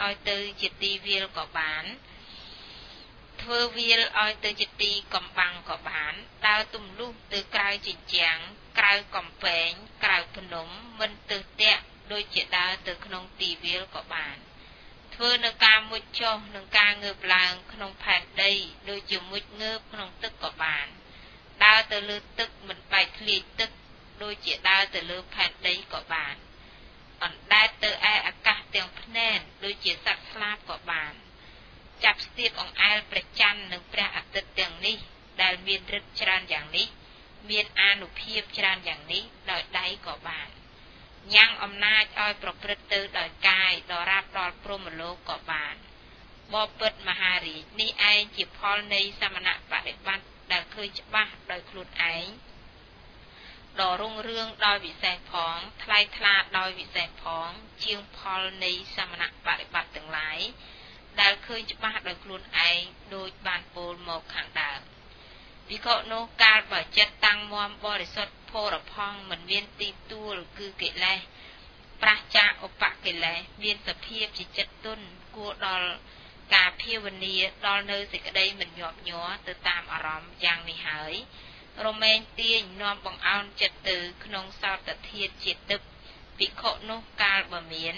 oi tư chỉ ti viên có bán thưa viên oi tư chỉ ti cầm bằng có bán đào tùm lúc từ cài chỉnh chàng cài cầm phèn cài phun nấm mình từ tẹt đôi chỉ đào từ khung ti viên có bán thưa nâng ca mũi cho nâng ca ngược làng khung phèn đây đôi chỉ mũi ngược khung tức có bán đào từ lư tức mình bạch li tức đôi chỉ đào từ lư phèn đây có bán còn đai từ ai ở cả tiếng phèn đôi chỉ sạch slap có bánจับสติของไอประจันหนึ่งพระอัตติอย่างนี้ได้เมียนรึจรานอย่างนี้เมียนอานุเพียบจรานอย่างนี้โดยได้ก่อบานยังอำนาจอ้อยประพฤติโดยกายโดยรับรอดพรหมโลกก่อบานบ่เปิดมหารีนี่ไอจีพอลในสมณะปฏิบัติได้เคยจะบ้าโดยครุนไอดอรุ่งเรื่องโดยวิเศษพองทลายทลาโดยวิเศษพองเชียงพอลในสมณะปฏิบัติต่างหลายได้เคยจะมาโดยครุนไอโดยบานโปลโมกขังดาววิเคราะห์โนการบ่จัดตั้งมวมบริสุทธิ์โพรพองเหมือนเวียนตีตัวหรือคือเกลยปราชาอุปเกลยเวียนสะเพียบจิตจัดต้นกัวดอลกาเพียวันนี้ดอลเนอสิกระไดเหมือนหยอบยัวติดตามอารมณ์อย่างไม่หายโรแมนเตียนนอมบังเอาจัดตือขนงสาวตะเทียนจิตตึบวิเคราะห์โนการบ่เมียน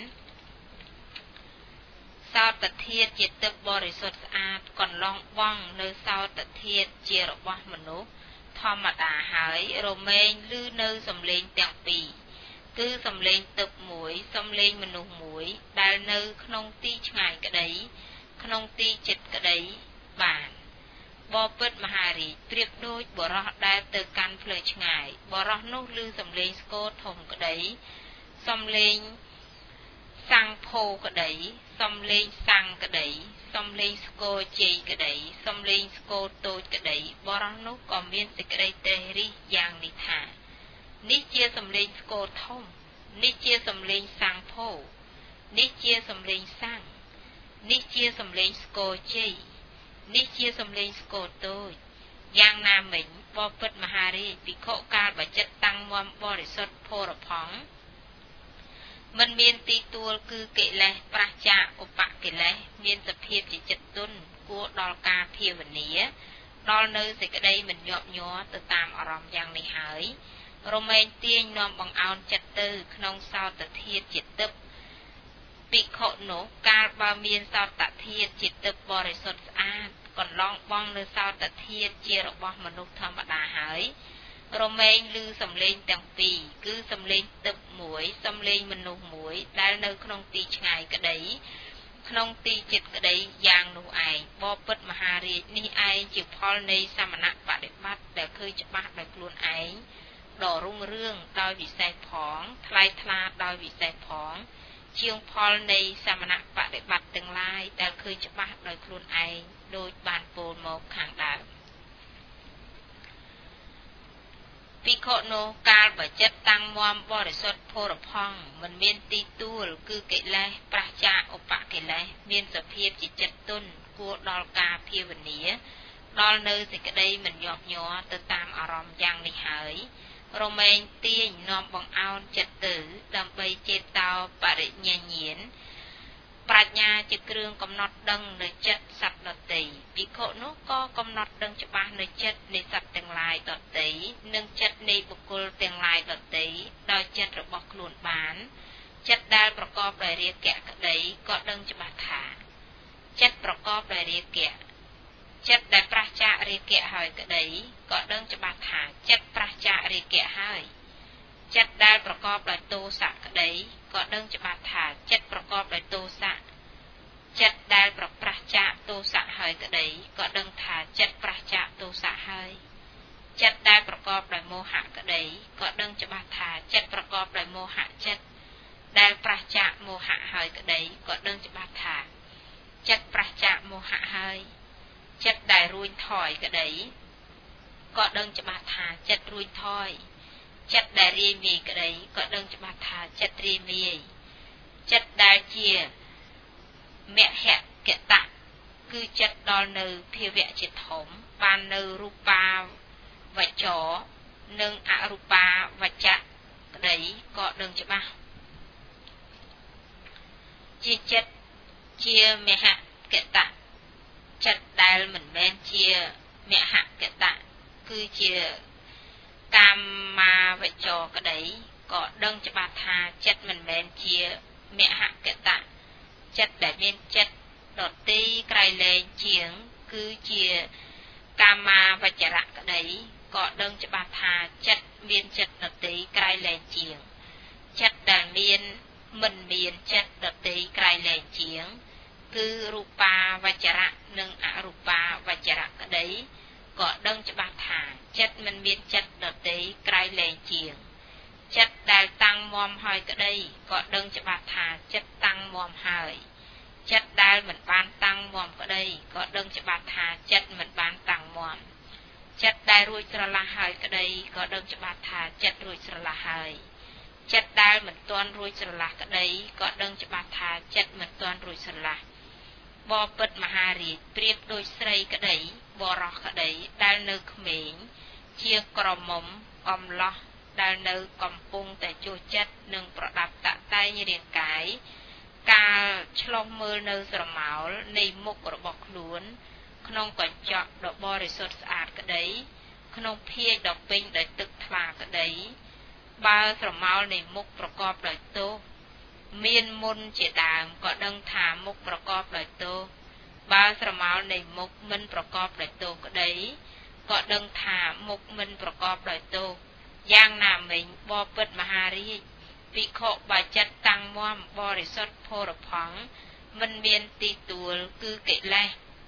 สาวตะเทียนจิตตึบบริสุทธิ์สะอาดก่อนลองว่องเนื้อสาวตะเทียนเจรบวมนุษย์ธรรมดาหายโรแมนลือเนื้อสำเร็จแต่งปีคือสำเร็จตึบหมวยสำเร็จมนุษย์หมวยได้เนื้อขนมตีง่ายกระไดขนมตีจิตกระไดบานบ่เปิดมหารีเปรียบโดยบ่รอดได้เติกันเพลิดง่ายบ่รอดนุษย์ลือสำเร็จสโกทมกระไดสำเร็จสังโพกระไดสำเร็จสังกระไดสำเร็จสโกเจกระไดสำเร็จสโกโตกระไดบ่รอดนุษย์ก็มีสิกระไดเตริอย่างนิทานนิเจียสำเร็จสโกทมนิเจียสำเร็จสังโพนิเจียสำเร็จสังนิเจียสำเร็จสโกเจนิเจียสำเร็จสโกโตอย่างนาเหม็นบ่เปิดมหารีปิโคการบ่จัดตั้งมวมบริสุทธิ์โพรพองมันเมียนตีตัวคือเกลยปราชาอุปเกลยเมียนสะเพียบจิตจัดตุนกัวดอลกาเพียวันนี้ดอลเนื้อสิกระไดเหมือนหยอบยัวติดตามอารมณ์อย่างในหายโรแมนเตียนนอมบังเอาจัดตือขนมสาวตะเทียนจิตตึบปิโคโนการบาเมียนสาวตะเทียนจิตตึบบริสุทธิ์สะอาดก่อนลองบ้องเนื้อสาวตะเทียนเจรบมนุษย์ธรรมดาหายโรแมนลือสำเร็จแต่งปีคือสำเร็จตึบหมวยสำเร็จมนุษย์หมวยได้เนื้อขนมตีง่ายกระไดขนมตีจิตกระไดยางนูไอบ่เปิดมหารีนี่ไอจิพอลในสมณะปฏิบัติแต่เคยจะมาแบบกลุ่นไอดอรุ่งเรื่องดอยวิเศษผองทลายทลาดอยวิเศษผองเชียงพอลในสมณะปฏิบัติตึงลายแต่เคยจะมาโดยกลุ่นไอโดยบานโปลโมกขังดาวปิโคโนการบ่จัดตั้งมวมบริสุทธิ์โพรพองมันเมียนตีตัวคือเกลยปราชาอุปเกลยเมียนสะเพียบจิตจัดต้นกัวดอลกาเพียวันนี้ดอลเนื้อสิกระไดเหมือนหยอบยัวติดตามอารมณ์อย่างในหายโรแมนเตียนนอมบังเอาจัดตือดำไปเจตาวปริญญาเนียนปราชญาจะเครื่องกำหนดดังในจัดสัตว์ดติปิโคโนก็กำหนดดังจะบ้าในจัดในสัตว์แต่งลายดติหนึ่งจัดในบุคคลแต่งลายดติโดยจัดระบบกลุ่นบานจัดได้ประกอบโดยเรียกแกะกระไดก็ดังจะบ้าถาจัดประกอบโดยเรียกแกะจัดได้ปราชาเรียกแกะหอยกระไดก็ดังจะบ้าถาจัดปราชาเรียกแกะหอยจัดได้ประกอบโดยโตสะกระไดก็ดังจะมาถาจัดประกอบโดยโตสะจัดได้ประปราชาโตสะหอยกระไดก็ดังถาจัดปราชาโตสะหอยจัดได้ประกอบโดยโมหะกระไดก็ดังจะมาถาจัดประกอบโดยโมหะจัดได้ปราชาโมหะหอยกระไดก็ดังจะมาถาจัดปราชาโมหะหอยจัดได้รุนถอยกระไดก็ดังจะมาถาจัดรุนถอยจัดได้เรียมีกระไดก็ดังจะมาถาจัดเรียมีจัดได้เจียแม่แหกเกตะคือจัดดอลเนอเพียเวจิตถมปานเนอรูปาวัจจอหนึ่งอรูปาวัจจะกระไดก็ดังจะมาจีจัด chia mẹ hạ kệ tạ chất đai mình men chia mẹ hạ kệ tạ cứ chia cam mà vậy cho cái đấy có đăng cho bà thà chất mình men chia mẹ hạ kệ tạ chất để miên chất đột tí cài lên chiếng cứ chia cam mà vậy chả rạ cái đấy có đăng cho bà thà chất miên chất đột tí cài lên chiếng chất đàn miên mình miên chất đột tí cài lên chiếng cứ rupa vajra nâng arupa vajra cái đấy có đăng cho bà thả chất mình miên chất đợt đấy cài lên chiếng chất đài tăng mòm hơi cái đây có đăng cho bà thả chất tăng mòm hơi chất đài mình ban tăng mòm cái đây có đăng cho bà thả chất mình ban tăng mòm chất đài ruồi sờ la hơi cái đây có đăng cho bà thả chất ruồi sờ la hơi chất đài mình toàn ruồi sờ la cái đấy có đăng cho bà thả chất mình toàn ruồi sờ la bò bật mà hà rì priệp đôi srei cái đấy bò rọ cái đấy đal nơ khmến chia còm mỏng om lo đal nơ còm pung tại chua chất nâng pro đạp tạ tay như điện cái ca chlong mơ nơ sờ máu này mục rồi bọc luốn không còn chọn độ bò để sốt sạt cái đấy không phê đọc pin để tự thà cái đấy ba sờ máu này mục pro cọp lại tô miên môn chỉ đàm có đăng thả mụcประกอบ ដោយ tô បើស្រមោលនៃមុខមិនប្រកបដោយtôក្តីក៏ដឹងថាមុខមិនប្រកបដោយtôយ៉ាងណាមិញបបិទ្ធមហារាជភិក្ខុបើចិត្តតាំងមាំបរិសុទ្ធផរផង់មិនមានទីទួលគឺកិលេស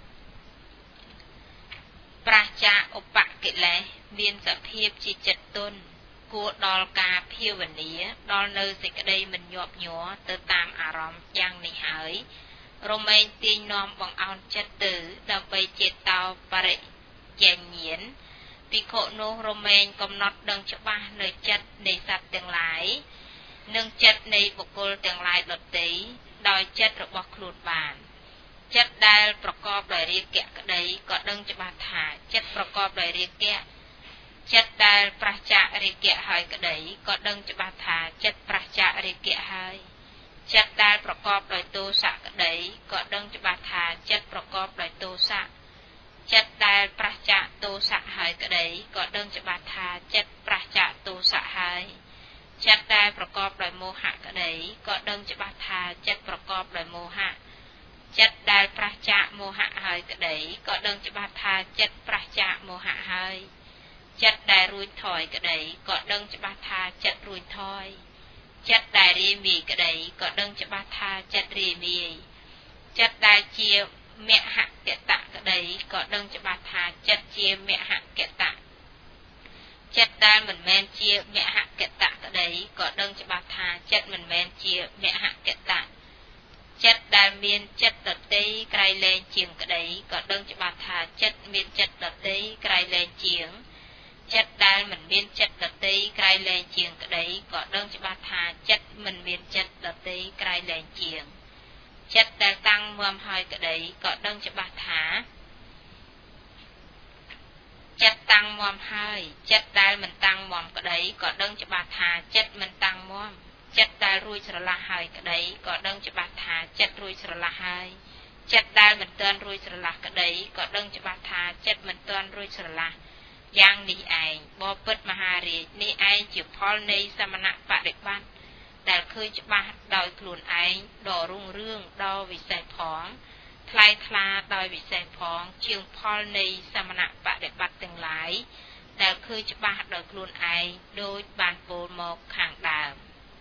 ប្រច្ចាឧបកិលេសមានសភាពជាចិត្តទុនគួរដល់ការភាវនាដល់នៅសេចក្តីមិនញាប់ញ័រទៅតាមអារម្មណ៍យ៉ាងនេះហើយរមែងទាញនាំបង្អោនចិត្តទៅដើម្បីចេតោបរិជាញាណភិក្ខុនោះរមែងកំណត់ដឹងច្បាស់នៅចិត្តនៃសត្វទាំងឡាយនិងចិត្តនៃបុគ្គលទាំងឡាយដទៃដោយចិត្តរបស់ខ្លួនបានចិត្តដែលប្រកបដោយរាគៈក្តីក៏ដឹងច្បាស់ថាចិត្តប្រកបដោយរាគៈចិត្តដែលប្រច្ចារិគៈហើយក្តីក៏ដឹងច្បាស់ថាចិត្តប្រច្ចារិគៈហើយចិត្តដែលប្រកបដោយទោសៈក្តីក៏ដឹងច្បាស់ថាចិត្តប្រកបដោយទោសៈចិត្តដែលប្រច្ចាទោសៈហើយក្តីក៏ដឹងច្បាស់ថាចិត្តប្រច្ចាទោសៈហើយចិត្តដែលប្រកបដោយមោហៈក្តីក៏ដឹងច្បាស់ថាចិត្តប្រកបដោយមោហៈចិត្តដែលប្រច្ចាមោហៈហើយក្តីក៏ដឹងច្បាស់ថាចិត្តប្រច្ចាមោហៈហើយចិត្តដែលរួចថយក្តីក៏ដឹងច្បាស់ថាចិត្តរួចថយចិត្តដែលរាមាយក្តីក៏ដឹងច្បាស់ថាចិត្តរាមាយចិត្តដែលជាមហកតៈក្តីក៏ដឹងច្បាស់ថាចិត្តជាមហកតៈចិត្តដែលមិនមែនជាមហកតៈក្តីក៏ដឹងច្បាស់ថាចិត្តមិនមែនជាមហកតៈចិត្តដែលមានចិត្តដតីក្រៃលែងជាងក្តីក៏ដឹងច្បាស់ថាចិត្តមានចិត្តដតីក្រៃលែងជាងចិត្តដែលមិនមានចិត្តដតីក្រៃលែងជាងក្តីក៏ដឹងច្បាស់ថាចិត្តមិនមានចិត្តដតីក្រៃលែងជាងចិត្តដែលតាំងមាំហើយក្តីក៏ដឹងច្បាស់ថាចិត្តតាំងមាំហើយចិត្តដែលមិនតាំងមាំក្តីក៏ដឹងច្បាស់ថាចិត្តមិនតាំងមាំចិត្តដែលរួចស្រឡះហើយក្តីក៏ដឹងច្បាស់ថាចិត្តរួចស្រឡះហើយចិត្តដែលមិនទាន់រួចស្រឡះក្តីក៏ដឹងច្បាស់ថាចិត្តមិនទាន់រួចស្រឡះយ៉ាងនេះឯងបបិទ្ធមហារាជនេះឯងជាផលនៃសមណបរិបត្តិដែលឃើញច្បាស់ដោយខ្លួនឯងដ៏រុងរឿងដ៏វិសេសផងថ្លៃថ្លាដោយវិសេសផងជាងផលនៃសមណបរិបត្តិទាំងឡាយដែលឃើញច្បាស់ដោយខ្លួនឯងដោយបានពោលមកខាងដើម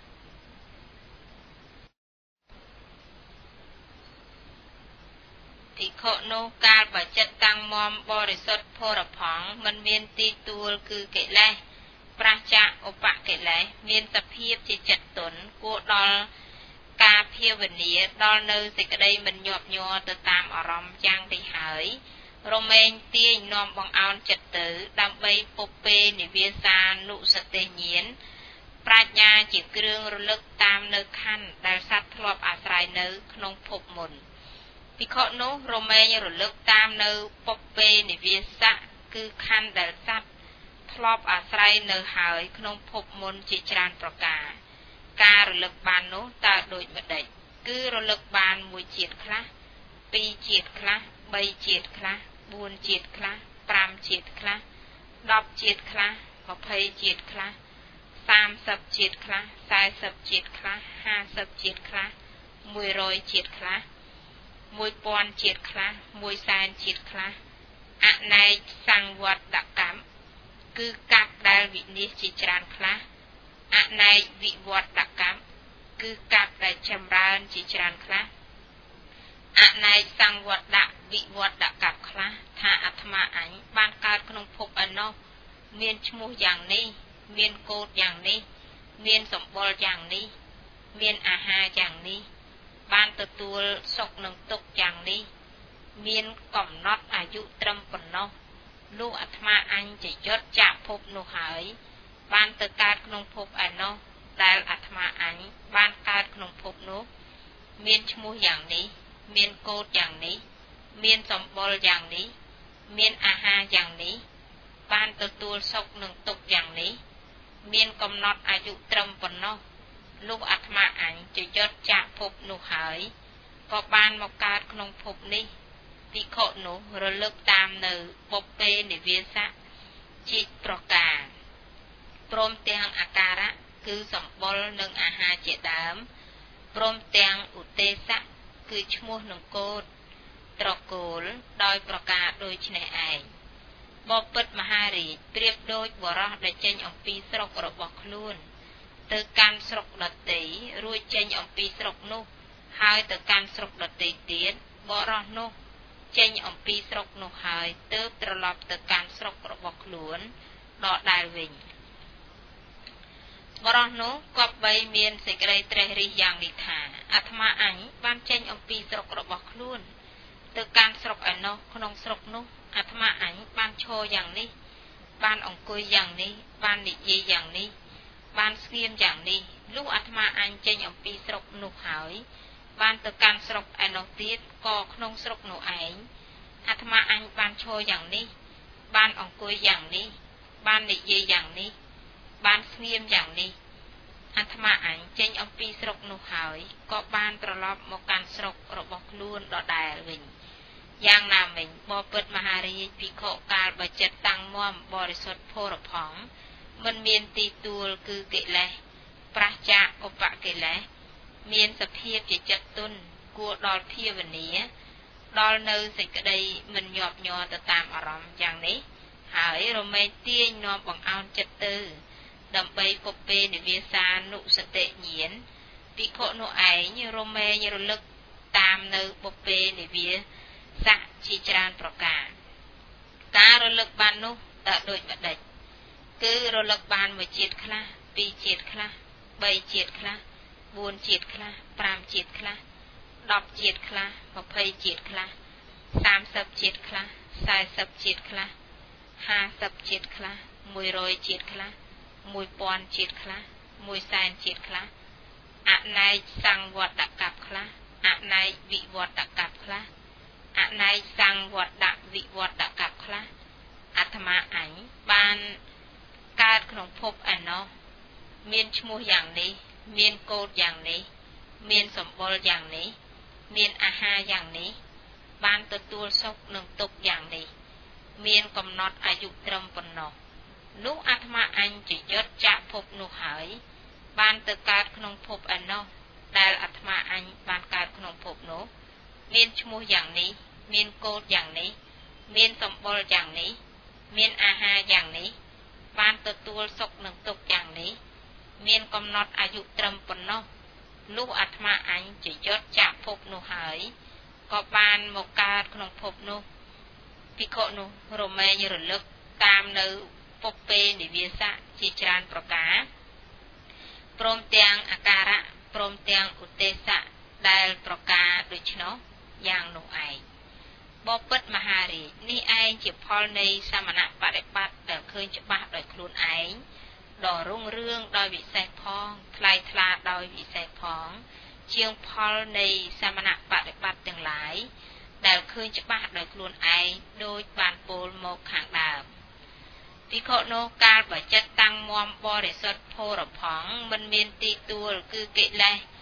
ភិក្ខុនោះកាលបើចិត្តតាំងមាំបរិសុទ្ធផរផង់មិនមានទីទួលគឺកិលេសប្រច្ចាឧបកិលេសមានសភាពជាចិត្តទុនគួរដល់ការភាវនាដល់នៅសេចក្តីមិនញាប់ញ័រទៅតាមអារម្មណ៍យ៉ាងនេះហើយរមែងទាញនាំបង្អោនចិត្តទៅដើម្បីពុពេនិវាសានុសតិញាណប្រាជ្ញាជាគ្រឿងរលឹកតាមនៅខណ្ឌដែលសត្វធ្លាប់អាស្រ័យនៅក្នុងភពមុនភិក្ខុនោះរមែងរលឹកតាមនៅពុពេនិវាសៈគឺខណ្ឌដែលសត្វធ្លាប់អាស្រ័យនៅហើយក្នុងភពមុនជាច្រើនប្រការការរលឹកបាននោះតើដូចម្ដេច cứ rồi lực bàn mùi chiết khá pi chiết khá bay chiết khá buôn chiết khá pram chiết khá đọc chiết khá và phây chiết khá sam sập chiết khá sai sập chiết khá ha sập chiết khá mùi rồi chiết khá mùi pon chiết khá mùi san chiết khá ạ này sang vật đặc cảm cứ cặp đài vị ní chỉ tràn khá ạ này vị vật đặc cảm cứ cặp đài chầm ràn chỉ tràn khá ạ này sang vật đặc vị vật đặc cặp khá tha atma ảnh ban cao không phục ẩn nó miên chmu dạng ní miên cột dạng ní miên sổng bol dạng ní miên aha dạng ní ban tự tuôn sọc nâng tục dạng ní miên cổng nót à dụ trâm phần nó lúc atma anh chỉ chốt chạm phục nụ hỡi ban tự cát không phục ẩn nó đại atma anh ban cát không phục nó miên chmu dạng ní miên cột dạng ní miên sổng bol dạng ní miên aha dạng ní ban tự tuôn sọc nâng tục dạng ní miên cổng nót à dụ trâm phần nó lúc atma ảnh chỉ chốt chạm phục nụ hỡi có ban một cát không phục ní vì khổ nụ rồi lực tam nữ bốc bê để viên sắc chít pro cả prom tiếng akara cứ dòng bol nâng aha chế đám prom tiếng ute sắc cứ chmua nâng cốt trọ cốl đôi pro cả đôi chân ai bọc bật mahari priệp đôi bỏ ra để chênh ông pi sọc rồi bọc luôn từ can sọc đợt tí ruồi chênh ông pi sọc nụ hai từ can sọc đợt tí tiến bỏ ra nụ chênh ông pi sọc nụ hai tớp trở lọp từ can sọc rồi bọc luôn đọ đài vinh bỏ ra nụ cọp bay miên sẽ gây tre ri giang đi thả atma ảnh ban chênh ông pi sọc rồi bọc luôn từ can sọc ảnh nó không sọc nụ atma ảnh ban cho dạng ní ban ông côi dạng ní ban nị dê dạng ní ban xiêm dạng ní lúc atma anh chênh ông pi sọc nụ hỏi ban từ can sọc ảnh nó tiết có không sọc nụ ảnh atma anh ban cho dạng ní ban ông côi dạng ní ban nị dê dạng ní ban xiêm dạng ní atma ảnh chênh ông pi sọc nụ hỏi có ban trở lọp một can sọc rồi bọc luôn đỏ đài vinh yang nào mình bò bật mahari vì khổ cao bởi chất tăng mòm bò sốt phô rập hóng mình miên tì tuôn cư kệ lệ pracha opa kệ lệ miên sập hiệp chỉ chất tuân của đòl phía vần ní đòl nơi dịch ở đây mình nhọp nhò từ tam ở rõmយ៉ាងní hỏi rồi mê tiên nhọp bằng ao chất tư đầm bay phộp bê để viên xa nụ sợ tệ nhiến vì khổ nụ ấy như rô mê như rô lực tam nơi phộp bê để viên sắc chi tràn pro cả ta rồi lực ban nụ ta đôi bật địch cứ rồi lực ban mới chiết khla pi chiết khla bay chiết khla buôn chiết khla pram chiết khla đọc chiết khla và phây chiết khla sam sập chiết khla sai sập chiết khla ha sập chiết khla mùi rồi chiết khla mùi pon chiết khla mùi san chiết khla ạ này sang vọt đặc cặp khla ạ này vị vọt đặc cặp khla ạ này sang vọt đặc vị vọt đặc cặp khla atma ảnh ban cát không phốp ảnh nó miên chmu dạng ní miên cột dạng ní miên sầm bol dạng ní miên aha dạng ní ban tự tuôn sốc nâng tục dạng ní miên cầm nótอายุ trâm phần nọ lúc atma anh chỉ chốt chạm phốp nụ hỏi ban tự cát không phốp ảnh nó đại atma anh ban cát không phốp nó miên chmu dạng ní miên cột dạng ní miên sầm bol dạng ní miên aha dạng ní ban tự tuôn sốc nâng tục dạng ní miên cầm nótอายุ trâm phần nọ lúc atma anh chỉ chốt chạm phốp nụ hỏi có ban một cát không phốp nụ vì khổ nụ rồi mê như rồi lực tam nữ phốp bê để viên sắc chi tràn pro cá prom tiếng akara prom tiếng utesa đại pro cá đối nó yang nụ ai bó bất mahari ni ai chỉ phol này samana bát bát để khơi cho bát để khuôn ai đỏ rung rương đòi vị xe phong thay thla đòi vị xe phong chiêng phol này samana bát từng lái để khơi cho bát để khuôn ai đôi bàn bồn một hàng đào vì khổ nô ca bởi chất tăng mòm bò để xuất phô rập phóng mình miên tì tuôn cư kệ lệ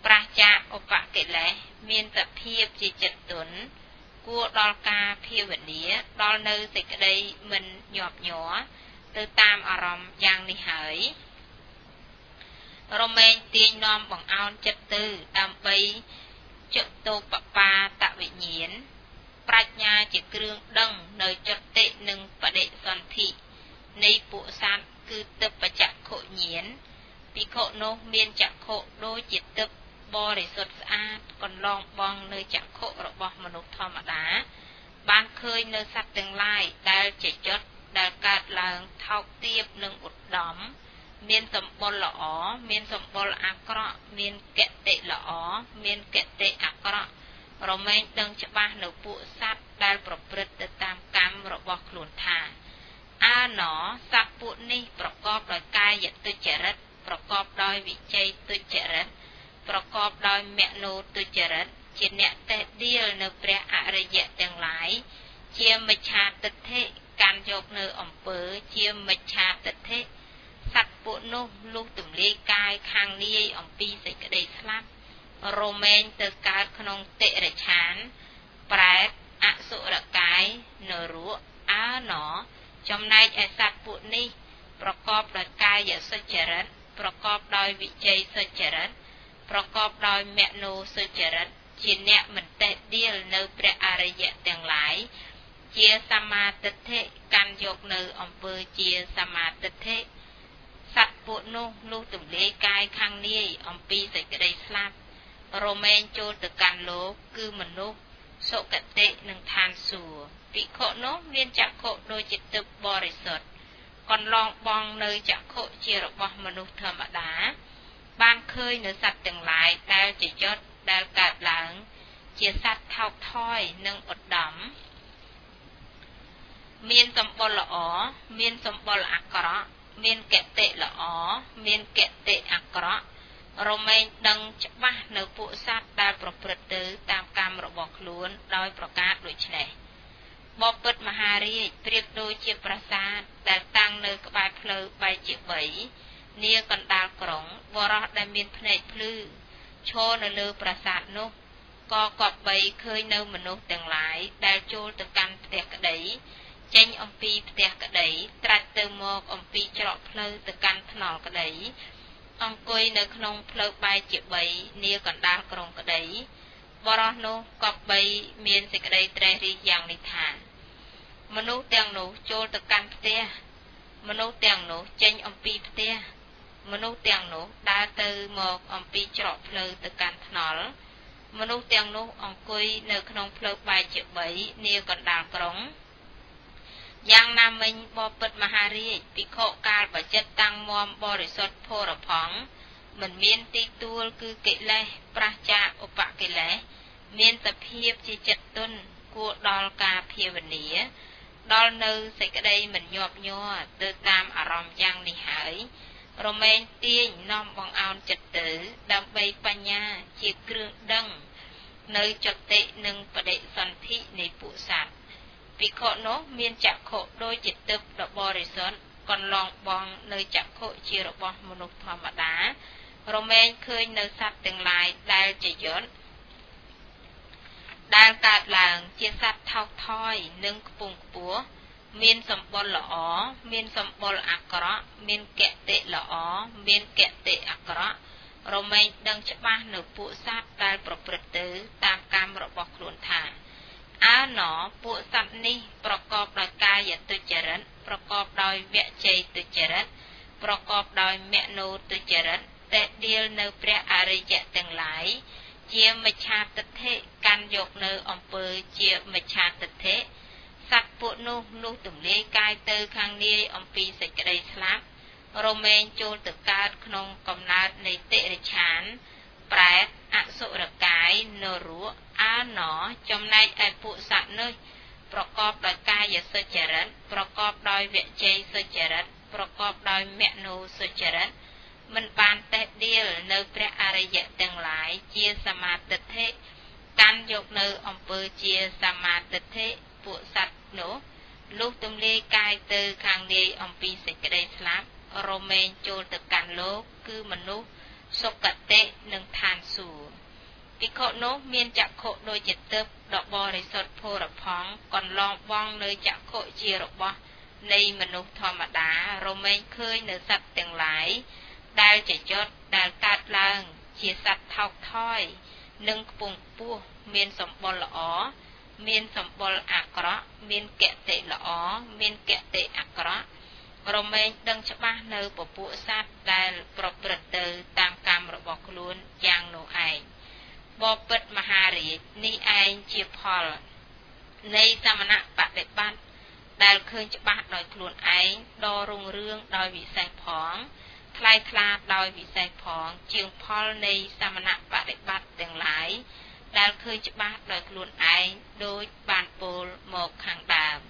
ប្រាសចាកឧបកិលេសមានសភាពជាចិត្តទុនគួរដល់ការភាវនាដល់នៅសេចក្តីមិនញាប់ញ័រទៅតាមអារម្មណ៍យ៉ាងនេះហើយរមែងទាញនាំបង្អោនចិត្តទៅដើម្បីចតុបបាតវិញ្ញាណប្រាជ្ញាជាគ្រឿងដឹងនៅចតិនិងបដិសន្ធិនៃពួកសត្វគឺទឹកបច្ចខុញាណភិក្ខុនោះមានចក្ខុដូចជាទឹកបរិសុទ្ធស្អាតកន្លងបងនៅចក្ខុរបស់មនុស្សធម្មតាបានឃើញនៅសត្វទាំងឡាយដែលជាចត់ដែលកើតឡើងថោកទាបនិងឧត្តមមានសម្បុរល្អមានសម្បុរអាក្រក់មានកតិល្អមានកតិអាក្រក់រមែងដឹងច្បាស់នៅពួកសត្វដែលប្រព្រឹត្តទៅតាមកម្មរបស់ខ្លួនថាអាណសត្វពួកនេះប្រកបដោយកាយទុច្ចរិតប្រកបដោយវិជ័យទុច្ចរិតប្រកបដោយមនោទុច្ចរិតជាអ្នកតេះដៀលនៅព្រះអរិយទាំងឡាយជាមិច្ឆាទិដ្ឋិកាន់យកនៅអំពើជាមិច្ឆាទិដ្ឋិសត្វពួកនោះលុះទម្លាយកាយខាងនាយអំពីសេចក្តីស្លាប់រមែងទៅកើតក្នុងតិរិឆានប្រែតអសុរកាយនរកអាណចំណែកឯសត្វពួកនេះប្រកបដោយកាយសុចរិតប្រកបដោយវិជ័យសុចរិតប្រកបដោយមនោសុចរិតជាអ្នកមិនតេះដៀលនៅព្រះអរិយទាំងឡាយជាសមាទិដ្ឋិកាន់យកនៅអំពើជាសមាទិដ្ឋិសត្វពួកនោះលុះទម្លាយកាយខាងនាយអំពីសេចក្តីស្លាប់រមែងចូលទៅកាន់លោកគឺមនុស្សសុគតិនិងឋានសួគ៌ភិក្ខុនោះមានចក្ខុដូចជាទឹកបរិសុទ្ធកន្លងបងនៅចក្ខុជារបស់មនុស្សធម្មតាបានឃើញនៅសត្វទាំងឡាយដែលជាយត់ដែលកើតឡើងជាសត្វថោកថយនិងឧត្តមមានសម្បុរល្អមានសម្បុរអាក្រក់មានកតិល្អមានកតិអាក្រក់រមែងដឹងច្បាស់នៅពួកសត្វដែលប្រព្រឹត្តទៅតាមកម្មរបស់ខ្លួនដោយប្រការដូចនេះបបិទ្ធមហារាជប្រៀបដូចជាប្រាសាទដែលតាំងនៅក្បែរផ្លូវបែកជា3នាកណ្ដាលក្រុងបរោះដែលមានភ្នែកភ្លឺឈរនៅលើប្រាសាទនោះក៏គប្បីឃើញនៅមនុស្សទាំងឡាយដែលចូលទៅកាន់ផ្ទះក្តីចេញអំពីផ្ទះក្តីត្រាច់ទៅមកអំពីច្រកផ្លូវទៅកាន់ថ្នល់ក្តីអង្គុយនៅក្នុងផ្លូវបែកជា3នាកណ្ដាលក្រុងក្តីបរោះនោះគប្បីមានសេចក្តីត្រេះរិះយ៉ាងនេះថាមនុស្សទាំងនោះចូលទៅកាន់ផ្ទះមនុស្សទាំងនោះចេញអំពីផ្ទះមនុស្សទាំងនោះដើរទៅមកអំពីច្រកផ្លូវទៅកាន់ថ្នល់មនុស្សទាំងនោះអង្គុយនៅក្នុងផ្លូវបែកជា3នាកណ្ដាលក្រុងយ៉ាងណាមិញបបិទ្ធមហារាជភិក្ខុកាលបច្ចិតតាំងមមបរិសុទ្ធភរផង់មិនមានទីទួលគឺកិលេសប្រះចាកឧបកិលេសមានសភាពជាចិត្តទុនគួរដល់ការភាវនាដល់នៅសេចក្តីមិនញាប់ញ័រទៅតាមអារម្មណ៍យ៉ាងនេះហើយរមែងទាញនាំបង្អោនចិត្តទៅដើម្បីបញ្ញាជាគ្រឿងដឹងនៅចតិនិងបដិសន្ធិនៃពួកសត្វភិក្ខុនោះមានចក្ខុដូចជាទឹកដ៏បរិសុទ្ធកន្លងបងនៅចក្ខុជារបស់មនុស្សធម្មតារមែងឃើញនៅសត្វទាំងឡាយដែលជាយត់ដែលកើតឡើងជាសត្វថោកថយនិងខ្ពង់ខ្ពស់មានសម្បុរល្អមានសម្បុរអាក្រក់មានកតិល្អមានកតិអាក្រក់រមែងដឹងច្បាស់នៅពួកសត្វដែលប្រព្រឹត្តទៅតាមកម្មរបស់ខ្លួនថាអាណពួកសត្វនេះប្រកបដោយកាយទុច្ចរិតប្រកបដោយវជ័យទុច្ចរិតប្រកបដោយមនោទុច្ចរិតតេះដៀលនៅព្រះអរិយទាំងឡាយជាមិច្ឆាទិដ្ឋិកាន់យកនៅអំពើជាមិច្ឆាទិដ្ឋិសត្វពួកនោះលុះទម្លាយកាយទៅខាងនាយអំពីសេចក្តីស្លាប់រមែងចូលទៅកើតក្នុងកំណើតនៃតិរិឆានប្រែតអសុរកាយនរកអាណចំណែកឯពួកសត្វនោះប្រកបដោយកាយសុចរិតប្រកបដោយវជ័យសុចរិតប្រកបដោយមនោសុចរិតមិនបានតេះដៀលនៅព្រះអរិយទាំងឡាយជាសមាទិដ្ឋិកាន់យកនៅអំពើជាសមាទិដ្ឋិពួកសត្វនោះលុះទម្លាយកាយទៅខាងនាយអំពីសេចក្តីស្លាប់រមែងចូលទៅកាន់លោកគឺមនុស្សសុគតិនិងឋានសួគ៌ភិក្ខុនោះមានចក្ខុដោយជាទឹកដ៏បរិសុទ្ធផូរផង់កន្លងបងនៅចក្ខុជារបស់នៃមនុស្សធម្មតារមែងឃើញនៅសត្វទាំងឡាយដែលចចត់ដែលកើតឡើងជាសត្វថោកថយនិងខ្ពង់ខ្ពស់មានសម្បុរល្អមានសម្បុរអាក្រក់មានគតិល្អមានគតិអាក្រក់រមែងដឹងច្បាស់នៅពពួកសត្វដែលប្រព្រឹត្តទៅតាមកម្មរបស់ខ្លួនយ៉ាងនោះឯងបបិទ្ធមហារាជនេះឯងជាផលនៃសមណបដិបត្តិដែលឃើញច្បាស់ដោយខ្លួនឯងដ៏រុងរឿងដោយវិសេសផងថ្លៃថ្លាដោយវិសេសផងជាងផលនៃសមណបដិបត្តិទាំងឡាយដែលឃើញច្បាស់ដោយខ្លួនឯងដោយបានពោលមកខាងដើម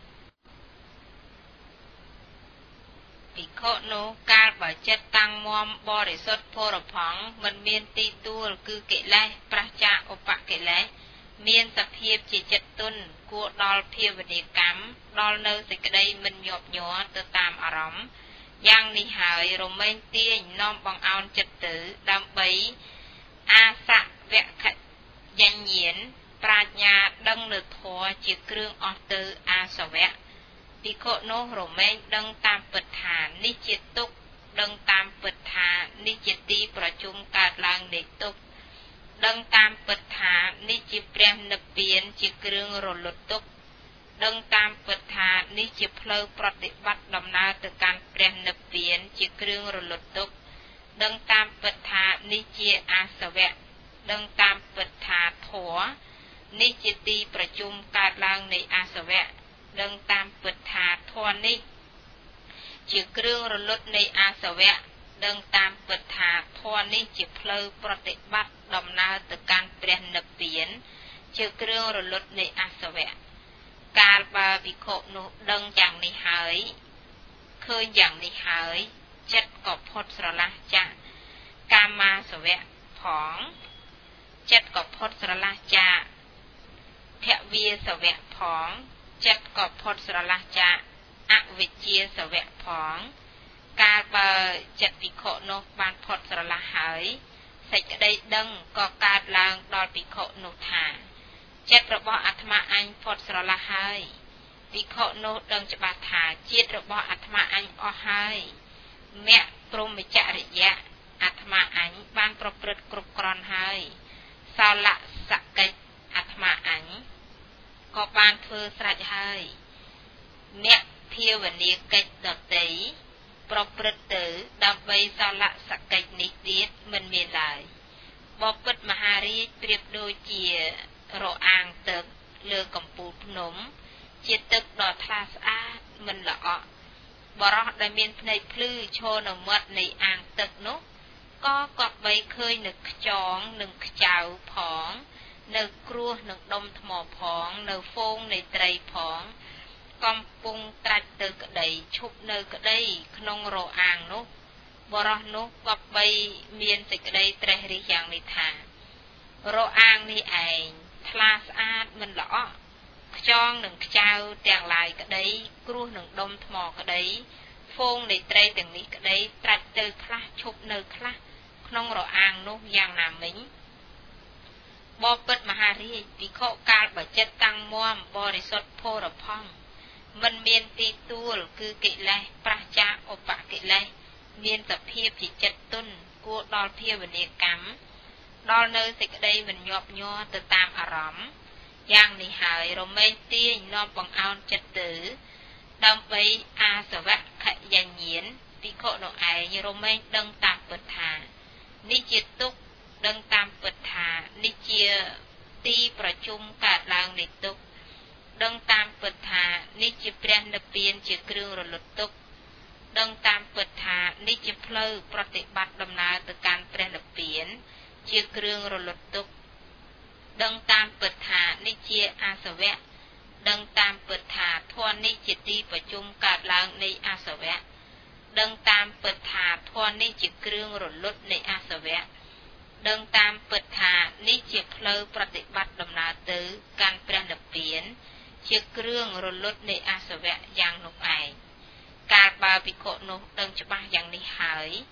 ភិក្ខុនោះកាលបើចិត្តតាំងមាំបរិសុទ្ធផូរផង់មិនមានទីទួលគឺកិលេសប្រះចាកឧបកិលេសមានសភាពជាចិត្តទុនគួរដល់ភាវនាកម្មដល់នៅសេចក្តីមិនញាប់ញ័រទៅតាមអារម្មណ៍យ៉ាងនេះហើយរមែងទាញនាំបង្អោនចិត្តទៅដើម្បីអាសវខញ្ញាណប្រាជ្ញាដឹងនៅធម៌ជាគ្រឿងអស់ទៅអាសវៈភិក្ខុនោះរមែងដឹងតាមពិតថានេះជាទុក្ខដឹងតាមពិតថានេះជាទីប្រជុំកើតឡើងនៃទុក្ខដឹងតាមពិតថានេះជាព្រះនិព្វានជាគ្រឿងរលត់ទុក្ខដឹងតាមពិតថានេះជាផ្លូវប្រតិបត្តិដំណើរទៅកាន់ព្រះនិព្វានជាគ្រឿងរលត់ទុក្ខដឹងតាមពិតថានេះជាអាសវៈដឹងតាមពិតថាធម៌នេះជាទីប្រជុំកើតឡើងនៃអាសវៈដឹងតាមពិតថាធម៌នេះជាគ្រឿងរលត់នៃអាសវៈដឹងតាមពិតថាធម៌នេះជាផ្លូវប្រតិបត្តិដំណើរទៅកាន់ព្រះនិព្វានជាគ្រឿងរលត់នៃអាសវៈកាលបើភិក្ខុនោះដឹងយ៉ាងនេះហើយឃើញយ៉ាងនេះហើយចិត្តក៏ផុតស្រឡះចាកកាមាសវៈផងចិត្តក៏ផុតស្រឡះចាកភវាសវៈផងចិត្តក៏ផុតស្រឡះចាកអវិជ្ជាសវៈផងកាលបើចិត្តភិក្ខុនោះបានផុតស្រឡះហើយសេចក្តីដឹងក៏កើតឡើងដល់ភិក្ខុនោះថាចិត្តរបស់អាត្មាអញផុតស្រឡះហើយភិក្ខុនោះដឹងច្បាស់ថាជាតិរបស់អាត្មាអញអស់ហើយមគ្គព្រហ្មចរិយៈអាត្មាអញបានប្រព្រឹត្តគ្រប់គ្រាន់ហើយសោលសកិច្ចអាត្មាអញក៏បានធ្វើស្រេចហើយមគ្គភាវនាកិច្ចដតីប្រព្រឹត្តទៅដើម្បីសោលសកិច្ចនេះទៀតមិនមានឡើយបបិទ្ធមហារាជប្រៀបដូចជារអាងទឹកលើកំពូលភ្នំជាទឹកដ៏ថ្លាស្អាតមិនល្អក់បរោះដែលមានភ្នែកភ្លឺឈរនៅមាត់នៃអាងទឹកនោះក៏គប្បីឃើញនៅខ្យងនិងខ្ចៅផងនៅគ្រួសនឹងដុំថ្មផងនៅហ្វូងនៃត្រីផងកំពុងត្រាច់ទៅក្តីឈប់នៅក្តីក្នុងរអាងនោះបរោះនោះគប្បីមានសេចក្តីត្រេះរិះយ៉ាងនេះថារអាងនេះឯងថ្លាស្អាតមិនល្អក់ខ្យងនិងខ្ចៅទាំងឡាយក្តីគ្រួសនឹងដុំថ្មក្តីហ្វូងនៃត្រីទាំងនេះក្តីត្រាច់ទៅខ្លះឈប់នៅខ្លះក្នុងរអាងនោះយ៉ាងណាមិញបបិទ្ធមហារាជភិក្ខុកាលបើចិត្តតាំងមាំបរិសុទ្ធផូរផង់មិនមានទីទួលគឺកិលេសប្រះចាកឧបកិលេសមានសភាពជាចិត្តទុនគួរដល់ភាវនាកម្មដល់នៅសេចក្តីមិនញាប់ញ័រទៅតាមអារម្មណ៍យ៉ាងនេះហើយរមែងទាញនាំបង្អោនចិត្តទៅដើម្បីអាសវខញ្ញាណភិក្ខុនោះឯងរមែងដឹងតាមពិតថានេះជាទុក្ខដឹងតាមពិតថានេះជាទីប្រជុំកើតឡើងនៃទុក្ខដឹងតាមពិតថានេះជាព្រះនិព្វានជាគ្រឿងរលត់ទុក្ខដឹងតាមពិតថានេះជាផ្លូវប្រតិបត្តិដំណើរទៅកាន់ព្រះនិព្វានជាគ្រឿងរលត់ទុក្ខដឹងតាមពិតថានេះជាអាសវៈដឹងតាមពិតថាធម៌នេះជាទីប្រជុំកើតឡើងនៃអាសវៈដឹងតាមពិតថាធម៌នេះជាគ្រឿងរលត់នៃអាសវៈដឹងតាមពិតថានេះជាផ្លូវប្រតិបត្តិដំណើរទៅកាន់ព្រះនិព្វានជាគ្រឿងរលត់នៃអាសវៈយ៉ាងនោះឯងកាលបើភិក្ខុនោះដឹងច្បាស់យ៉ាងនេះហើយឃ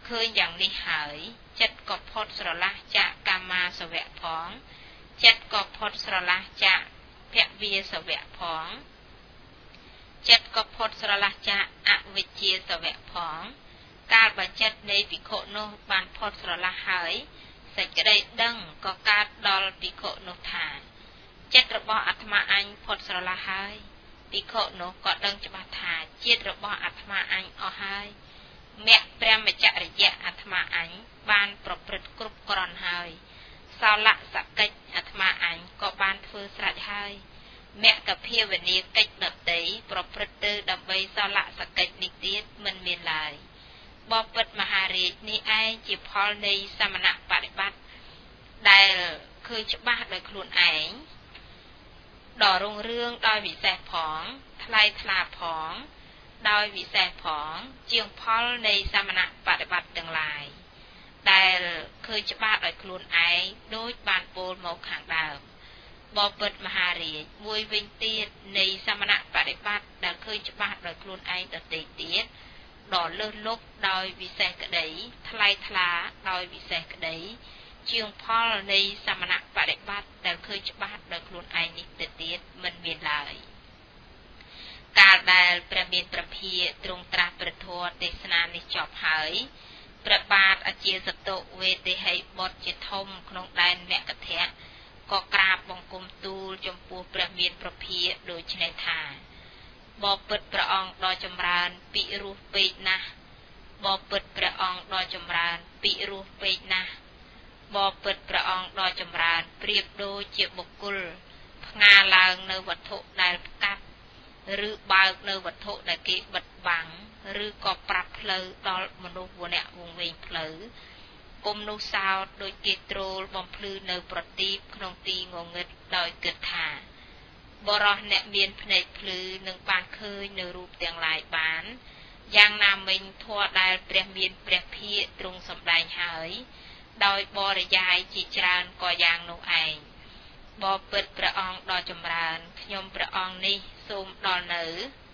ឃើញយ៉ាងនេះហើយចិត្តក៏ផុតស្រឡះចាកកាមាសវៈផងចិត្តក៏ផុតស្រឡះចាកភវាសវៈផងចិត្តក៏ផុតស្រឡះចាកអវិជ្ជាសវៈផងកាលបើចិត្តនៃភិក្ខុនោះបានផុតស្រឡះហើយសេចក្តីដឹងក៏កើតដល់ភិក្ខុនោះថាចិត្តរបស់អាត្មាអញផុតស្រឡះហើយភិក្ខុនោះក៏ដឹងច្បាស់ថាជាតិរបស់អាត្មាអញអស់ហើយមគ្គព្រះមច្ចរិយៈអាត្មាអញបានប្រព្រឹត្តគ្រប់គ្រាន់ហើយសោលៈសកិច្ចអាត្មាអញក៏បានធ្វើស្រេចហើយមគ្គភាវនាកិច្ចដតីប្រព្រឹត្តទៅដើម្បីសោលៈសកិច្ចនេះទៀតមិនមានឡើយបបិទ្ធមហារាជនេះឯងជាផលនៃសមណបរិបត្តិដែលឃើញច្បាស់ដោយខ្លួនឯងដ៏រុងរឿងដោយវិសេសផងថ្លៃថ្លាផងដោយវិសេសផងជាងផលនៃសមណបរិបត្តិទាំងឡាយដែលឃើញច្បាស់ដោយខ្លួនឯងដូចបានពោលមកខាងដើមបបិទ្ធមហារាជមួយវិញទៀតនៃសមណបរិបត្តិដែលឃើញច្បាស់ដោយខ្លួនឯងដទៃទៀតដ៏លើសលប់ដោយវិសេសក្តីថ្លៃថ្លាដោយវិសេសក្តីជាងផលនៃសមណបរិបត្តិដែលឃើញច្បាស់ដោយខ្លួនឯងនេះទៅទៀតមិនមានឡើយកាលដែលព្រះមានព្រះភិក្ខទ្រង់ត្រាស់ព្រះធម៌ទេសនានេះចប់ហើយព្រះបាទអជាសតុវេទហិបុត្រជាធំក្នុងដែនមគធៈក៏ក្រាបបង្គំទូលចំពោះព្រះមានព្រះភិក្ខដូចនេះថាបបិទ្ធព្រះអង្គដ៏ចម្រើនពិរោះពេកណាស់បបិទ្ធព្រះអង្គដ៏ចម្រើនពិរោះពេកណាស់បបិទ្ធព្រះអង្គដ៏ចម្រើនប្រៀបដូចជាបុគ្គលផ្ងាឡើងនៅវត្ថុដែលផ្កាប់ឬបើកនៅវត្ថុដែលគេបិទបាំងឬក៏ប្រាប់ផ្លូវដល់មនុស្សវនាក់វង្វេងផ្លូវគុំនោះសោតដូចគេទ្រោលបំភ្លឺនៅប្រទីបក្នុងទីងងឹតដោយគិតថាបរោះអ្នកមានភ្នែកភ្លឺនឹងបានឃើញនៅរូបទាំងឡាយបានយ៉ាងណាមិញធម៌ដែលព្រះមានព្រះភិក្ខទ្រង់សម្ដែងហើយដោយបរិយាយជាច្រើនក៏យ៉ាងនោះឯងបបិទ្ធព្រះអង្គដ៏ចម្រើនខ្ញុំព្រះអង្គនេះសូមដល់នៅ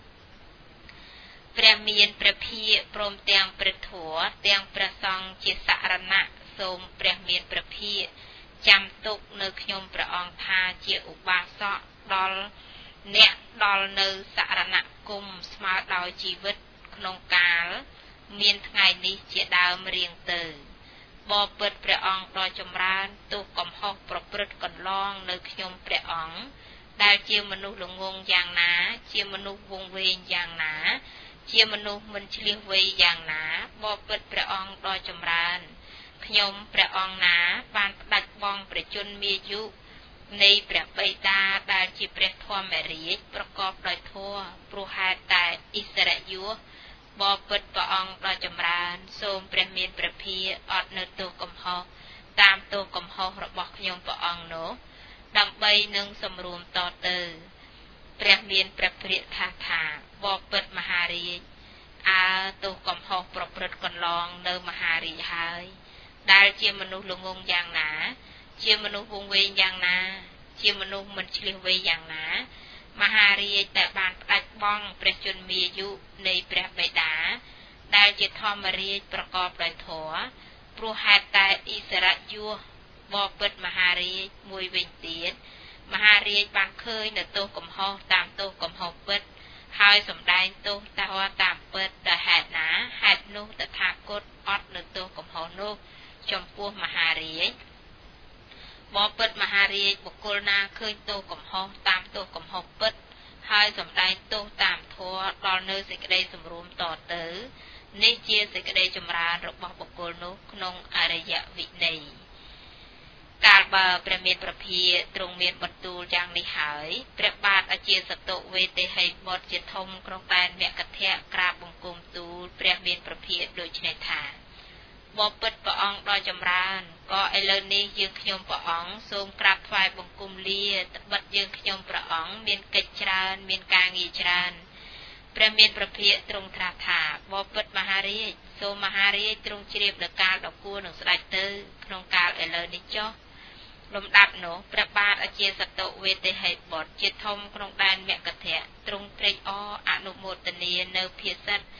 ព្រះមានព្រះភិក្ខព្រមទាំងព្រះធម៌ទាំងព្រះសង្ឃជាសរណៈសូមព្រះមានព្រះភិក្ខចាំទុកនៅខ្ញុំព្រះអង្គថាជាឧបាសកដល់អ្នកដល់នៅសរណគមស្មើដោយជីវិតក្នុងកាលមានថ្ងៃនេះជាដើមរៀងទៅបបិទ្ធព្រះអង្គដ៏ចម្រើនទោះកំហុសប្រព្រឹត្តកន្លងនៅខ្ញុំព្រះអង្គដែលជាមនុស្សល្ងងយ៉ាងណាជាមនុស្សវង្វេងយ៉ាងណាជាមនុស្សមិនឆ្លៀសវៃយ៉ាងណាបបិទ្ធព្រះអង្គដ៏ចម្រើនខ្ញុំព្រះអង្គណាបានផ្ដាច់បង់ព្រះជន្មាយុនៃព្រះបិតាដែលជាព្រះធម្មរាជប្រកបដោយធម៌ព្រោះហេតុតែអិសរិយសបបិទ្ធព្រះអង្គដ៏ចម្រើនសូមព្រះមានព្រះភិក្ខអត់នៅទោសកំហុសតាមទោសកំហុសរបស់ខ្ញុំព្រះអង្គនោះដើម្បីនឹងសម្រួមតទៅព្រះមានព្រះភិក្ខថាបបិទ្ធមហារាជទោសកំហុសប្រព្រឹត្តកន្លងនៅមហារាជហើយដែលជាមនុស្សល្ងងយ៉ាងណាជាមនុស្សវង្វេងយ៉ាងណាជាមនុស្សមិនឆ្លៀសវៃយ៉ាងណាមហារាជតែបានផ្ដាច់បង់ព្រះជន្មាយុនៃព្រះបិតាដែលជាធម្មរាជប្រកបដោយធម៌ព្រោះហេតុតែអិសរិយសបបិទ្ធមហារាជមួយវិញទៀតមហារាជបានឃើញនៅទោសកំហុសតាមទោសកំហុសពិតហើយសម្ដែងទោសតាមពិតដែលហេតុណាហេតុនោះតថាគតអត់នៅទោសកំហុសនោះចំពោះមហារាជបបិទ្ធមហារាជបុគ្គលណាឃើញទោសកំហុសតាមទោសកំហុសពិតហើយសម្ដែងទោសតាមធម៌ដល់នៅសេចក្តីសម្រួមតទៅនេះជាសេចក្តីចម្រើនរបស់បុគ្គលនោះក្នុងអរិយវិន័យកាលបើព្រះមានព្រះភិក្ខទ្រង់មានបន្ទូលយ៉ាងនេះហើយព្រះបាទអជាសតុវេទហិបុត្រជាធំក្នុងដែនមគធៈក្រាបបង្គំទូលព្រះមានព្រះភិក្ខដូចនេះថាបបិទ្ធព្រះអង្គដ៏ចម្រើនក៏ឥឡូវនេះយើងខ្ញុំព្រះអង្គសូមក្រាបថ្វាយបង្គំលាត្បិតយើងខ្ញុំព្រះអង្គមានកិច្ចច្រើនមានការងារច្រើនព្រះមានព្រះភិក្ខទ្រង់ត្រាស់ថាបបិទ្ធមហារាជសូមមហារាជទ្រង់ជ្រាបដល់កាលដ៏គួរនឹងស្ដេចទៅក្នុងកាលឥឡូវនេះចុះលំដាប់នោះព្រះបាទអជាសតុវេទហិបុត្រជាធំក្នុងដែនមគធៈទ្រង់ត្រេកអរអនុមោទនានៅភាសិត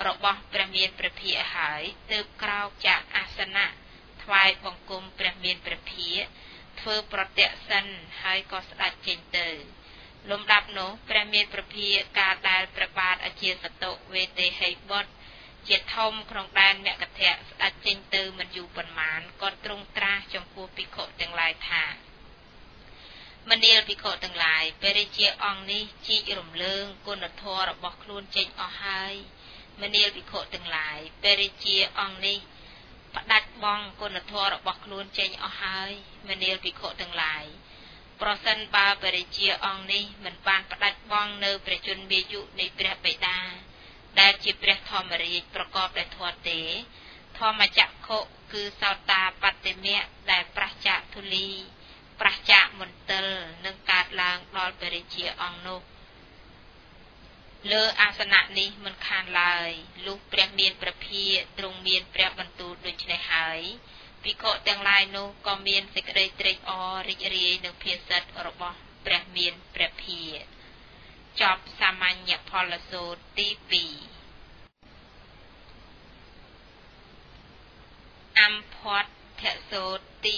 របស់ព្រះមានព្រះភិក្ខហើយទើបក្រោកจากអាសនៈថ្វាយបង្គំព្រះមានព្រះភិក្ខធ្វើប្រតិសិនហើយក៏ស្ដេចចេញទៅលំដាប់នោះព្រះមានព្រះភិក្ខកាលដែលព្រះបាទអជាសតុវេទេហីបុត្រជាធំក្នុងដែនមគធៈស្ដេចចេញទៅមិនយូរប៉ុន្មានក៏ទ្រង់ត្រាស់ចំពោះភិក្ខុទាំងឡាយថាមនាលភិក្ខុទាំងឡាយព្រះរាជាអង្គនេះជីករំលើងគុណធម៌របស់ខ្លួនចេញអស់ហើយមនាលភិក្ខុទាំងឡាយព្រះរាជាអង្គនេះផ្ដាច់បង់គុណធម៌របស់ខ្លួនចេញអស់ហើយមនាលភិក្ខុទាំងឡាយប្រសិនបើព្រះរាជាអង្គនេះមិនបានផ្ដាច់បង់នៅព្រះជន្មាយុនៃព្រះបិតាដែលជាព្រះធម្មរាជប្រកបដោយធម៌ទេធម្មចក្ខុគឺសោតាបត្តិមៈដែលប្រះចាកធូលីប្រះចាកមន្ទិលនឹងកើតឡើងដល់ព្រះរាជាអង្គនោះលើអាសនៈនេះមិនខានឡើយលុះព្រះមានព្រះភិក្ខទ្រង់មានព្រះបន្ទូលដូច្នេះហើយភិក្ខុទាំងឡាយនោះក៏មានសេចក្តីត្រេកអររីករាយនឹងភាសិទ្ធរបស់ព្រះមានព្រះភិក្ខចប់សាមញ្ញផលសូត្រទី2អំផត្តសូត្រទី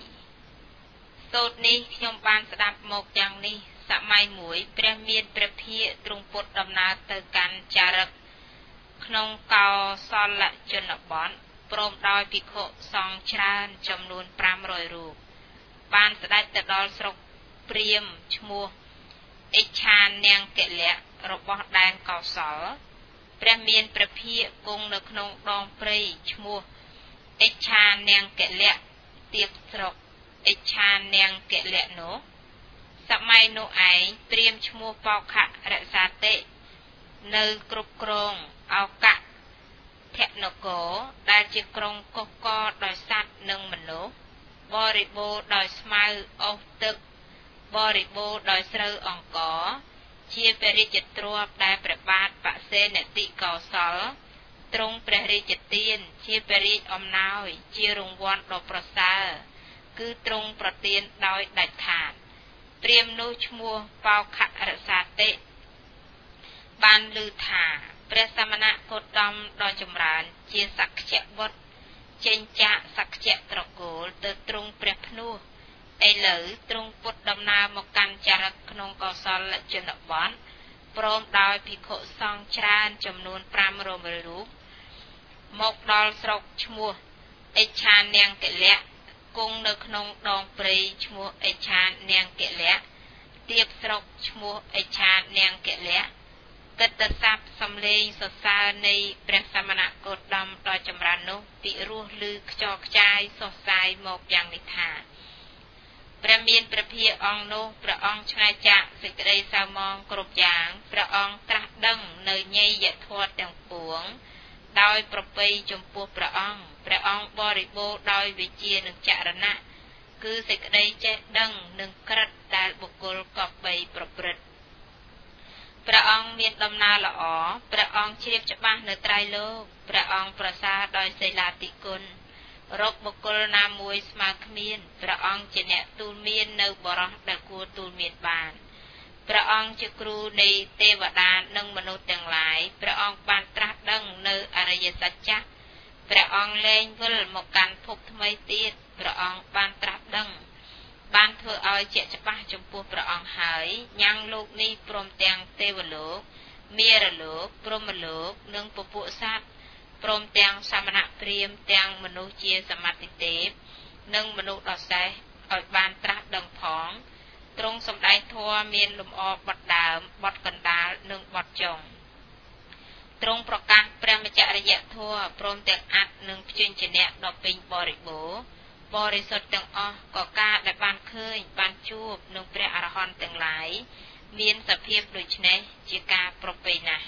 3សូត្រនេះខ្ញុំបានស្ដាប់មកយ៉ាងនេះសម័យមួយព្រះមានព្រះភិក្ខទ្រង់ពុតដំណើរទៅកាន់ចារឹកក្នុងកោសលជនបទព្រមដោយភិក្ខុសង្ឃច្រើនចំនួន500រូបបានស្ដេចទៅដល់ស្រុកព្រាហ្មណ៍ឈ្មោះអិច្ឆានាងគលៈរបស់ដែនកោសលព្រះមានព្រះភិក្ខគង់នៅក្នុងដងព្រៃឈ្មោះអិច្ឆានាងគលៈទៀបស្រុកអិច្ឆានាងគលៈនោះសម័យនោះឯងព្រាហ្មណ៍ឈ្មោះបោខៈរសាតិនៅគ្រប់គ្រងឱកៈធនគរដែលជាក្រុងកុះកដោយសត្វនិងមនុស្សបរិបូរដោយស្មៅអូសទឹកបរិបូរដោយស្រូវអង្ករជាព្រះរាជទ្រព្យដែលព្រះបាទបសេនតិកោសលទ្រង់ព្រះរាជទានជាព្រះរាជអំណោយជារង្វាន់ដ៏ប្រសើរគឺទ្រង់ប្រទានដោយដាច់ខាតព្រាហ្មណ៍នោះឈ្មោះបោខៈរសាតិបានឮថាព្រះសមណគោតមដ៏ចម្រើនជាសក្យបុត្រចេញចាកសក្យត្រកូលទៅទ្រង់ព្រះភ្នោះឥឡូវទ្រង់ពុតដំណើរមកកាន់ចារឹកក្នុងកោសលជនបទព្រមដោយភិក្ខុសង្ឃច្រើនចំនួន500រូបមកដល់ស្រុកឈ្មោះអិច្ឆានាងគលៈគង់នៅក្នុងដងព្រៃឈ្មោះអិច្ឆានាងគលៈទៀបស្រុកឈ្មោះអិច្ឆានាងគលៈកិត្តស័ព្ទសំឡេងសរសើរនៃព្រះសមណគោតមដ៏ចម្រើននោះពិរោះឮខ្ចរខ្ចាយសុសសាយមកយ៉ាងនេះថាព្រះមានព្រះភិក្ខអង្គនោះព្រះអង្គឆ្ងាយចាកសេចក្តីសៅមងគ្រប់យ៉ាងព្រះអង្គត្រាស់ដឹងនៅញយធម៌ទាំងពួងដោយប្រពៃចំពោះព្រះអង្គបរិបូរដោយវិជ្ជានិងចរណៈគឺសេចក្តីចេះដឹងនិងក្រិតដែលបុគ្គលកប់បីប្រព្រឹត្តព្រះអង្គមានដំណើរល្អព្រះអង្គជ្រាបច្បាស់នៅត្រៃលោកព្រះអង្គប្រសើរដោយសីលាតិគុណរកបុគ្គលណាមួយស្មើគ្មានព្រះអង្គជាអ្នកទូលមាននៅបរោះដែលគួរទូលមានបានព្រះអង្គជាគ្រូនៃទេវតានិងមនុស្សទាំងឡាយព្រះអង្គបានត្រាស់ដឹងនៅអរិយសច្ចៈព្រះអង្គលែងវិលមកកាន់ភពថ្មីទៀតព្រះអង្គបានត្រាស់ដឹងបានធ្វើឲ្យជាក់ច្បាស់ចំពោះព្រះអង្គហើយញ៉ាំងលោកនេះព្រមទាំងទេវលោកមារលោកព្រហ្មលោកនិងពពួកសត្វព្រមទាំងសមណព្រាហ្មណ៍ទាំងមនុស្សជាសមត្ថិទេពនិងមនុស្សដ៏សេះឲ្យបានត្រាស់ដឹងផងទ្រង់សម្ដែងធម៌មានលំអបទដើមបទកណ្ដាលនិងបទចុងទ្រង់ប្រកាសព្រះមច្ចរិយធម៌ព្រមទាំងអត្តនិងព្យញ្ជនៈដ៏ពេញបរិបូរណ៍បរិសុទ្ធទាំងអស់ក៏ការដែលបានឃើញបានជួបនឹងព្រះអរហន្តទាំងឡាយមានសភាពដូចនេះជាការប្រពៃណាស់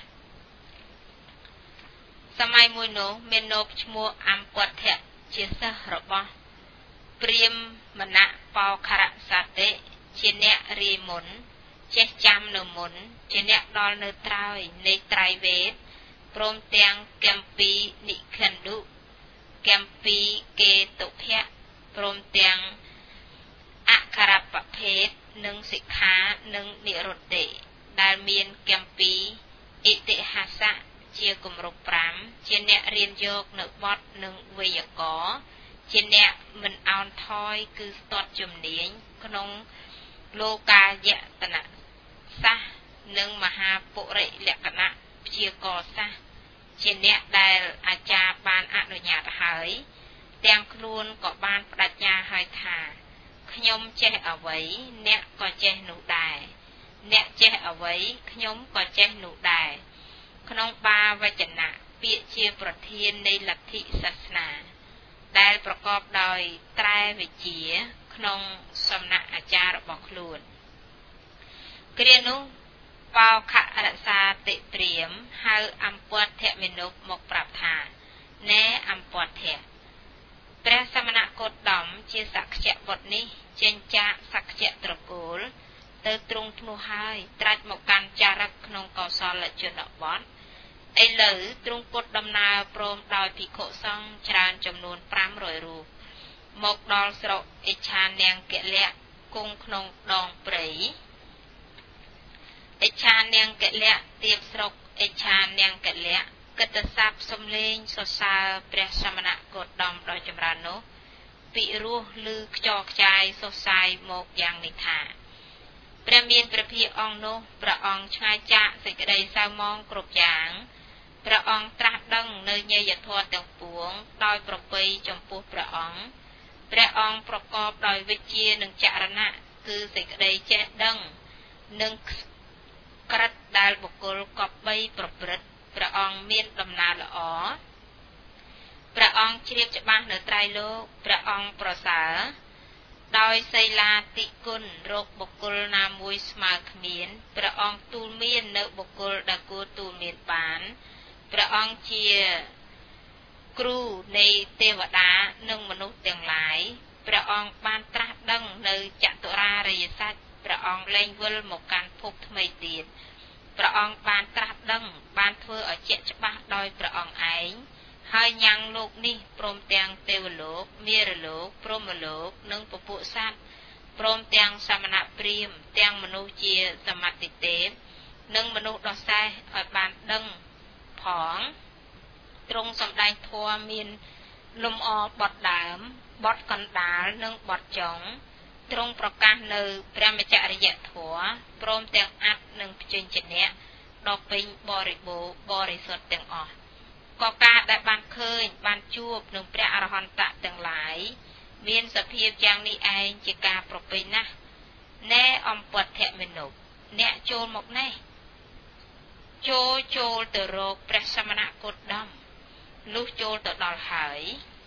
សម័យមួយនោះមាននោបឈ្មោះអំពតៈជាសិស្សរបស់ព្រាហ្មណបោខរសតិជាអ្នករាយមុនចេះចាំនៅមុនជាអ្នកដល់នៅត្រើយនៃត្រៃវេទព្រមទាំងកម្ពីនិខណ្ឌុកម្ពីកេតុភៈព្រមទាំងអក្ខរប្រភេទនិងសិក្ខានិងនិរុត្តិដែលមានកម្ពីអិតិហាសៈជាគម្រប់5ជាអ្នករៀនយកនៅបទនិងវេយ្យាករណ៍ជាអ្នកមិនអោនថយគឺស្ទាត់ជំនាញក្នុងលោកាយតនសាស្ត្រនិងមហាពុរិលក្ខណៈព្យាករសាស្ត្រជាអ្នកដែលអាចារ្យបានអនុញ្ញាតហើយទាំងខ្លួនក៏បានបដិញ្ញាហើយថាខ្ញុំចេះអ្វីអ្នកក៏ចេះនោះដែរអ្នកចេះអ្វីខ្ញុំក៏ចេះនោះដែរក្នុងបាវចនៈពាក្យជាប្រធាននៃលទ្ធិសាសនាដែលប្រកបដោយត្រែវិជ្ជាក្នុងសំណាក់អាចារ្យរបស់ខ្លួនគ្រានោះបោខរសាតិព្រាមហៅអំពន្ធមេនុបមកប្រាប់ថាណែអំពន្ធៈព្រះសមណគោតមជាសក្យបុត្រនេះចេញចាកសក្យត្រកូលទៅទ្រង់ធ្នោះហើយត្រាច់មកកាន់ចារឹកក្នុងកោសលជនបទឥឡូវទ្រង់ពុតដំណើរព្រមដោយភិក្ខុសង្ឃច្រើនចំនួន500រូបមកដល់ស្រុកអិច្ឆានាងគលៈគង់ក្នុងដងព្រៃអិច្ឆានាងគលៈទៀបស្រុកអិច្ឆានាងគលៈកិត្តស័ព្ទសំលេងសរសើរព្រះសមណគោតមដ៏ចម្រើននោះពិរោះឮខ្ចរខ្ចាយសរសើរមកយ៉ាងនេះថាព្រះមានព្រះភិក្ខុអង្គនោះព្រះអង្គឆ្ងាយចាកសេចក្តីសៅហ្មងគ្រប់យ៉ាងព្រះអង្គត្រាស់ដឹងនៅញយធម៌ទាំងពួងដោយប្រពៃចំពោះព្រះអង្គប្រកបដោយវិជ្ជានិងចរណៈគឺសេចក្តីចេះដឹងនិងក្រិតដែលបុគ្គលគប្បីប្រព្រឹត្តព្រះអង្គមានដំណើរល្អព្រះអង្គជ្រាបច្បាស់នៅត្រៃលោកព្រះអង្គប្រសើរដោយសីលាតិគុណរកបុគ្គលណាមួយស្មើគ្មានព្រះអង្គទូលមាននៅបុគ្គលដែលគួរទូលមានបានព្រះអង្គជាគ្រូនៃទេវតានិងមនុស្សទាំងឡាយព្រះអង្គបានត្រាស់ដឹងនៅចតុរារិយសច្ចព្រះអង្គលែងវិលមកកាន់ភពថ្មីទៀតព្រះអង្គបានត្រាស់ដឹងបានធ្វើឲ្យជាក់ច្បាស់ដោយព្រះអង្គឯងហើយញ៉ាំងលោកនេះព្រមទាំងទេវលោកមារលោកព្រហ្មលោកនិងពពួកសត្វព្រមទាំងសមណព្រាហ្មណ៍ទាំងមនុស្សជាសមតិទេពនិងមនុស្សដ៏សេះឲ្យបានដឹងផងទ្រង់សម្ដែងធម៌មានលំអបទដើមបទកណ្ដាលនិងបទចុងទ្រង់ប្រកាសនៅព្រះមច្ចរិយធម៌ព្រមទាំងអត្តនិងព្យញ្ជនៈដ៏ពេញបរិបូរណ៍បរិសុទ្ធទាំងអស់ក៏ការដែលបានឃើញបានជួបនឹងព្រះអរហន្តៈទាំងឡាយមានសភាពយ៉ាងនេះឯងជាការប្រពៃណាស់ណែអំពន្ធមេនុបអ្នកចូលមកនេះចូលទៅរកព្រះសមណគោតមលុះចូលទៅដល់ហើយ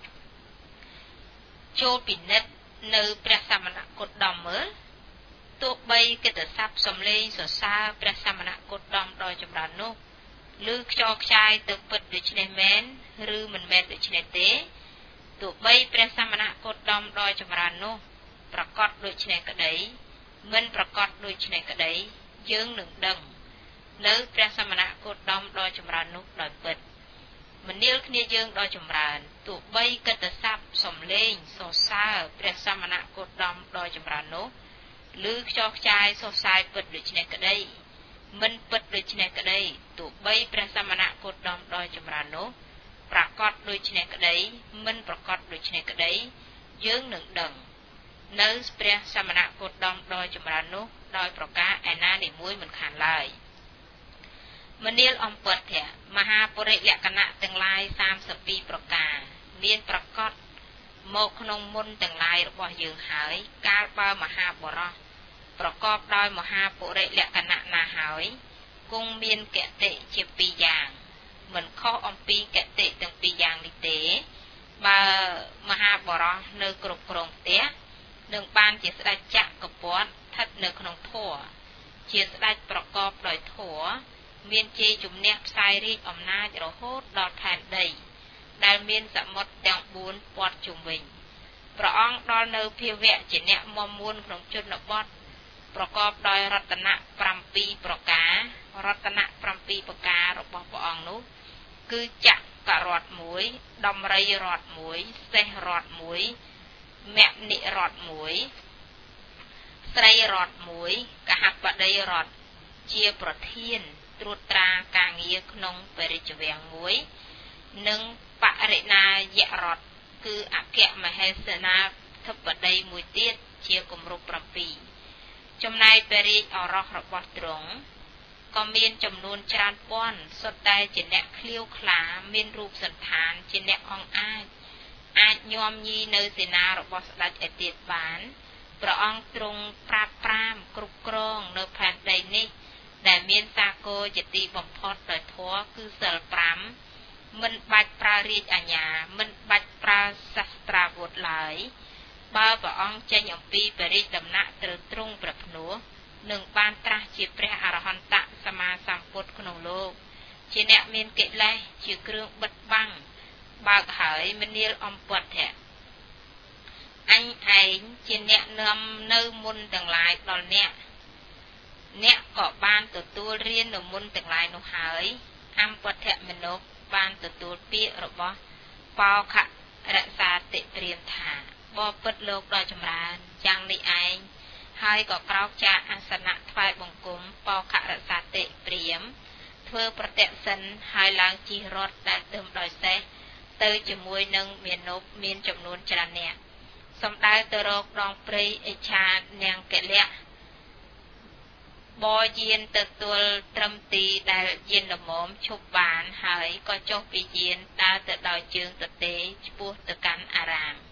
ចូលពិនិត្យនៅព្រះសមណគោតមមើលទោះបីកិត្តស័ព្ទសំលេងសរសើរព្រះសមណគោតមដ៏ចម្រើននោះឬខ្យល់ខ្ចាយទៅពិតដូច្នេះមែនឬមិនមែនដូច្នេះទេទោះបីព្រះសមណគោតមដ៏ចម្រើននោះប្រកាសដូច្នេះក្តីមិនប្រកាសដូច្នេះក្តីយើងនឹងដឹងនៅព្រះសមណគោតមដ៏ចម្រើននោះដោយពិតមនាលគ្នាយើងដ៏ចម្រើនទោះបីកិត្តស័ព្ទសំលេងសរសើរព្រះសមណគោតមដ៏ចម្រើននោះឬខ្យល់ខ្ចាយសរសើរពិតដូច្នេះក្តីមិនពិតដូច្នេះក្តីទោះបីព្រះសមណគោតមដ៏ចម្រើននោះប្រកាសដូច្នេះក្តីមិនប្រកាសដូច្នេះក្តីយើងនឹងដឹងនៅព្រះសមណគោតមដ៏ចម្រើននោះដោយប្រការឯណានីមួយមិនខានឡើយមនាលអំពន្ធៈមហាពុរិលក្ខណៈទាំងឡាយ32ប្រការមានប្រកាសមកក្នុងមុនទាំងឡាយរបស់យើងហើយកាលបើមហាបរោះប្រកបដោយមហាពុរិលក្ខណៈណាហើយគង់មានគតិជា2យ៉ាងមិនខុសអំពីគតិទាំង2យ៉ាងនេះទេបើមហាបរោះនៅគ្រប់គ្រងផ្ទះនឹងបានជាស្ដេចចក្រពត្តិស្ថិតនៅក្នុងធម៌ជាស្ដេចប្រកបដោយធម៌មានជ័យជំនះផ្សាយរាជអំណាចរហូតដល់ផែនដីដែលមានសមុទ្រទាំង4ព័ទ្ធជុំវិញព្រះអង្គដល់នៅភាវៈជាអ្នកមមួនក្នុងជនបទប្រកបដោយរតនៈ7ប្រការរតនៈ7ប្រការរបស់ព្រះអង្គនោះគឺចក្ររដ្ឋ1ដំរីរដ្ឋ1សេះរដ្ឋ1មគ្គនិរដ្ឋ1ស្រីរដ្ឋ1កហបតីរដ្ឋជាប្រធានត្រួតត្រាការងារក្នុងបរិជ្ជវាំងមួយនិងបរិណាយរដ្ឋគឺអគ្គមហេសេនាធិបតីមួយទៀតជាគម្រប់7ចំណែកព្រះរាជឱរសរបស់ទ្រង់ក៏មានចំនួនច្រើនពាន់សុទ្ធតែជាអ្នកឃ្លាវខ្លាមានរូបសន្តានជាអ្នកអង្អាចញោមញីនៅសេនារបស់ស្ដេចឯទៀតបានព្រះអង្គទ្រង់ប្រាប់ប្រាមគ្រប់គ្រងនៅផែនដីនេះដែលមានសាគរជាទីបំផុតដោយធម៌គឺសិល5មិនបាច់ប្រើរាជអាជ្ញាមិនបាច់ប្រើសាស្ត្រាវុធឡើយបើព្រះអង្គចេញអំពីបរិយាដំណាក់ត្រូវទ្រង់ព្រះភ្នោះនឹងបានត្រាស់ជាព្រះអរហន្តសម្មាសម្ពុទ្ធក្នុងលោកជាអ្នកមានកិលេសជាគ្រឿងបិទបាំងបើកហើយមនាលអំពត់ៈអញឯងជាអ្នកនាំនៅមុនទាំងឡាយដល់អ្នកក៏បានទទួលរៀននៅមុនទាំងឡាយនោះហើយអំពត់ៈមនុស្សបានទទួលពាក្យរបស់បោខរសាតិព្រាមថាបបិទ្ធលោកដ៏ចម្រើនយ៉ាងនេះឯងហើយក៏ក្រោកចាកអាសនៈថ្វាយបង្គំបោខរសាតិព្រាមធ្វើប្រតិសិនហើយឡើងជិះរថដែលទឹមដោយសេះទៅជាមួយនឹងមាណពមានចំនួនច្រើនអ្នកសំដៅទៅរកដងព្រៃអិច្ឆានាងកលៈបយានទៅទល់ត្រឹមទីដែលយានល្មមឈប់បានហើយក៏ចុះពីយានដើរទៅដោយជើងទទេឆ្ពោះទៅកាន់អារាម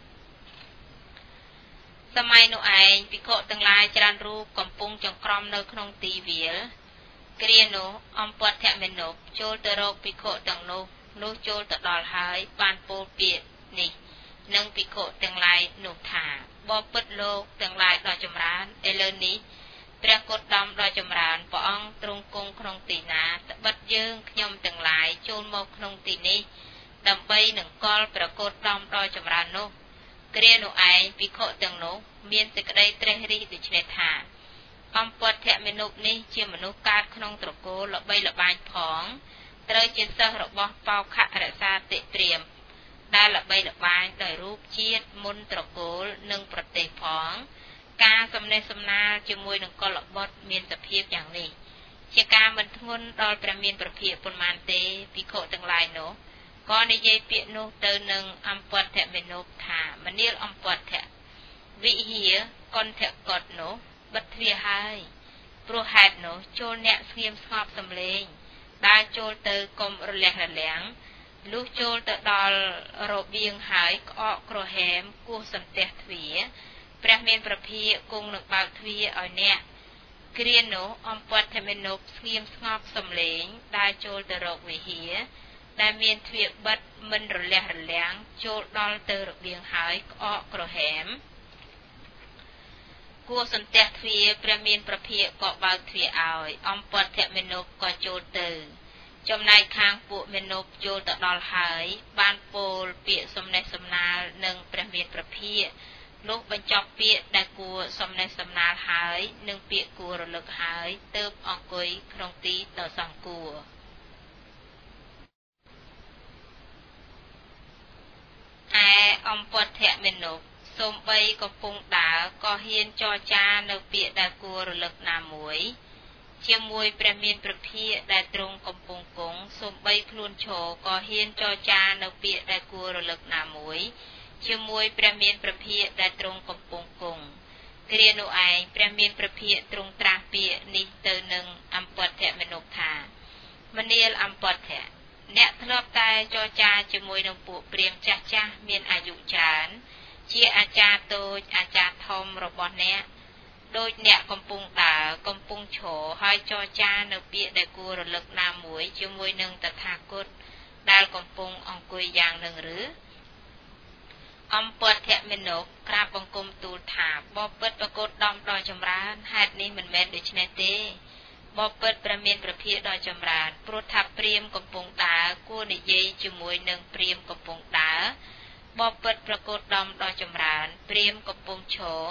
សម័យនោះឯងភិក្ខុទាំងឡាយច្រើនរូបកំពុងចង្ក្រមនៅក្នុងទីវាលគ្រានោះអំពត់មនុស្សចូលទៅរកភិក្ខុទាំងនោះចូលទៅដល់ហើយបានពោលពាក្យនេះនិងភិក្ខុទាំងឡាយនោះថាបបិទ្ធលោកទាំងឡាយដ៏ចម្រើនឥឡូវនេះព្រះគោតមដ៏ចម្រើនព្រះអង្គទ្រង់គង់ក្នុងទីណាត្បិតយើងខ្ញុំទាំងឡាយចូលមកក្នុងទីនេះដើម្បីនឹងកល់ព្រះគោតមដ៏ចម្រើននោះគ្រានោះឯងភិក្ខុទាំងនោះមានសេចក្តីត្រេះរិះដូច្នេះថាអំពត់មនុស្សនេះជាមនុស្សកើតក្នុងត្រកូលល្បីល្បាញផងត្រូវជាសិស្សរបស់បោខរសាតិព្រាមដែលល្បីល្បាញដោយរូបជាតិមុនត្រកូលនិងប្រទេសផងការសំណេះសំណាលជាមួយនឹងកុលបុត្រមានសភាពយ៉ាងនេះជាការមិនធ្ងន់ដល់ព្រះមានព្រះភិក្ខប៉ុន្មានទេភិក្ខុទាំងឡាយនោះក៏និយាយពាក្យនោះទៅនឹងអំពត់មនុស្សថាមនាលអំពត់វិហារកុនធកតនោះបិទទ្វារហើយព្រោះហេតុនោះចូលអ្នកស្ងៀមស្ងប់សំឡេងដើរចូលទៅកុំរលះរលាំងលុះចូលទៅដល់របៀងហើយក្អកក្រហែមគោះសន្ទះទ្វារព្រះមានព្រះភិក្ខគង់នឹងបើកទ្វារឲ្យអ្នកគ្រានោះអំពត់មនុស្សស្ងៀមស្ងប់សំឡេងដើរចូលទៅរកវិហារដែលមានទ្វារបិទមិនរលះរលាំងចូលដល់ទៅរបៀងហើយក្អកក្រហែមគួសន្ទះទ្វារព្រះមានព្រះភិក្ខក៏បើកទ្វារឲ្យអំពត់មនុស្សក៏ចូលទៅចំណែកខាងពួកមនុស្សចូលទៅដល់ហើយបានពោលពាក្យសំណេះសំណាលនឹងព្រះមានព្រះភិក្ខនោះបញ្ចប់ពាក្យដែលគួរសំណេះសំណាលហើយនិងពាក្យគួររលឹកហើយទើបអង្គុយក្នុងទីដ៏សង្គួរឯអំពត់មនុស្សសូម្បីកំពុងដើរក៏ហ៊ានចរចានៅពាក្យដែលគួររលឹកណាមួយជាមួយព្រះមានព្រះភិក្ខដែលទ្រង់កំពុងគង់សូម្បីខ្លួនឈរក៏ហ៊ានចរចានៅពាក្យដែលគួររលឹកណាមួយជាមួយព្រះមានព្រះភិក្ខដែលទ្រង់កំពុងគង់គ្រានោះឯងព្រះមានព្រះភិក្ខទ្រង់ត្រាស់ពាក្យនេះទៅនឹងអំពត់មនុស្សថាមនាលអំពត់អ្នកធ្លាប់តែចរចាជាមួយនឹងពួកព្រាហ្មណ៍ចាស់មានអាយុច្រើនជាអាចារ្យតូចអាចារ្យធំរបស់អ្នកដូចអ្នកកំពុងដើរកំពុងឈរហើយចរចានៅពាក្យដែលគួររលឹកណាមួយជាមួយនឹងតថាគតដែលកំពុងអង្គុយយ៉ាងនឹងឬអំពត់មនុស្សក្រាបបង្គំទូលថាបបិទ្ធប្រកោតដំដ៏ចម្រើនហេតុនេះមិនមែនដូច្នេះទេបបិទ្ធព្រះមានព្រះភិក្ខដ៏ចម្រើនព្រោះថាព្រាហ្មណ៍កំពុងដើរគួរនិយាយជាមួយនឹងព្រាហ្មណ៍កំពុងដើរបបិទ្ធប្រកោតដំដ៏ចម្រើនព្រាហ្មណ៍កំពុងឈរ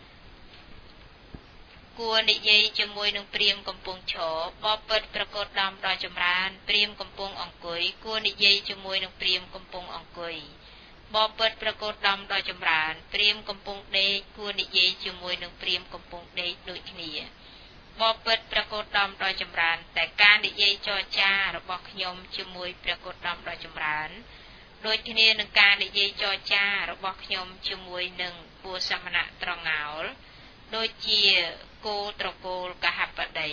គួរនិយាយជាមួយនឹងព្រាហ្មណ៍កំពុងឈរបបិទ្ធប្រកោតដំដ៏ចម្រើនព្រាហ្មណ៍កំពុងអង្គុយគួរនិយាយជាមួយនឹងព្រាហ្មណ៍កំពុងអង្គុយបបិទ្ធប្រកោតដំដ៏ចម្រើនព្រាហ្មណ៍កំពុងដេកគួរនិយាយជាមួយនឹងព្រាហ្មណ៍កំពុងដេកដូចគ្នាបបបិទ្ធប្រកោតដំដោយចម្រើនតែការនិយាយចរចារបស់ខ្ញុំជាមួយប្រកោតដំដោយចម្រើនដូចគ្នានឹងការនិយាយចរចារបស់ខ្ញុំជាមួយនឹងពួកសមណៈត្រងោលដូចជាគោត្រកូលកហបតី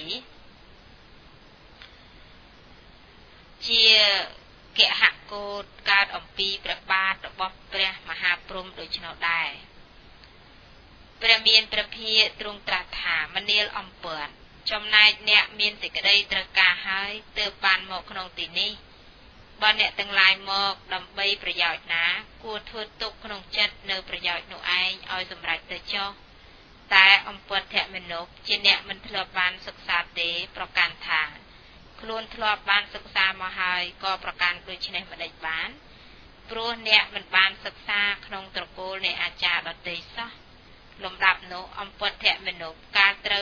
ជាកហកោតកើតអំពីព្រះបាទរបស់ព្រះមហាព្រហ្មដូច្នោះដែរព្រះមានព្រះភិយទ្រង់ត្រាស់ថាមនាលអំពើចំណែកអ្នកមានសេចក្តីត្រូវការហើយទើបបានមកក្នុងទីនេះបើអ្នកទាំងឡាយមកដើម្បីប្រយោជន៍ណាគួរធ្វើទុកក្នុងចិត្តនៅប្រយោជន៍នោះឯងឲ្យសម្រេចទៅចុះតែអំពត់ធមនុបជាអ្នកមិនធ្លាប់បានសិក្សាទេប្រកាន់ថាខ្លួនធ្លាប់បានសិក្សាមកហើយក៏ប្រកាន់ដូច្នេះមិនដេចបានព្រោះអ្នកមិនបានសិក្សាក្នុងត្រកូលនៃអាចារ្យដទៃសោះលំដាប់នោះអំពត់ធមនុបកាលត្រូវ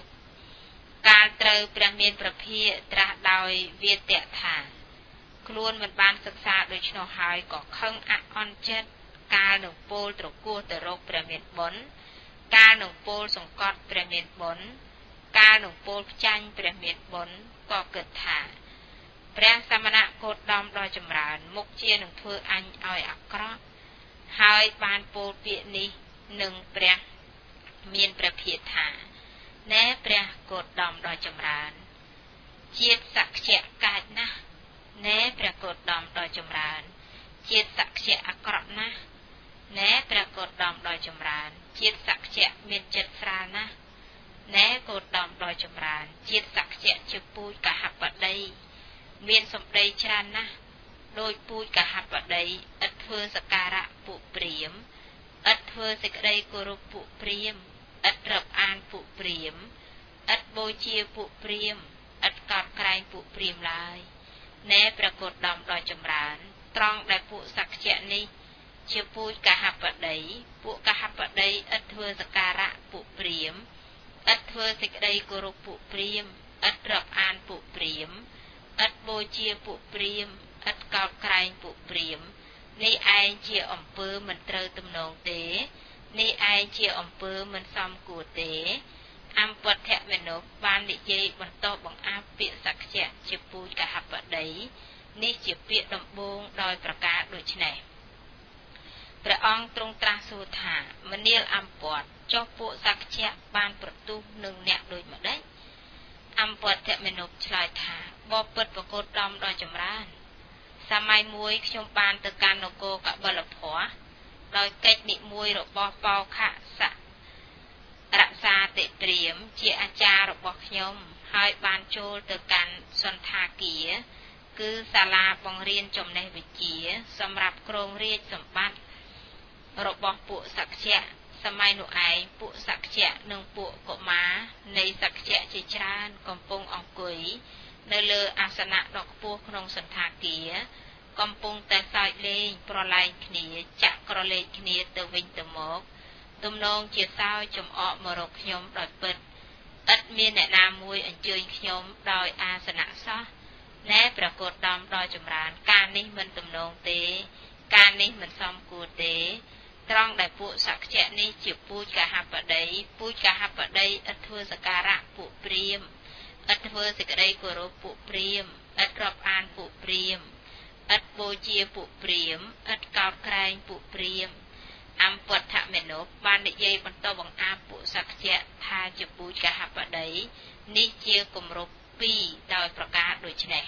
ព្រះមានព្រះភិយត្រាស់ដោយវាទៈថាខ្លួនមិនបានសិក្សាដូច្នោះហើយក៏ខឹងអអន់ចិត្តកាលនឹងពោលត្រគោះទៅរកព្រះមានបុណ្យកាលនឹងពោលសង្កត់ព្រះមានបុណ្យកាលនឹងពោលផ្ចាញ់ព្រះមានបុណ្យក៏គិតថាព្រះសមណគោតមដ៏ចម្រើនមុខជានឹងធ្វើអញឲ្យអាក្រក់ហើយបានពោលពាក្យនេះនឹងព្រះមានព្រះភិយថាណែព្រះគោតមដ៏ចម្រើនជាតិសក្យៈកាចណាស់ណែព្រះគោតមដ៏ចម្រើនជាតិសក្យៈអាក្រក់ណាស់ណែព្រះគោតមដ៏ចម្រើនជាតិសក្យៈមានចិត្តស្រាលណាស់ណែគោតមដ៏ចម្រើនជាតិសក្យៈជាពូជកហបតីមានសម្ដីច្រើនណាស់ដោយពូជកហបតីឥតធ្វើសក្ការៈពួកព្រាហ្មណ៍ឥតធ្វើសេចក្តីគោរពពួកព្រាហ្មណ៍ឥតរាប់អានពួកព្រាហ្មណ៍ឥតបូជាពួកព្រាហ្មណ៍ឥតកោតក្រែងពួកព្រាហ្មណ៍ឡើយណែព្រះគោតមដ៏ចម្រើនត្រង់ដែលពួកសក្យៈនេះជាពូជកហបតីពួកកហបតីឥតធ្វើសក្ការៈពួកព្រាហ្មណ៍ឥតធ្វើសេចក្តីគោរពពួកព្រាហ្មណ៍ឥតរាប់អានពួកព្រាហ្មណ៍ឥតបូជាពួកព្រាហ្មណ៍ឥតកោតក្រែងពួកព្រាហ្មណ៍នេះឯងជាអំពើមិនត្រូវទំនងទេនេះឯងជាអំពើមិនសមគួរទេអំពត់ធមនុបបាននិយាយបន្តបង្អាប់ពាក្យសក្យៈជាពូជកហបតីនេះជាពាក្យដំបូងដោយប្រការដូចនេះព្រះអង្គទ្រង់ត្រាស់សួរថាមនាលអំពត់ចុះពួកសក្យៈបានប្រទូសនឹងអ្នកដូចម្ដេចអំពត់ធមនុបឆ្លើយថាបបិទ្ធប្រកោតដំដ៏ចម្រើនសម័យមួយខ្ញុំបានទៅកាន់នគរកបិលភ័ក្រដោយកិច្ចនិមួយរបស់បោខសៈរក្សាតិព្រាមជាអាចារ្យរបស់ខ្ញុំហើយបានចូលទៅកាន់សន្តាគារគឺសាលាបង្រៀនចំណេះវិជ្ជាសម្រាប់គ្រងរាជសម្បត្តិរបស់ពួកសក្យៈសម័យនោះឯងពួកសក្យៈនិងពួកកុមារនៃសក្យៈជាច្រើនកំពុងអង្គុយនៅលើអាសនៈដ៏ខ្ពស់ក្នុងសន្តាគារកំពុងតែសើចលេងប្រឡែងគ្នាចាក់ក្រឡេកគ្នាទៅវិញទៅមកទំនងជាសើចចំអកមករកខ្ញុំដោយពិតឥតមានអ្នកណាមួយអញ្ជើញខ្ញុំដោយអាសនៈសោះណែប្រកោតដំដ៏ចម្រើនការនេះមិនទំនងទេការនេះមិនសមគួរទេត្រង់ដែលពួកសក្យៈនេះជាពូជកហបតីពូជកហបតីឥតធ្វើសក្ការៈពួកព្រាហ្មណ៍ឥតធ្វើសេចក្តីគោរពពួកព្រាហ្មណ៍ឥតរាប់អានពួកព្រាហ្មណ៍ឥតបូជាពួកព្រាហ្មណ៍ឥតកោតក្រែងពួកព្រាហ្មណ៍អំពត់ធមនុបបាននិយាយបន្តបង្អាប់ពួកសក្យៈថាជាពូជកហបតីនេះជាគម្រប់2ដោយប្រការដូចនេះ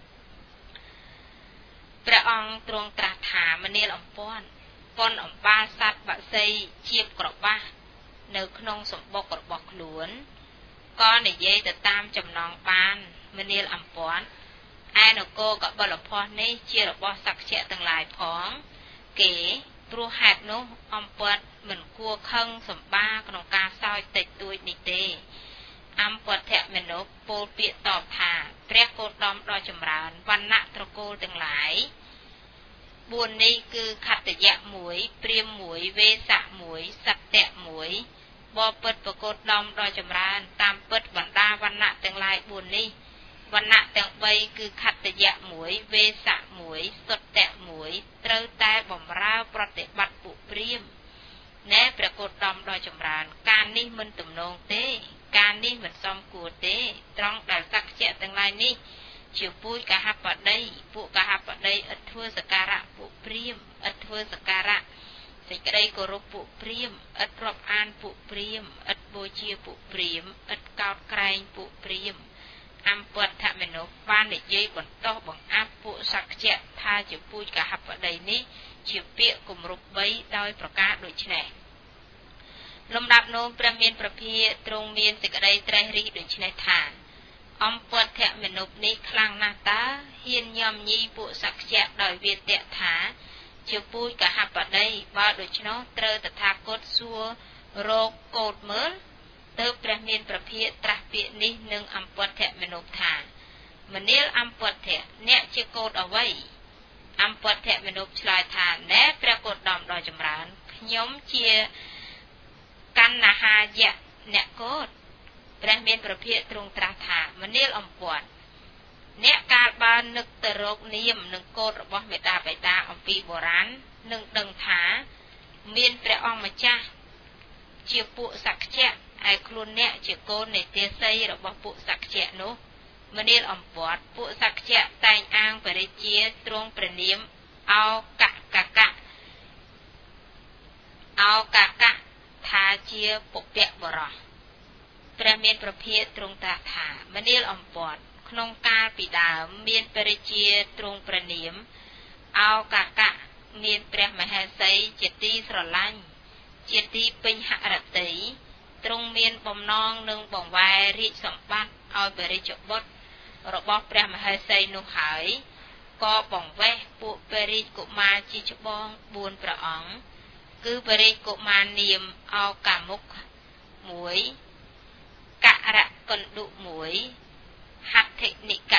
ព្រះអង្គទ្រង់ត្រាស់ថាមនាលអំពន់ប៉ុនអំបាលសត្វបក្សីជាបក្របាស់នៅក្នុងសម្បុករបស់ខ្លួនក៏និយាយទៅតាមចំណងបានមនាលអំពន់ឯនគរកបិលភ័ក្រនេះជារបស់សក្យៈទាំងឡាយផងគេព្រោះហេតុនោះអំពត់មិនគួរខឹងសម្បាក្នុងការសោយតិចតួចនេះទេអំពត់ធមនុបពោលពាក្យតបថាព្រះគោតមដ៏ចម្រើនវណ្ណៈត្រកូលទាំងឡាយ4នេះគឺខត្តយៈ1ព្រាហ្មណ៍1វេសៈ1សត្តៈ1បបិទ្ធប្រកោតដំដ៏ចម្រើនតាមពិតបណ្ដាវណ្ណៈទាំងឡាយ4នេះវណ្ណៈទាំង3គឺខត្តយៈ1វេសៈ1សត្តៈ1ត្រូវតែបំរើប្រតិបត្តិពួកព្រាហ្មណ៍ណែព្រះគោតមដ៏ចម្រើនការនេះមិនទំនងទេការនេះមិនសមគួរទេត្រង់ដែលសក្យៈទាំងឡាយនេះជាពូជកហបតីពួកកហបតីឥតធ្វើសក្ការៈពួកព្រាហ្មណ៍ឥតធ្វើសក្ការៈសេចក្តីគោរពពួកព្រាហ្មណ៍ឥតរាប់អានពួកព្រាហ្មណ៍ឥតបូជាពួកព្រាហ្មណ៍ឥតកោតក្រែងពួកព្រាហ្មណ៍អំពតថមនុស្សបាននិយាយបន្តបង្អាប់ពួកសក្យៈថាជាពូជកហបតីនេះជាពាក្យគម្រប់3ដោយប្រការដូចនេះលំដាប់នោះព្រះមានប្រភាទ្រង់មានសេចក្តីត្រេះរិះដូចនេះថាអំពតថមនុស្សនេះខ្លាំងណាស់តើហ៊ានញោមញីពួកសក្យៈដោយវាទៈថាជាពូជកហបតីបើដូច្នោះត្រូវតថាគតសួររកកោតមើលទៅព្រះមានប្រភាត្រាស់ពាក្យនេះនឹងអំពតថមនុស្សថាមនាលអំពតថអ្នកជាកោតអ្វីអំពតថមនុស្សឆ្លើយថាណែព្រះគោតមដ៏ចម្រើនខ្ញុំជាកណ្ណហាយៈអ្នកកោតព្រះមានប្រភាទ្រង់ត្រាស់ថាមនាលអំពតអ្នកកាលបាននឹកទៅរកនាមនិងកោតរបស់មេដាបិតាអំពីបុរាណនឹងដឹងថាមានព្រះអង្គម្ចាស់ជាពួកសក្យៈឯខ្លួនអ្នកជាកូននៃទាសីរបស់ពួកសក្យៈនោះមនាលអំពតពួកសក្យៈតែងអាងបរិជាទ្រង់ព្រះនាមអោកកកៈថាជាពុព្វបរោះព្រះមានប្រភាទ្រង់ត្រាស់ថាមនាលអំពតក្នុងកាលពីដើមមានបរិជាទ្រង់ព្រះនាមអោកកៈមានព្រះមហេសីជាទីស្រឡាញ់ជាទីពេញហរតីទ្រង់មានបំណងនឹងបង្វែររាជសម្បត្តិឲ្យបរិជ្ជបុត្ររបស់ព្រះមហេសីនោះហើយក៏បង្វេះពួកបរិជ្ជកុមារជាច្បង4ព្រះអង្គគឺបរិជ្ជកុមារនាមអោកាមុខ1ករៈកណ្ឌុ1ហត្ថិនិកៈ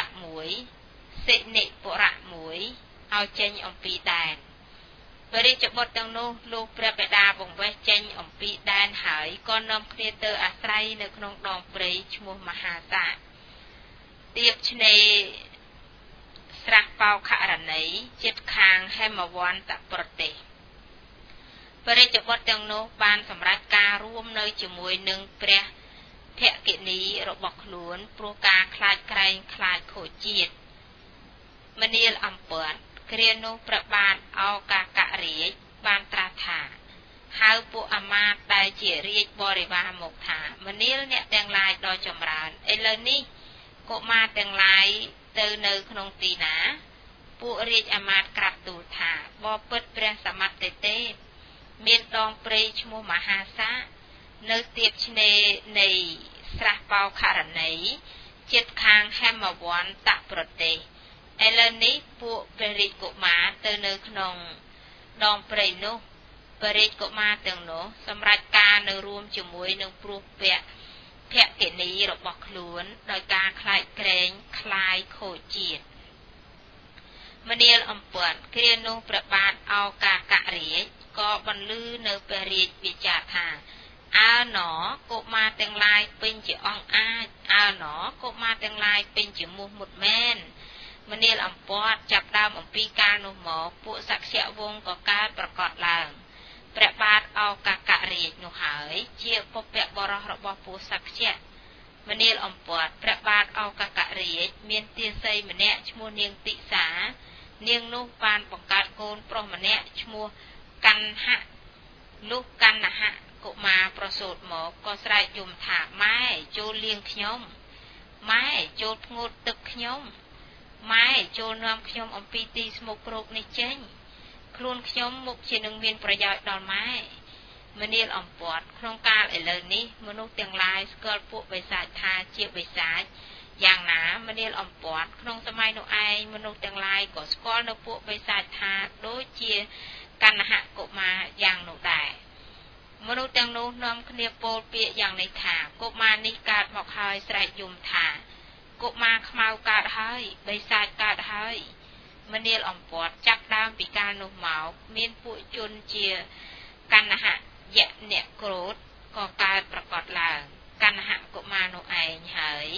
1សិនិពុរៈ1ឲ្យចេញអំពីដែនបរិជ្ជបុត្រទាំងនោះលោកព្រះបិតាបង្វេះចេញអំពីដែនហើយក៏នាំគ្នាទៅអាស្រ័យនៅក្នុងដងព្រៃឈ្មោះមហាសាទៀបឆ្នេរស្រះបោខរណីជិតខាងហេមវន្តប្រទេសបរិជ្ជបុត្រទាំងនោះបានសម្រេចការរួមនៅជាមួយនឹងព្រះភគិនីរបស់ខ្លួនព្រោះការខ្លាចក្រែងខ្លាចខូចជាតិមនាលអំពតគ្រានោះព្រះបាទអោកាករាជបានត្រាស់ថាហៅពួកអាមាត្យដែលជារាជបរិវារមកថាមនាលអ្នកទាំងឡាយដ៏ចម្រើនឥឡូវនេះកុមារទាំងឡាយទៅនៅក្នុងទីណាពួករាជអាមាត្យក្រាបទូលថាបបិទ្ធព្រះសមត្ថទេពមានដងព្រៃឈ្មោះមហាសានៅទៀបឆ្នេរនៃស្រះបោខរណីជិតខាងហេមវន្តប្រទេសឥឡូវនេះពួកព្រះរាជកុមារទៅនៅក្នុងដងព្រៃនោះព្រះរាជកុមារទាំងនោះសម្រាប់ការនៅរួមជាមួយនឹងព្រោះភគិនីរបស់ខ្លួនដោយការខ្លាចក្រែងខ្លាយខូចជាតិមនាលអំពតគ្រានោះព្រះបាទអោកាករាជក៏បន្លឺនៅព្រះរាជវិចារថាអើណកុមារទាំងឡាយពេញជាអង្គអាចអើណកុមារទាំងឡាយពេញជាមុះមុតមែនមនាលអំពតចាប់ដើមអំពីកាលនោះមកពួកសក្យវង្សក៏កើតប្រកបឡើងព្រះបាទអោកាករាជនោះហើយជាពុព្វបរោះរបស់ពួកសក្យមនាលអំពតព្រះបាទអោកាករាជមានទាសីម្នាក់ឈ្មោះនាងទិសានាងនោះបានបង្កើតកូនប្រុសម្នាក់ឈ្មោះកណ្ហៈលុះកណ្ហៈកុមារប្រសូតមកក៏ស្រែកយំថាម៉ែចូលលៀងខ្ញុំម៉ែចូលផ្ងូតទឹកខ្ញុំម៉ែចូលនាំខ្ញុំអំពីទីស្មុគគ្រោកនេះចេញខ្លួនខ្ញុំមុខជានឹងមានប្រយោជន៍ដល់ម៉ែមនាលអំពតក្នុងកាលឥឡូវនេះមនុស្សទាំងឡាយស្គាល់ពួកបិសាចថាជាបិសាចយ៉ាងណាមនាលអំពតក្នុងសម័យនោះឯងមនុស្សទាំងឡាយក៏ស្គាល់នៅពួកបិសាចថាដូចជាកណ្ហៈកុមារយ៉ាងនោះដែរមនុស្សទាំងនោះនាំគ្នាពោលពាក្យយ៉ាងនេះថាកុមារនេះកើតមកហើយស្រែកយំថាកុមារខ្មៅកើតហើយបិសាចកើតហើយមនាលអំពតចាប់ដើមពីកាលនោះមកមានពួកជនជាកណ្ហៈយៈអ្នកក្រោធក៏កើតប្រកបឡើងកណ្ហៈកុមារនោះឯងហើយ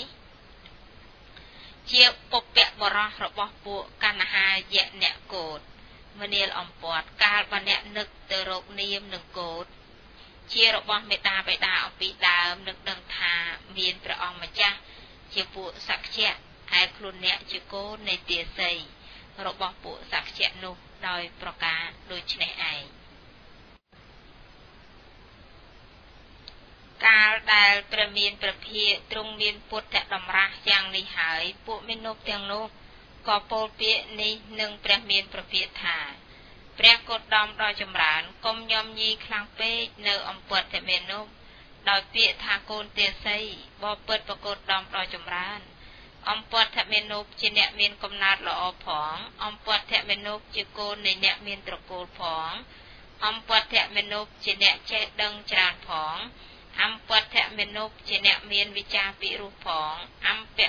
ជាពុព្វបរោះរបស់ពួកកណ្ហាយៈអ្នកកោតមនាលអំពតកាលបអ្នកនឹកទៅរកនាមនឹងកោតជារបស់មេតាបិតាអំពីដើមនឹកដឹងថាមានព្រះអង្គម្ចាស់ជាពួកសក្យៈឯខ្លួនអ្នកជាកូននៃទាសីរបស់ពួកសក្យៈនោះដោយប្រការដូចនេះឯងកាលដែលព្រះមានព្រះភិក្ខទ្រង់មានពុទ្ធតម្រាស់យ៉ាងនេះហើយពួកមនុស្សទាំងនោះក៏ពោលពាក្យនេះនឹងព្រះមានព្រះភិក្ខថាព្រះគោតមដ៏ចម្រើនកុំញោមញីខ្លាំងពេកនៅអំពត់មនុស្សដោយពាក្យថាកូនទាសីបបិទ្ធប្រកោតដំដ៏ចម្រើនអំពត់មនុស្សជាអ្នកមានកំណើតល្អផងអំពត់មនុស្សជាកូននៃអ្នកមានត្រកូលផងអំពត់មនុស្សជាអ្នកចេះដឹងច្រើនផងអំពត់មនុស្សជាអ្នកមានវិជ្ជាពិរោះផងអំព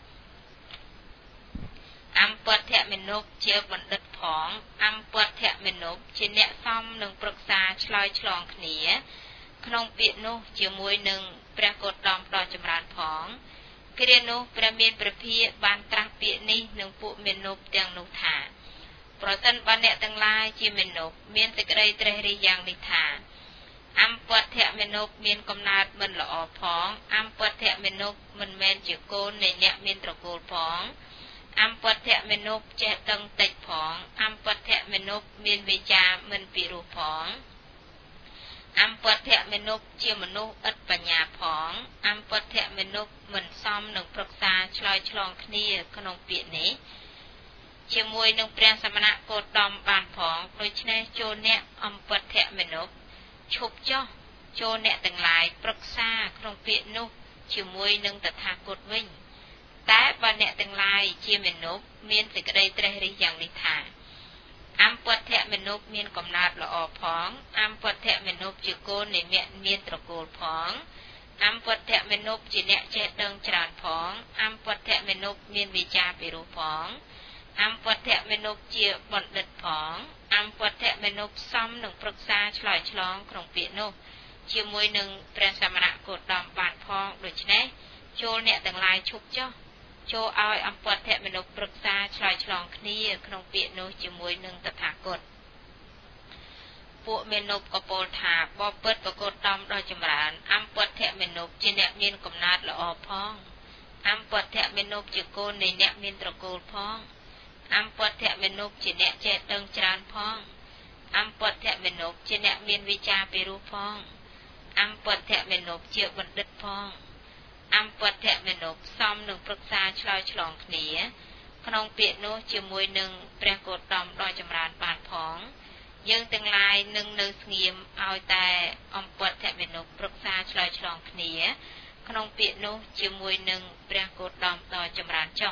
ត់មនុស្សជាបណ្ឌិតផងអំពត់មនុស្សជាអ្នកសមនឹងប្រឹក្សាឆ្លើយឆ្លងគ្នាក្នុងពាក្យនោះជាមួយនឹងព្រះគោតមដ៏ចម្រើនផងគ្រានោះព្រះមានព្រះភិក្ខបានត្រាស់ពាក្យនេះនឹងពួកមនុស្សទាំងនោះថាប្រសិនបើអ្នកទាំងឡាយជាមនុស្សមានសេចក្តីត្រេះរិះយ៉ាងនេះថាអំពត់មនុស្សមានកំណើតមិនល្អផងអំពត់មនុស្សមិនមែនជាកូននៃអ្នកមានត្រកូលផងអំពត់មនុស្សចេះដឹងតិចផងអំពត់មនុស្សមានវិជ្ជាមិនពិរោះផងអំពត់មនុស្សជាមនុស្សឥតបញ្ញាផងអំពត់មនុស្សមិនសមនឹងប្រឹក្សាឆ្លើយឆ្លងគ្នាក្នុងពាក្យនេះជាមួយនឹងព្រះសមណគោតមបានផងដូច្នេះចូលអ្នកអំពត់មនុស្សឈប់ចុះចូលអ្នកទាំងឡាយប្រឹក្សាក្នុងពាក្យនោះជាមួយនឹងតថាគតវិញតែបើអ្នកទាំងឡាយជាមនុស្សមានសេចក្តីត្រេះរិះយ៉ាងនេះថាអំពត់មនុស្សមានកំណើតល្អផងអំពត់មនុស្សជាកូននៃអ្នកមានត្រកូលផងអំពត់មនុស្សជាអ្នកចេះដឹងច្រើនផងអំពត់មនុស្សមានវិជ្ជាពិរោះផងអំពត់មនុស្សជាបណ្ឌិតផងអំពត់មនុស្សសមនឹងប្រឹក្សាឆ្លើយឆ្លងក្នុងពាក្យនោះជាមួយនឹងព្រះសមណគោតមបានផងដូច្នេះចូលអ្នកទាំងឡាយឈប់ចុះចូលឲ្យអំពត់មនុស្សប្រឹក្សាឆ្លើយឆ្លងគ្នាក្នុងពាក្យនោះជាមួយនឹងតថាគតពួកមនុស្សក៏ពោលថាបបិទ្ធប្រកោតដំដ៏ចម្រើនអំពត់មនុស្សជាអ្នកមានកំណើតល្អផងអំពត់មនុស្សជាកូននៃអ្នកមានត្រកូលផងអំពត់មនុស្សជាអ្នកចេះដឹងច្រើនផងអំពត់មនុស្សជាអ្នកមានវិជ្ជាពិរោះផងអំពត់មនុស្សជាបណ្ឌិតផងអំពត់មនុស្សសមនឹងប្រឹក្សាឆ្លើយឆ្លងគ្នាក្នុងពាក្យនោះជាមួយនឹងព្រះគោតមដ៏ចម្រើនបានផងយើងទាំងឡាយនឹងនៅស្ងៀមឲ្យតែអំពត់មនុស្សប្រឹក្សាឆ្លើយឆ្លងគ្នាក្នុងពាក្យនោះជាមួយនឹងព្រះគោតមដ៏ចម្រើនចុះ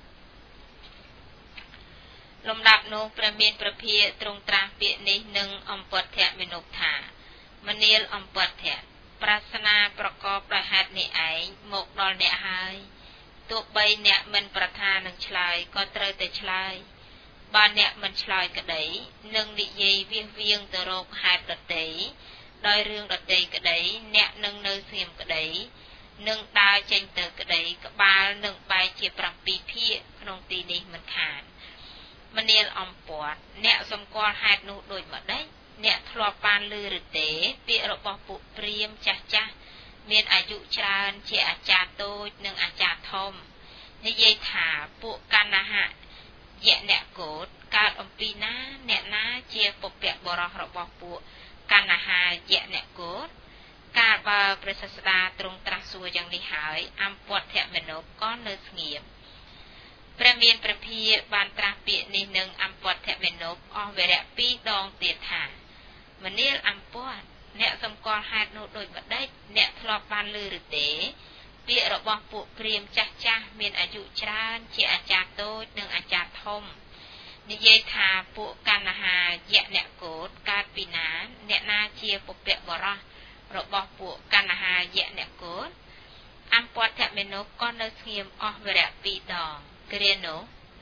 លំដាប់នោះព្រះមានព្រះភិក្ខទ្រង់ត្រាស់ពាក្យនេះនឹងអំពត់មនុស្សថាមនាលអំពត់ប្រាថ្នាប្រកបដោយហេតុនេះឯងមកដល់អ្នកហើយទោះបីអ្នកមិនប្រាថ្នានឹងឆ្លើយក៏ត្រូវតែឆ្លើយបើអ្នកមិនឆ្លើយក្តីនឹងនិយាយវាសវៀងទៅរកហេតុដតីដោយរឿងដតីក្តីអ្នកនឹងនៅស្ងៀមក្តីនឹងដើរចេញទៅក្តីក្បាលនឹងបែកជា7ភាគក្នុងទីនេះមិនខានមនាលអំពត់អ្នកសម្គាល់ហេតុនោះដូចម្ដេចអ្នកធ្លាប់បានឮឬទេពាក្យរបស់ពួកព្រាហ្មណ៍ចាស់ចាស់មានអាយុច្រើនជាអាចារ្យតូចនិងអាចារ្យធំនិយាយថាពួកកណ្ហយៈអ្នកកោតកើតអំពីណាអ្នកណាជាពពកបរោះរបស់ពួកកណ្ហយៈអ្នកកោតកាលបើព្រះសាស្តាទ្រង់ត្រាស់សួរយ៉ាងនេះហើយអំពត់មនុស្សក៏នៅស្ងៀមព្រះមានព្រះភិក្ខបានត្រាស់ពាក្យនេះនឹងអំពត់មនុស្សអស់វរៈ2ដងទៀតថាមនាលអំពត់អ្នកសម្គាល់ហេតុនោះដូចម្ដេចអ្នកធ្លាប់បានឮឬទេពាក្យរបស់ពួកព្រាហ្មណ៍ចាស់ចាស់មានអាយុច្រើនជាអាចារ្យតូចនិងអាចារ្យធំនិយាយថាពួកកណ្ហយៈអ្នកកោតកើតពីណាអ្នកណាជាពពកបរោះរបស់ពួកកណ្ហយៈអ្នកកោតអំពត់មនុស្សក៏នៅស្ងៀមអស់វរៈ2ដងគ្រានោះ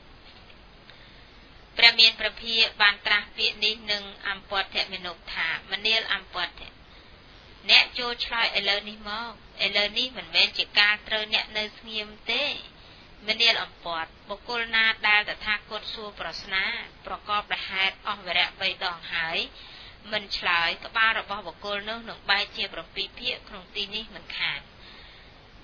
ព្រះមានព្រះភិក្ខបានត្រាស់ពាក្យនេះនឹងអំពត់មនុស្សថាមនាលអំពត់អ្នកចូលឆ្លើយឥឡូវនេះមកឥឡូវនេះមិនមែនជាការត្រូវអ្នកនៅស្ងៀមទេមនាលអំពត់បុគ្គលណាដែលតថាគតសួរប្រស្នាប្រកបដោយហេតុអស់វរៈ3ដងហើយមិនឆ្លើយក្បាលរបស់បុគ្គលនោះនឹងបែកជា7ភាគក្នុងទីនេះមិនខាន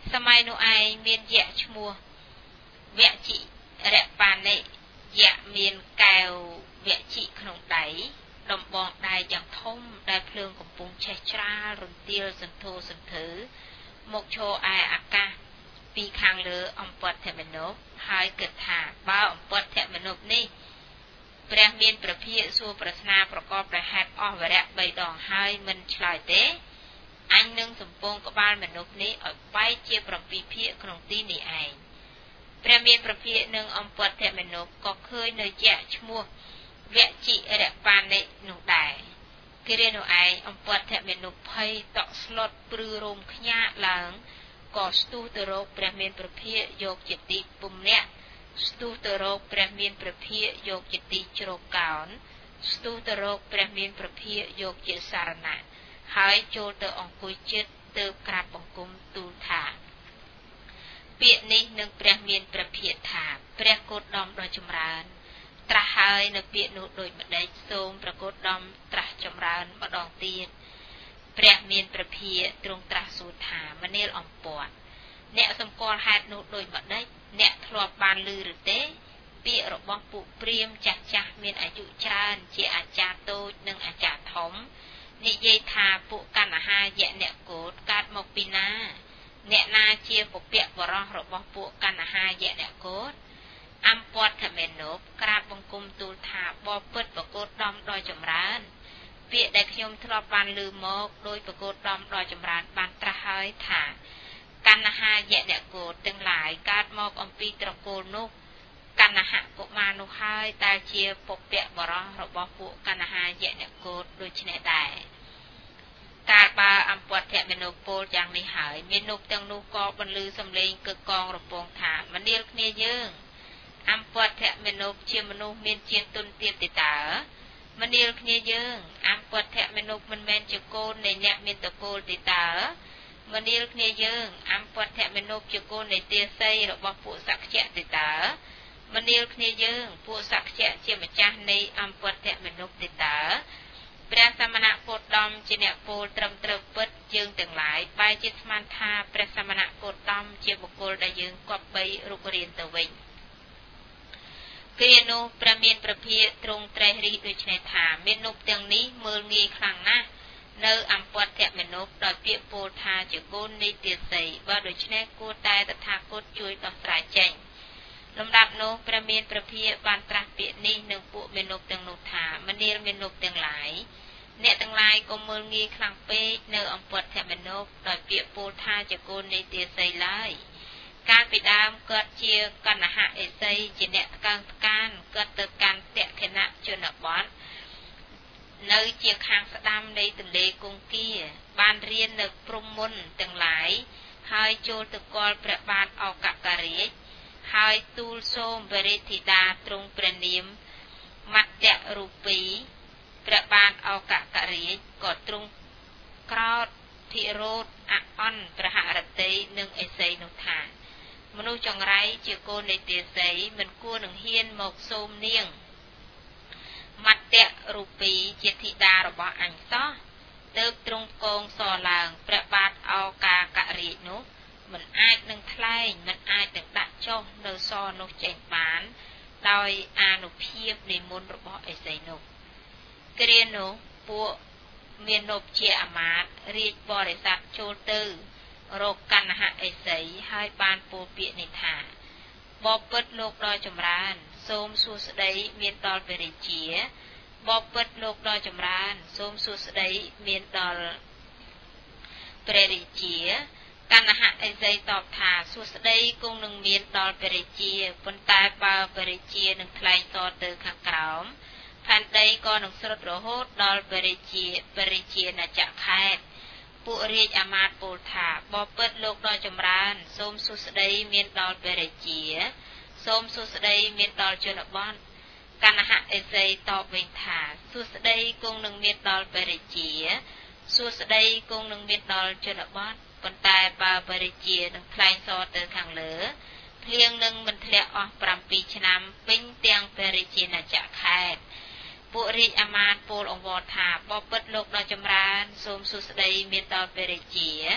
សម័យនោះឯងមានយៈឈ្មោះវៈជីរៈបានិយៈមានកែវវៈជីក្នុងដៃដំបងដៃយ៉ាងធំដែលភ្លើងកំពុងឆេះច្រាលរន្ទាលសន្ធោសន្ធើមកឈរឯអាកាសពីខាងលើអំពត់ធមនុបហើយគិតថាបើអំពត់ធមនុបនេះព្រះមានប្រភិយសួរប្រស្នាប្រកបដោយហេតុអស់វរៈ3ដងហើយមិនឆ្លើយទេអញនឹងសំពងក្បាលមនុស្សនេះឲ្យបែកជា7ភាគក្នុងទីនេះឯងព្រះមានប្រភិយនឹងអំពត់ធមនុបក៏ឃើញនៅយៈឈ្មោះវៈជីរៈបានិនោះដែរគ្រានោះឯងអំពត់ធមនុបភ័យតក់ស្លុតព្រឺរោមខ្ញាក់ឡើងក៏ស្ទុះទៅរកព្រះមានប្រភិយយកជាទីពំនាក់ស្ទុះទៅរកព្រះមានប្រភិយយកជាទីជ្រកកោនស្ទុះទៅរកព្រះមានប្រភិយយកជាសារណៈហើយចូលទៅអង្គុយជិតទៅក្រាបបង្គំទូលថាពាក្យនេះនឹងព្រះមានប្រភិយថាព្រះគោតមដ៏ចម្រើនត្រាស់ហើយនៅពាក្យនោះដូចម្ដេចសូមព្រះគោតមត្រាស់ចម្រើនម្ដងទៀតព្រះមានប្រភិយទ្រង់ត្រាស់សួរថាមនាលអំពត់អ្នកសម្គាល់ហេតុនោះដូចម្ដេចអ្នកធ្លាប់បានឮឬទេពាក្យរបស់ពួកព្រាហ្មណ៍ចាស់មានអាយុច្រើនជាអាចារ្យតូចនិងអាចារ្យធំនិយាយថាពួកកណ្ហាយៈអ្នកកោតកើតមកពីណាអ្នកណាជាពពកបរោះរបស់ពួកកណ្ហាយៈអ្នកកោតអំពត់ធមនុបក្រាបបង្គំទូលថាបបិទ្ធប្រកោតដំដ៏ចម្រើនពាក្យដែលខ្ញុំធ្លាប់បានឮមកដោយប្រកោតដំដ៏ចម្រើនបានត្រាស់ហើយថាកណ្ហាយៈអ្នកកោតទាំងឡាយកើតមកអំពីត្រកូលនោះកណ្ហកុមារនោះហើយតែជាពពកបរោះរបស់ពួកកណ្ហាយៈអ្នកកោតដូចនេះដែរកាលបើអំពត់ធមនុបពោលយ៉ាងនេះហើយមានុបទាំងនោះក៏បន្លឺសំឡេងកឹកកងរំពងថាមនាលគ្នាយើងអំពត់ធមនុបជាមនុស្សមានជាតិទុនទាបទេតើមនាលគ្នាយើងអំពត់ធមនុបមិនមែនជាកូននៃអ្នកមានតកូលទេតើមនាលគ្នាយើងអំពត់ធមនុបជាកូននៃទាសីរបស់ពួកសក្យៈទេតើមនាលគ្នាយើងពួកសក្យៈជាម្ចាស់នៃអំពត់ធមនុបទេតើព្រះសមណគោតមជាអ្នកពោលត្រឹមត្រូវពិតយើងទាំងឡាយបែរជាស្មានថាព្រះសមណគោតមជាបុគ្គលដែលយើងគប្បីរុករៀនទៅវិញគ្រានោះព្រះមានប្រភិយទ្រង់ត្រេះរិះដូចនេះថាមានុបទាំងនេះមើលងាយខ្លាំងណាស់នៅអំពត់ធមនុបដោយពាក្យពោលថាជាកូននៃទាសីបើដូច្នេះគួរតែតថាគតជួយដោះស្រាយចេញលំដាប់នោះព្រះមានប្រភិយបានត្រាស់ពាក្យនេះនឹងពួកមានុបទាំងនោះថាមនាលមានុបទាំងឡាយអ្នកទាំងឡាយក៏មើលងាយខ្លាំងពេកនៅអំពត់ធមនុបដោយពាក្យពោលថាជាកូននៃទាសីឡើយកាលពីដើមគាត់ជាកណ្ហអេសីជាអ្នកថ្កើងថ្កានគាត់ទៅកាន់តក្ខណៈជនបទនៅជាខាងស្ដាំនៃទន្លេគង្គាបានរៀននៅព្រំមុនទាំងឡាយហើយចូលទៅកល់ព្រះបាទឱកការាជហើយទូលសូមវរិទ្ធិតាទ្រង់ព្រះនាមមត្តរូពីព្រះបាទឱកការាជក៏ទ្រង់ក្រោតភិរោធអអន់ប្រហរតីនិងអេសីនោះថាមនុស្សចង្រៃជាកូននៃទាសីមិនគួរនឹងហ៊ានមកសូមនាងមត្តរូពីជាធីតារបស់អញសោះទើបទ្រង់កងសឡើងព្រះបាទឱកាករាជនោះមិនអាចនឹងថ្លែងមិនអាចនឹងដាក់ចុះនៅសនោះចេញបានដោយអានុភាពនៃមន្តរបស់អេសីនោះគ្រានោះពួកមានុបជាអាមាត្យរាជបរិស័ទចូលទៅរកកណ្ហអេសីហើយបានពោលពាក្យនេះថាបបិទ្ធលោកដ៏ចម្រើនសូមសួស្តីមានដល់ព្រះរាជាបបិទ្ធលោកដ៏ចម្រើនសូមសួស្តីមានដល់ព្រះរាជាកណ្ហអេសីតបថាសួស្តីគង់នឹងមានដល់ព្រះរាជាប៉ុន្តែបើព្រះរាជានឹងថ្លែងតទៅខាងក្រោមផែនដីក៏នឹងស្រុតរហូតដល់ព្រះរាជាណាចក្រខេត្តពួករាជអាមាត្យពោលថាបបិទ្ធលោកដ៏ចម្រើនសូមសួស្តីមានដល់ព្រះរាជាសូមសួស្តីមានដល់ជនបទកណ្ហអេសីតបវិញថាសួស្តីគង់នឹងមានដល់ព្រះរាជាសួស្តីគង់នឹងមានដល់ជនបទប៉ុន្តែបើព្រះរាជានឹងថ្លែងសរទៅខាងលើភ្លៀងនឹងមិនធ្លាក់អស់7ឆ្នាំពេញទាំងព្រះរាជាណាចក្រខេត្តពួករាជអាមាត្យពោលអង្វរថាបបិទ្ធលោកដ៏ចម្រើនសូមសួស្តីមានដល់ព្រះរាជា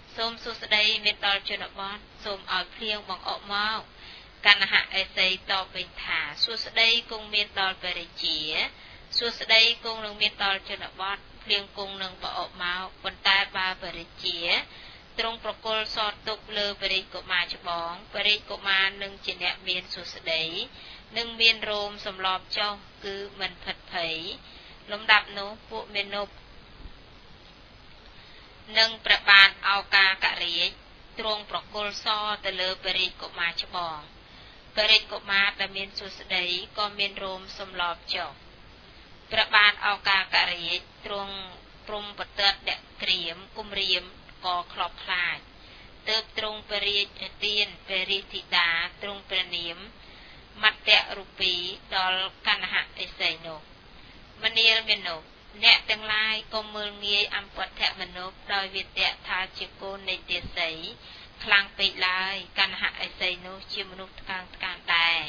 សូមសួស្តីមានដល់ជនបទសូមឲ្យភ្លៀងបងអកមកកណ្ណហៈអេសីតបវិញថាសួស្តីគង់មានដល់បរិជាសួស្តីគង់នឹងមានដល់ជនបទភ្លៀងគង់នឹងបអកមកប៉ុន្តែបើបរិជាទ្រង់ប្រគល់សតទុកលើបរិកុមារច្បងបរិកុមារនឹងជាអ្នកមានសួស្តីនឹងមានរោមសម្លប់ចុះគឺមិនផិតភ័យលំដាប់នោះពួកមេនុបនឹងព្រះបាទឱកាករាជទ្រង់ប្រគល់សទៅលើបរិកុមារច្បងបរិកុមារដែលមានសួស្តីក៏មានរោមសម្លប់ចុះព្រះបាទឱកាករាជទ្រង់ព្រំបទិតអ្នកក្រៀមគំរាមក៏ខ្លោបខ្លាចទើបទ្រង់ព្រះរាជទានព្រះរាជធីតាទ្រង់ព្រះនាមមត្តរូពីដល់កណ្ណហៈអេសីនោះមនាលមេនុបអ្នកទាំងឡាយក៏មើលងាយអម្ពធមនុស្សដោយវិទៈថាជាកូននៃទាសីខ្លាំងពេកឡើយកណ្ណហៈអេសីនោះជាមនុស្សថ្កើងថ្កានដែរ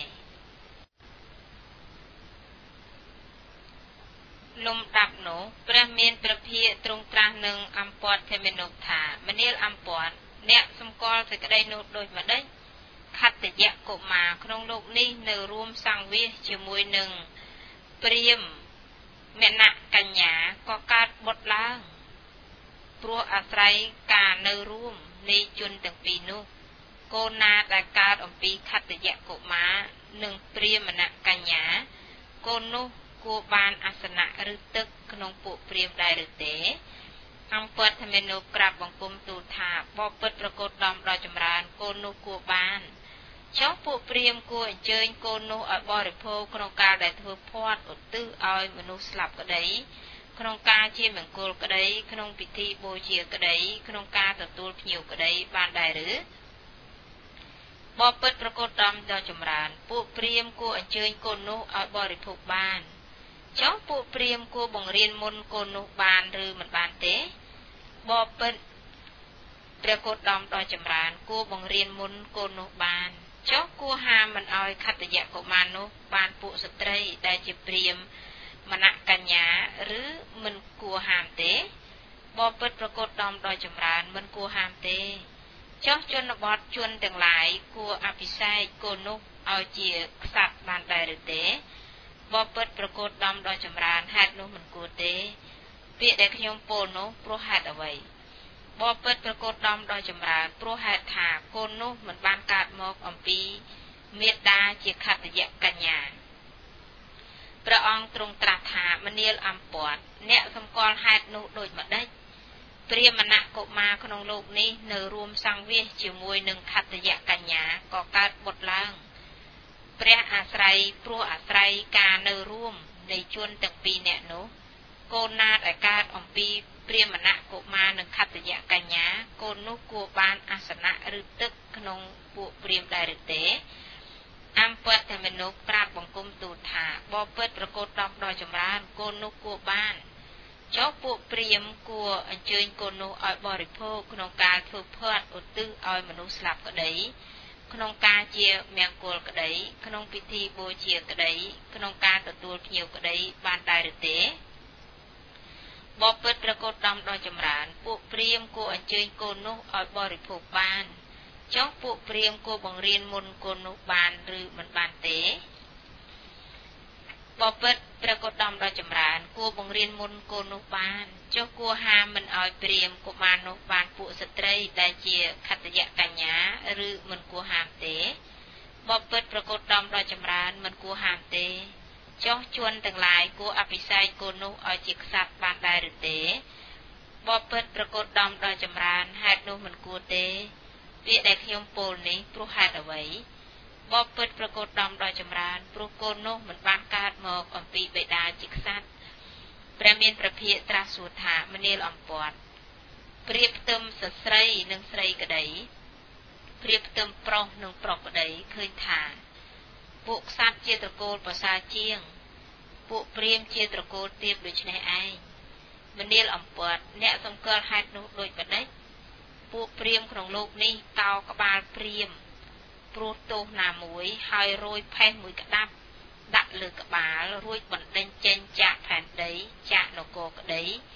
លំដាប់នោះព្រះមានព្រះភិក្ខទ្រង់ត្រាស់នឹងអម្ពធមនុស្សថាមនាលអម្ពតអ្នកសម្គាល់សេចក្តីនោះដូចម្ដេចខត្តយៈកុមារក្នុងលោកនេះនៅរួមសង្វាសជាមួយនឹងព្រាហ្មណ៍មណៈកញ្ញាក៏កើតបុត្រឡើងព្រោះអាស្រ័យការនៅរួមនៃជនទាំងពីរនោះកូនណាដែលកើតអំពីខត្តយៈកុមារនិងព្រាហ្មណ៍មណៈកញ្ញាកូននោះគួរបានអាសនៈឬទឹកក្នុងពួកព្រាហ្មណ៍ដែរឬទេអង្គពតធមេនុក្រាបបង្គំទូលថាបបិទ្ធប្រកฏដំដល់ចម្រើនកូននោះគួរបានចុះពួកព្រាហ្មណ៍គួរអញ្ជើញកូននោះឲ្យបរិភោគក្នុងកាលដែលធ្វើផាត់ឧទ្ទិសឲ្យមនុស្សស្លាប់ក្តីក្នុងការជាមង្គលក្តីក្នុងពិធីបូជាក្តីក្នុងការទទួលភ្ញៀវក្តីបានដែរឬបបិទ្ធប្រកฏដំដល់ចម្រើនពួកព្រាហ្មណ៍គួរអញ្ជើញកូននោះឲ្យបរិភោគបានចុះពួកព្រាហ្មណ៍គួរបង្រៀនមុនកូននោះបានឬមិនបានទេបបិទ្ធព្រះកូដដំដល់ចម្រើនគួរបង្រៀនមុនកូននោះបានចុះគួរហាមមិនឲ្យខត្តយៈកុមារនោះបានពួកស្ត្រីដែលជាព្រាហ្មណ៍មណៈកញ្ញាឬមិនគួរហាមទេបបិទ្ធប្រកฏដំដល់ចម្រើនមិនគួរហាមទេចុះជនបទជនទាំងឡាយគួរអភិសេកកូននោះឲ្យជាក្សត្របានដែរឬទេបបិទ្ធប្រកฏដំដល់ចម្រើនហេតុនោះមិនគួរទេពាក្យដែលខ្ញុំពោលនោះព្រោះហេតុអ្វីបបិទ្ធប្រកฏដំដល់ចម្រើនព្រោះហេតុថាកូននោះមិនបានកើតមកអំពីមេត្តាជាខត្តយៈកញ្ញាព្រះអង្គទ្រង់ត្រាស់ថាមនាលអម្ពតអ្នកសម្គាល់ហេតុនោះដូចម្ដេចព្រាហ្មណៈកុមារក្នុងលោកនេះនៅរួមសង្វាសជាមួយនឹងខត្តយៈកញ្ញាក៏កើតបុត្រឡើងព្រះអាស្រ័យព្រោះអាស្រ័យការនៅរួមនៃជនទាំងពីរនាក់នោះកូនណាដែលកើតអំពីព្រាហ្មណៈកុមារនិងខត្តយៈកញ្ញាកូននោះគួរបានអាសនៈឬទឹកក្នុងពួកព្រាហ្មណ៍ដែរឬទេអម្ពធមនុស្សក្រាបបង្គំទូលថាបបិទ្ធប្រកฏដំដល់ចម្រើនកូននោះគួរបានចុះពួកព្រាហ្មណ៍គួរអញ្ជើញកូននោះឲ្យបរិភោគក្នុងការធ្វើផាត់ឧទ្ទិសឲ្យមនុស្សស្លាប់ក្តីក្នុងការជាមង្គលក្តីក្នុងពិធីបូជាក្តីក្នុងការទទួលភ្ញៀវក្តីបានដែរឬទេបបិទ្ធប្រកฏដំដល់ចម្រើនពួកព្រាហ្មណ៍គួរអញ្ជើញកូននោះឲ្យបរិភោគបានចុះពួកព្រាហ្មណ៍គួរបង្រៀនមុនកូននោះបានឬមិនបានទេបបិទ្ធប្រកฏដំដល់ចម្រើនគួរបង្រៀនមុនកូននោះបានចុះគួរហាមមិនឲ្យព្រាហ្មណ៍កុមារនោះបានពួកស្ត្រីដែលជាខត្តយៈកញ្ញាឬមិនគួរហាមទេបបិទ្ធប្រកฏដំដល់ចម្រើនមិនគួរហាមទេចុះជនទាំងឡាយគួរអភិសេកកូននោះឲ្យជាក្សត្របានដែរឬទេបបិទ្ធប្រកฏដំដល់ចម្រើនហេតុនោះមិនគួរទេពាក្យដែលខ្ញុំពោលនេះព្រោះហេតុអ្វីបបិទ្ធប្រកฏដំដល់ចម្រើនព្រោះកូននោះមិនបានកើតមកអំពីបិតាជាក្សត្រព្រះមានព្រះភិក្ខត្រាស់សួរថាមនាលអម្ពតព្រាបផ្ទឹមសស្រីនិងស្រីក្តីព្រាបផ្ទឹមប្រុសនិងប្រុសក្តីឃើញថាពួកក្សត្រជាត្រកូលប្រសើរជាងពួកព្រាហ្មណ៍ជាត្រកូលទាបដូច្នេះឯងមនាលអម្ពតអ្នកសម្គាល់ហេតុនោះដូចម្ដេចពួកព្រាហ្មណ៍ក្នុងលោកនេះកោក្បាលព្រាហ្មណ៍ព្រោះទោសណាមួយហើយរយផេះមួយក្តាប់ដាក់លើក្បាលរួចបណ្ដេញចេញចាក់ផែនដីចាក់នគរក្តី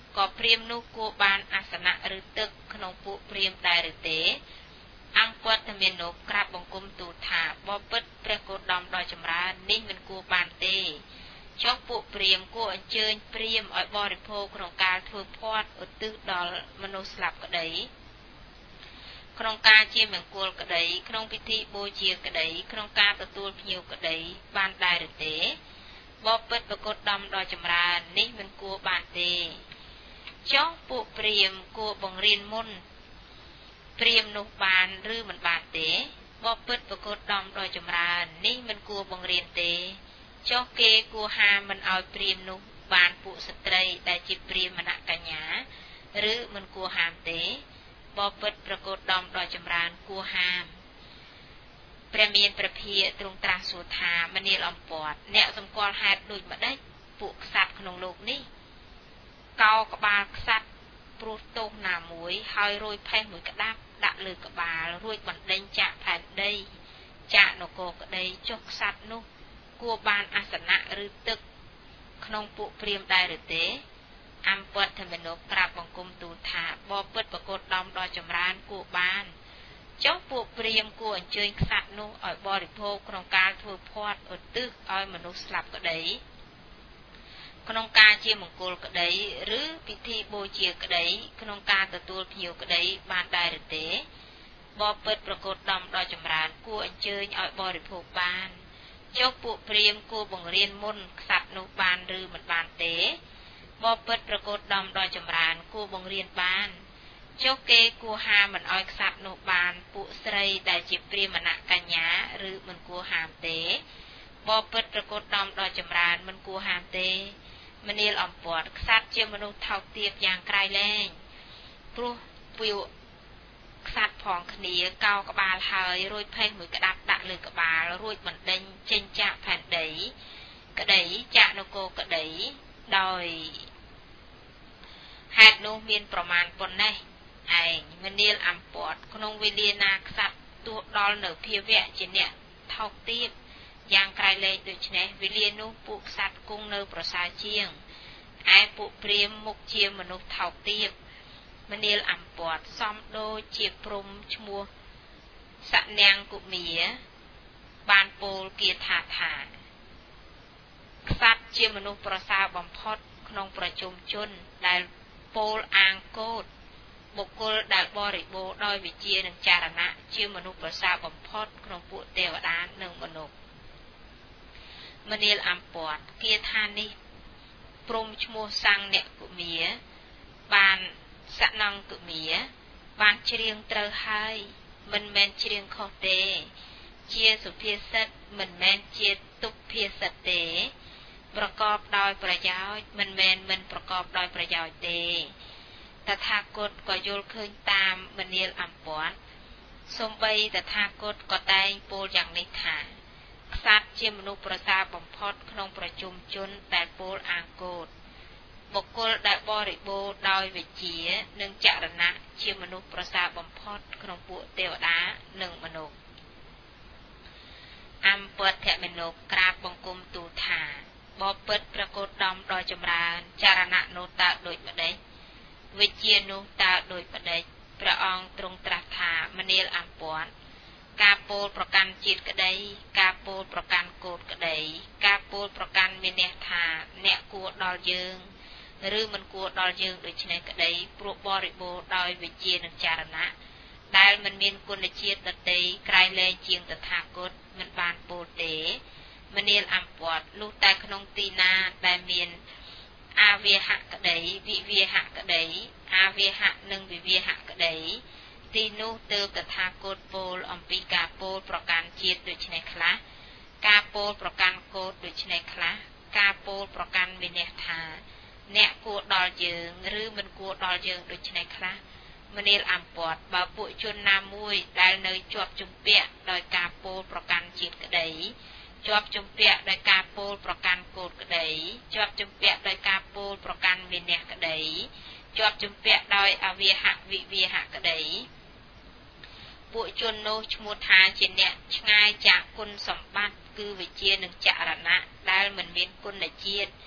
ក៏ព្រាហ្មណ៍នោះគួរបានអាសនៈឬទឹកក្នុងពួកព្រាហ្មណ៍ដែរឬទេអង្គពតមាននោះក្រាបបង្គំទូលថាបបិទ្ធព្រះគោតមដ៏ចម្រើននេះមិនគួរបានទេចុះពួកព្រាហ្មណ៍គួរអញ្ជើញព្រាហ្មណ៍ឲ្យបរិភោគក្នុងការធ្វើផាត់ឧទ្ទិសដល់មនុស្សស្លាប់ក្តីក្នុងការជាមង្គលក្តីក្នុងពិធីបូជាក្តីក្នុងការទទួលភ្ញៀវក្តីបានដែរឬទេបបិទ្ធព្រះគោតមដ៏ចម្រើននេះមិនគួរបានទេចុះពួកព្រាហ្មណ៍គួរបង្រៀនមុនព្រាហ្មណ៍នោះបានឬមិនបានទេបបិទ្ធព្រះគោតមដ៏ចម្រើននេះមិនគួរបង្រៀនទេចុះគេគួរហាមមិនឲ្យព្រាហ្មណ៍នោះបានពួកស្ត្រីដែលជាព្រាហ្មណកញ្ញាឬមិនគួរហាមទេបបិទ្ធព្រះគោតមដ៏ចម្រើនគួរហាមព្រះមានព្រះភិយទ្រង់ត្រាស់សួរថាមនាលអំពតអ្នកសម្គាល់ហេតុដូចម្ដេចពួកក្សត្រក្នុងលោកនេះកោក្បាលក្សត្រព្រោះទោសណាមួយហើយរួយផេះមួយក្តាប់ដាក់លើក្បាលរួចបណ្ដេញចាក់ផែនដីចាក់នគរក្តីចុះក្សត្រនោះគួរបានអាសនៈឬទឹកក្នុងពួកព្រាហ្មណ៍ដែរឬទេអំពតមនុស្សក្រាបបង្គំទូលថាបបិទ្ធព្រះគោតមដ៏ចម្រើនគួរបានចុះពួកព្រាហ្មណ៍គួរអញ្ជើញក្សត្រនោះឲ្យបរិភោគក្នុងការធ្វើផាត់ឧទ្ទិសឲ្យមនុស្សស្លាប់ក្តីក្នុងការជាមង្គលក្តីឬពិធីបូជាក្តីក្នុងការទទួលភ្ញៀវក្តីបានដែរឬទេបបិទ្ធព្រះគោតមដ៏ចម្រើនគួរអញ្ជើញឲ្យបរិភោគបានចុះពួកព្រាហ្មណ៍គួរបង្រៀនមុនក្សត្រនោះបានឬមិនបានទេបបិទ្ធព្រះគោតមដ៏ចម្រើនគួរបង្រៀនបានចុះគេគួរហាមមិនឲ្យក្សត្រនោះបានពួកស្រីដែលជាព្រាហ្មណកញ្ញាឬមិនគួរហាមទេបបិទ្ធព្រះគោតមដ៏ចម្រើនមិនគួរហាមទេមនាលអំពតក្សត្រជាមនុស្សថោកទាបយ៉ាងក្រៃលែងព្រោះពួកក្សត្រផងគ្នាកោក្បាលហើយរួចផេះមួយក្តាប់ដាក់លើក្បាលរួចបណ្ដេញចេញចាក់ផែនដីក្តីចាក់នគរក្តីដោយហេតុនោះមានប្រមាណប៉ុណ្ណេះឯងមនាលអំពតក្នុងវេលាណាក្សត្រទោះដល់នៅភាវៈជាអ្នកថោកទាបយ៉ាងក្រៃលែងដូច្នេះវេលានោះពួកក្សត្រគង់នៅប្រសើរជាងឯពួកព្រាហ្មណ៍មុខជាមនុស្សថោកទាបមនាលអំពតសំដូចជាព្រំឈ្មោះសនាងគុមាបានពោលគាថាថាក្សត្រជាមនុស្សប្រសើរបំផុតក្នុងប្រជុំជនដែលពោលអាងកោតបុគ្គលដែលបរិបូរដោយវិជ្ជានិងចរណៈជាមនុស្សប្រសើរបំផុតក្នុងពួកទេវតានិងមនុស្សមនាលអំពតគាថានេះព្រំឈ្មោះសង្ឃអ្នកគុមាបានសនង្គុមាបានច្រៀងត្រូវហើយមិនមែនច្រៀងខុសទេជាសុភាសិតមិនមែនជាទុព្ភាសិតទេប្រកបដោយប្រយោជន៍មិនមែនមិនប្រកបដោយប្រយោជន៍ទេតថាគតក៏យល់ឃើញតាមមនាលអំពតសូម្បីតថាគតក៏តែងពោលយ៉ាងនេះថាក្សត្រជាមនុស្សប្រសើរបំផុតក្នុងប្រជុំជនដែលពោលអាងកោតបុគ្គលដែលបរិបូរដោយវិជ្ជានិងចរណៈជាមនុស្សប្រសើរបំផុតក្នុងពួកទេវតានិងមនុស្សអំពតមនុស្សក្រាបបង្គំទូលថាបបិទ្ធព្រះគោតមដ៏ចម្រើនចរណៈនោះតើដូចម្ដេចវិជ្ជានោះតើដូចម្ដេចព្រះអង្គទ្រង់ត្រាស់ថាមនាលអំពតការពោលប្រកាន់ជាតិក្តីការពោលប្រកាន់កូដក្តីការពោលប្រកាន់មានន័យថាអ្នកគួរដល់យើងឬមិនគួរដល់យើងដូច្នេះក្តីព្រោះបរិបូរដោយវិជ្ជានិងចរណៈដែលមិនមានគុណជាតិដតីក្រៃលែងជាងតថាគតមិនបានពោលទេមនាលអំពតលុះតែក្នុងទីណាដែលមានអាវាហៈក្តីវិវាហៈក្តីអាវាហៈនិងវិវាហៈក្តីទីនោះទើបតថាគតពោលអំពីការពោលប្រកាន់ជាតិដូច្នេះខ្លះការពោលប្រកាន់កូដដូច្នេះខ្លះការពោលប្រកាន់មានន័យថាអ្នកគួរដល់យើងឬមិនគួរដល់យើងដូច្នេះខ្លះមនាលអំពតបើពួកជនណាមួយដែលនៅជាប់ជំពាក់ដោយការពោលប្រកាន់ជាតិក្តីជាប់ជំពាក់ដោយការពោលប្រកាន់កូដក្តីជាប់ជំពាក់ដោយការពោលប្រកាន់មានន័យក្តីជាប់ជំពាក់ដោយអវាហៈវិវាហៈក្តីពួកជននោះឈ្មោះថាជាអ្នកឆ្ងាយจากគុណសម្បត្តិគឺវិជ្ជានិងចរណៈដែលមិនមានគុណជាតិ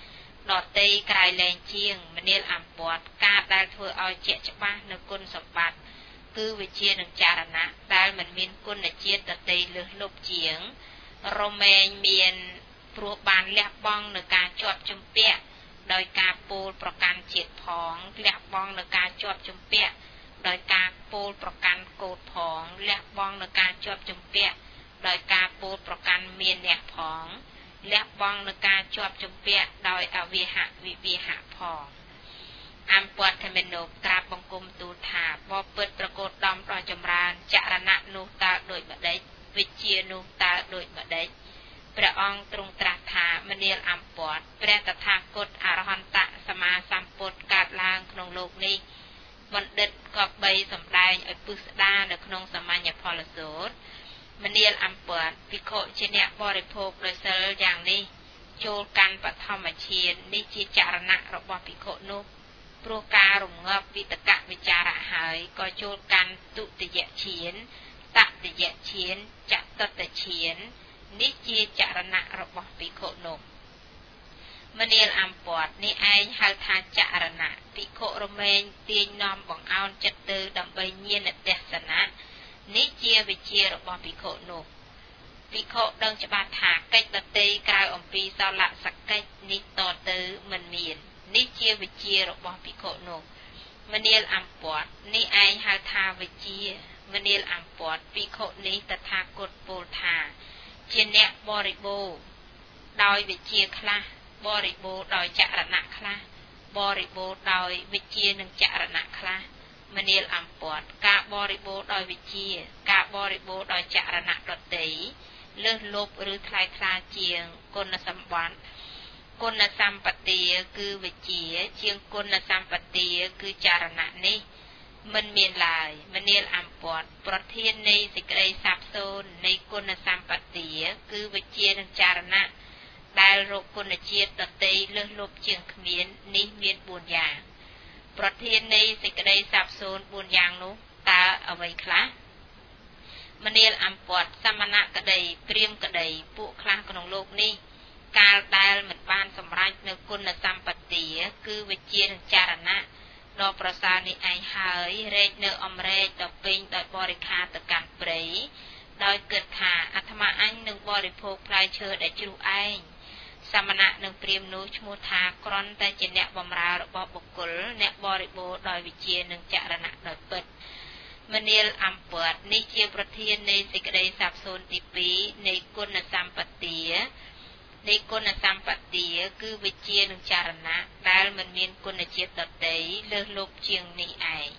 đọt tây cài lên chiêng mình nêu ẩm bọt ca đai thưa oi chẹ cho ba nơi côn sập bát cứ về chia nâng chả nạ đai mình miên côn là chia đọt tây lướt lục chiếng Romain miên pru bàn lẹ bong nơi ca chọt chum pẹ đòi ca pôlประกันជាតិផងលះបង់នៅការជាប់ជំពាក់ដោយការពូលប្រកាន់កូដផងលះបង់នៅការជាប់ជំពាក់ដោយការពូលប្រកាន់មានអ្នកផងលះបង់នៅការជាប់ជំពាក់ដោយអវិហៈវិវិហៈផងអំពតធមេនុក្រាបបង្គំទូលថាបបិទ្ធប្រកោតដំដល់ចម្រើនចរណៈនោះតើដូចម្ដេចវិជានោះតើដូចម្ដេចព្រះអង្គទ្រង់ត្រាស់ថាមនាលអំពតព្រះតថាគតអរហន្តសម្មាសម្ពុទ្ធកើតឡើងក្នុងលោកនេះបណ្ឌិតក៏បីសម្ដែងឲ្យពិស្ដារនៅក្នុងសាមញ្ញផលសូត្រមនាលអំពតភិក្ខុជាអ្នកបរិភោគដោយសិលយ៉ាងនេះចូលកាន់បឋមឈាននេះជាចរណៈរបស់ភិក្ខុនោះព្រោះការរងាប់វិតកវិចារៈហើយក៏ចូលកាន់ទុតិយឈានតតិយឈានចតុតឈាននេះជាចរណៈរបស់ភិក្ខុនោះមនាលអំពតនេះឯងហៅថាចរណៈភិក្ខុរមែងទាញនាំបង្អោនចិត្តទៅដើម្បីញាណទេសនៈនេះជាវិជារបស់ភិក្ខុនោះភិក្ខុដឹងច្បាស់ថាកិច្ចដតីក្រៅអំពីសលសកិច្ចនេះតទៅមិនមាននេះជាវិជារបស់ភិក្ខុនោះមនាលអំពតនេះឯងហៅថាវិជាមនាលអំពតភិក្ខុនេះតថាគតពោលថាជាអ្នកបរិបូរដោយវិជាខ្លះបរិបូរដោយចរណៈខ្លះបរិបូរដោយវិជានិងចរណៈខ្លះមនាលអំពតការបរិបូរដោយវិជាការបរិបូរដោយចរណៈដតីលើសលប់ឬថ្លៃថ្លាជាងគុណសម្បត្តិគុណសម្បទាគឺវិជាជាងគុណសម្បទាគឺចរណៈនេះមិនមានឡើយមនាលអំពតប្រធាននៃសេចក្តីសាបសូន្យនៃគុណសម្បទាគឺវិជានិងចរណៈដែលរកគុណជាតិដតីលើសលប់ជាងគ្មាននេះមាន4យ៉ាងប្រធាននៃសេចក្តីសាបសូន្យ4យ៉ាងនោះតើអ្វីខ្លះមនាលអំពតសមណៈក្តីព្រាហ្មណ៍ក្តីពួកខ្លះក្នុងលោកនេះកាលដែលមិនបានសម្រេចនៅគុណសម្បទាគឺវិជានិងចរណៈដ៏ប្រសើរនេះឯងហើយរែកនៅអំរែកដល់ពេញដោយបរិខាទៅកាន់ព្រៃដោយគិតថាអាត្មាអញនឹងបរិភោគផ្លែឈើដែលជ្រុះឯងសមណៈនឹងព្រាហ្មណ៍នោះឈ្មោះថាគ្រាន់តែជាអ្នកបម្រើរបស់បុគ្គលអ្នកបរិបូរដោយវិជានិងចរណៈដោយពិតមនាលអំពតនេះជាប្រធាននៃសេចក្តីសាបសូន្យទី2នៃគុណសម្បទានៃគុណសម្បទាគឺវិជានិងចរណៈដែលមិនមានគុណជាតិដតីលើសលប់ជាងនេះឯង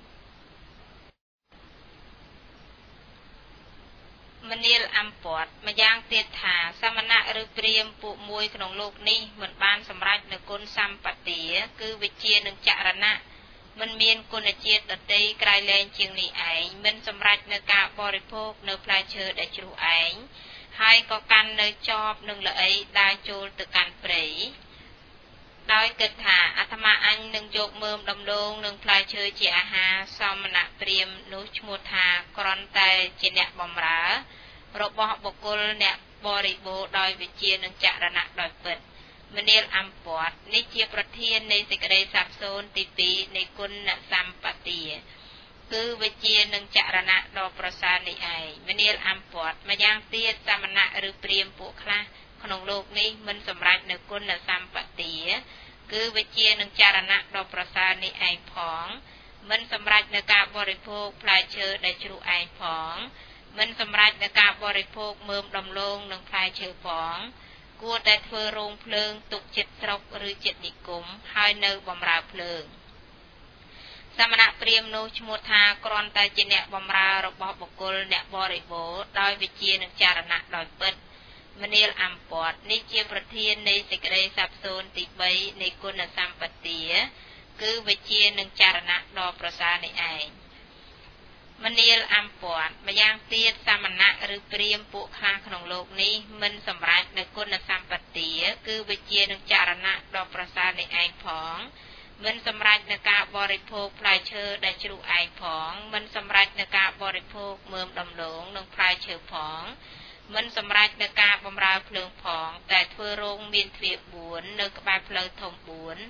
មនាលអំពតម្យ៉ាងទៀតថាសមណៈឬព្រាហ្មណ៍ពួកមួយក្នុងលោកនេះមិនបានសម្រេចនៅគុណសម្បទាគឺវិជានិងចរណៈមិនមានគុណជាតិដតីក្រៃលែងជាងនេះឯងមិនសម្រេចនៅការបរិភោគនៅផ្លែឈើដែលជ្រុះឯងហើយក៏កាន់នៅចបនឹងល្អីដើរចូលទៅកាន់ព្រៃដោយគិតថាអាត្មាអញនឹងយកមើមដំឡូងនិងផ្លែឈើជាអាហារសមណៈព្រាហ្មណ៍នោះឈ្មោះថាគ្រាន់តែជាអ្នកបម្រើរបស់បុគ្គលអ្នកបរិបូរដោយវិជានិងចរណៈដោយពិតមនាលអំពតនេះជាប្រធាននៃសេចក្តីសាបសូន្យទី2នៃគុណសម្បទាគឺវិជានិងចរណៈដ៏ប្រសើរនេះឯងមនាលអំពតម្យ៉ាងទៀតសមណៈឬព្រាហ្មណ៍ពួកខ្លះក្នុងលោកនេះមិនសម្រេចនៅគុណសម្បទាគឺវិជានិងចរណៈដ៏ប្រសើរនេះឯងផងមិនសម្រេចនៅការបរិភោគផ្លែឈើដែលជ្រុះឯងផងមិនសម្រេចនៅការបរិភោគមើមដំឡូងនិងផ្លែឈើផងគួរតែធ្វើរោងភ្លើងទុកចិត្តស្រុកឬចិត្តនិគមហើយនៅបម្រើភ្លើងសមណៈព្រាហ្មណ៍នោះឈ្មោះថាគ្រាន់តែជាអ្នកបម្រើរបស់បុគ្គលអ្នកបរិបូរដោយវិជានិងចរណៈដោយពិតមនាលអំពតនេះជាប្រធាននៃសេចក្តីសាបសូន្យទី3នៃគុណសម្បទាគឺវិជានិងចរណៈដ៏ប្រសើរនេះឯងមនាលអំពតម្យ៉ាងទៀតសមណៈឬព្រាហ្មណ៍ពួកខ្លះក្នុងលោកនេះមិនសម្រេចនៅគុណសម្បទាគឺវិជានិងចរណៈដ៏ប្រសើរនេះឯងផងមិនសម្រេចនៅការបរិភោគផ្លែឈើដែលជ្រុះឯងផងមិនសម្រេចនៅការបរិភោគមើមដំឡូងនិងផ្លែឈើផងមិនសម្រេចនៅការបម្រើភ្លើងផងតែធ្វើរោងមានទ្វារ4នៅក្បែរផ្លូវធំ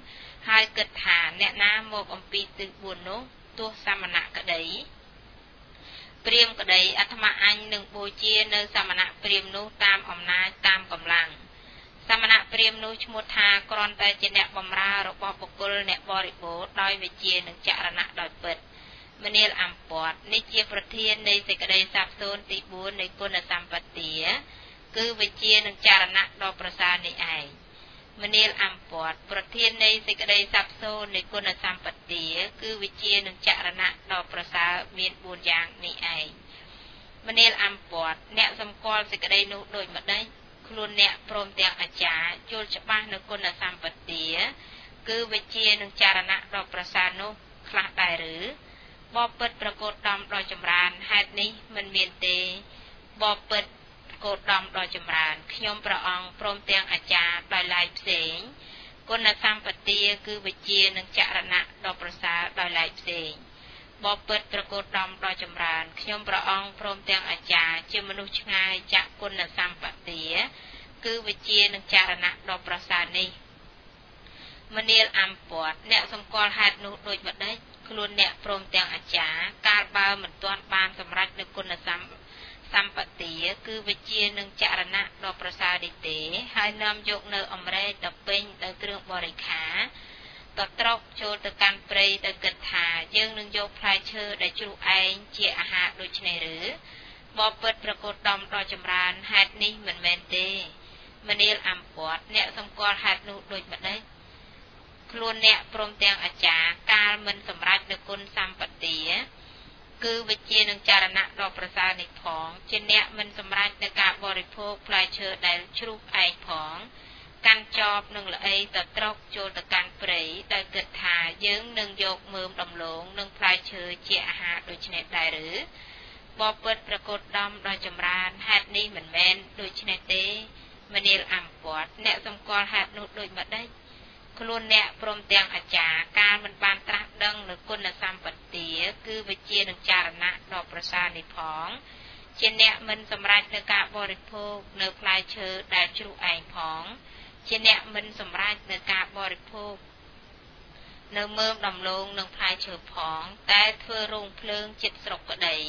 4ហើយគិតថាអ្នកណាមកអំពីទិស4នោះទោះសាមណៈក្តីព្រាហ្មណ៍ក្តីអាត្មាអញនឹងបូជានៅសាមណៈព្រាហ្មណ៍នោះតាមអំណាចតាមកម្លាំងសាមណៈព្រាហ្មណ៍នោះឈ្មោះថាគ្រាន់តែជាអ្នកបម្រើរបស់បុគ្គលអ្នកបរិបូរដោយវិជ្ជានិងចរណៈដោយពិតមនាលអំពតនេះជាប្រធាននៃសេចក្តីសាបសូន្យទី4នៃគុណសម្បទាគឺវិជ្ជានិងចរណៈដ៏ប្រសើរនេះឯងមនាលអំពតប្រធាននៃសេចក្តីសាបសូន្យនៃគុណសម្បទាគឺវិជ្ជានិងចរណៈដ៏ប្រសើរមាន4យ៉ាងនេះឯងមនាលអំពតអ្នកសម្គាល់សេចក្តីនោះដូចម្ដេចខ្លួនអ្នកព្រមទាំងអាចារ្យយល់ច្បាស់នៅគុណសម្បទាគឺវិជ្ជានិងចរណៈដ៏ប្រសើរនោះខ្លះដែរឬបបិទ្ធប្រកោតដំដ៏ចម្រើនហេតុនេះមិនមានទេបបិទ្ធប្រកោតដំដ៏ចម្រើនខ្ញុំព្រះអង្គព្រមទាំងអាចារ្យដោយឡែកផ្សេងគុណសម្បទាគឺវិជ្ជានិងចរណៈដ៏ប្រសើរដោយឡែកផ្សេងបបិទ្ធប្រកោតដំដ៏ចម្រើនខ្ញុំព្រះអង្គព្រមទាំងអាចារ្យជាមនុស្សឆ្ងាយចាក់គុណសម្បទាគឺវិជ្ជានិងចរណៈដ៏ប្រសើរនេះមនាលអំពតអ្នកសម្គាល់ហេតុនោះដូចម្ដេចខ្លួនអ្នកព្រមទាំងអាចារ្យកាលបើមិនទាន់បានសម្រេចនូវគុណសម្បទាគឺវិជ្ជានិងចរណៈដ៏ប្រសើរនេះទេហើយនាំយកនៅអម្រែកទៅពេញដោយគ្រឿងបរិក្ខារទៅត្រកចូលទៅកាន់ព្រៃទៅគិតថាយើងនឹងយកផ្លែឈើដែលជ្រុះឯងជាអាហារដូចនេះឬបបិទ្ធប្រកោតដំដ៏ចម្រើនហេតុនេះមិនមែនទេមនាលអំពតអ្នកសម្គាល់ហេតុនោះដូចម្ដេចខ្លួនអ្នកព្រមទាំងអាចារ្យកាលមិនសម្រេចនូវគុណសម្បទាគឺវិជ្ជានិងចរណៈដ៏ប្រសើរនេះផងជាអ្នកមិនសម្រេចនៅការបរិភោគផ្លែឈើដែលជ្រុះឯងផងកាន់ចបនឹងល្អីទៅត្រកចូលទៅកាន់ព្រៃដោយគិតថាយើងនឹងយកមើមដំឡូងនិងផ្លែឈើជាអាហារដូចនេះដែរឬបបិទ្ធប្រកោតដំដ៏ចម្រើនហេតុនេះមិនមែនដូចនេះទេមនាលអំពតអ្នកសម្គាល់ហេតុនោះដូចម្ដេចខ្លួនអ្នកព្រមទាំងអាចារ្យកាលមិនបានត្រាស់ដឹងនូវគុណសម្បទាគឺវិជ្ជានិងចរណៈដ៏ប្រសើរនេះផងជាអ្នកមិនសម្រេចនៅការបរិភោគនៅផ្លែឈើដែលជ្រុះឯងផងជាអ្នកមិនសម្រេចនៅការបរិភោគនៅមើមដំឡូងនិងផ្លែឈើផងតែធ្វើរោងភ្លើងចិត្តស្រុកក្តី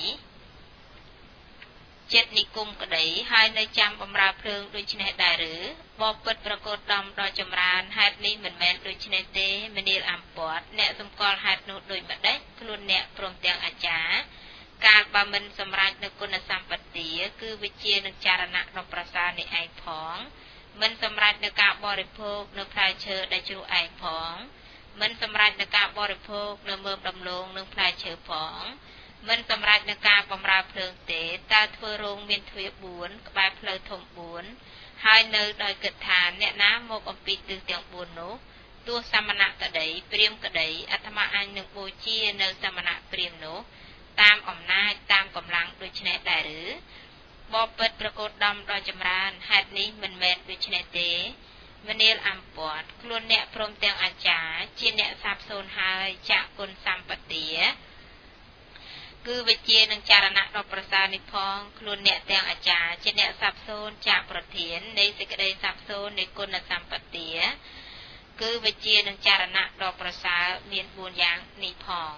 ចិត្តនិគមក្តីហើយនៅចាំបម្រើភ្លើងដូចនេះដែរឬបបិទ្ធប្រកោតដំដ៏ចម្រើនហេតុនេះមិនមែនដូចនេះទេមនាលអំពតអ្នកសម្គាល់ហេតុនោះដូចម្ដេចខ្លួនអ្នកព្រមទាំងអាចារ្យកាលបើមិនសម្រេចនៅគុណសម្បទាគឺវិជ្ជានិងចរណៈដ៏ប្រសើរនេះឯងផងមិនសម្រេចនៅការបរិភោគនៅផ្លែឈើដែលជ្រុះឯងផងមិនសម្រេចនៅការបរិភោគនៅមើមដំឡូងនិងផ្លែឈើផងមិនសម្រេចនៅការបម្រើភ្លើងទេតែធ្វើរោងមានទ្វារ4ក្បែរផ្លូវធំ4ហើយនៅដោយគិតថាអ្នកណាមកអំពីទិសទាំង4នោះទោះសាមណៈក្តីព្រាហ្មណ៍ក្តីអាត្មាអញនឹងបូជានៅសាមណៈព្រាហ្មណ៍នោះតាមអំណាចតាមកម្លាំងដូចនេះដែរឬបបិទ្ធប្រកោតដំដ៏ចម្រើនហេតុនេះមិនមែនដូចនេះទេមនាលអំពតខ្លួនអ្នកព្រមទាំងអាចារ្យជាអ្នកសាបសូន្យហើយចាក់គុណសម្បទាគឺវិជ្ជានិងចរណៈដ៏ប្រសើរនេះផងខ្លួនអ្នកទាំងអាចារ្យជាអ្នកសាបសូន្យចាក់ប្រធាននៃសេចក្តីសាបសូន្យនៃគុណសម្បទាគឺវិជ្ជានិងចរណៈដ៏ប្រសើរមាន4យ៉ាងនេះផង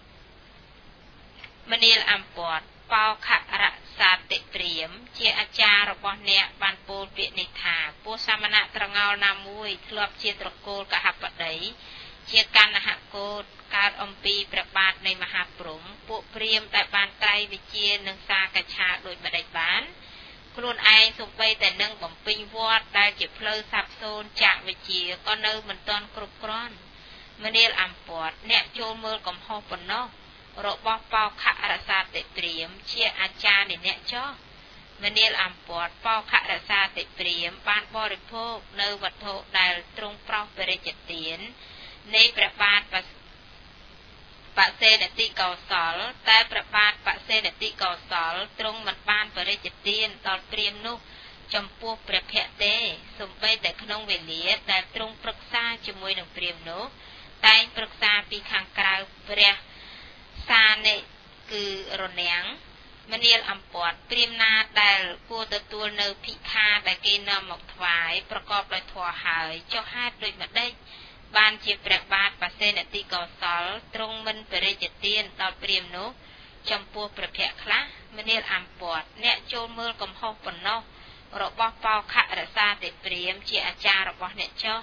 មនាលអំពតបោខរសាតិព្រាមជាអាចារ្យរបស់អ្នកបានពោលពាក្យនេះថាពួកសាមណៈត្រងោលណាមួយធ្លាប់ជាត្រកូលកហបតីជាកណ្ហកោតកើតអំពីព្រះបាទនៃមហាព្រហ្មពួកព្រាហ្មណ៍ដែលបានត្រៃវិជ្ជានិងសាកឆាដូចម្ដេចបានខ្លួនឯងសូម្បីតែនឹងបំពេញវត្តដែលជាផ្លូវសាបសូន្យចាក់វិជ្ជាក៏នៅមិនទាន់គ្រប់គ្រាន់មនាលអំពតអ្នកចូលមើលកំហុសប៉ុណ្ណោះរបស់បោខរសាតិព្រាមជាអាចារ្យនៃអ្នកចោះមនាលអំពតបោខរសាតិព្រាមបានបរិភោគនៅវត្ថុដែលទ្រង់ប្រោសបរិជ្ជទាននៃព្រះបាទបសេនតិកោសលតែព្រះបាទបសេនតិកោសលទ្រង់មិនបានបរិជ្ជទានដល់ព្រាហ្មណ៍នោះចំពោះព្រះភ័ក្ត្រទេសូម្បីតែក្នុងវេលាដែលទ្រង់ប្រឹក្សាជាមួយនឹងព្រាហ្មណ៍នោះតែងប្រឹក្សាពីខាងក្រៅព្រះសានិគឺរនាំងមនាលអំពតព្រាមណាដែលគួរទទួលនៅភិក្ខាដែលគេនាំមកថ្វាយប្រកបដោយធម៌ហើយចុះហេតុដូចម្ដេចបានជាព្រះបាទបសេនតិកោសលទ្រង់មិនបរិជ្ជទានដល់ព្រាមនោះចំពោះព្រះភ័ក្ត្រខ្លះមនាលអំពតអ្នកចូលមើលកំហុសប៉ុណ្ណោះរបស់បោខរសាទេព្រាមជាអាចារ្យរបស់អ្នកចុះ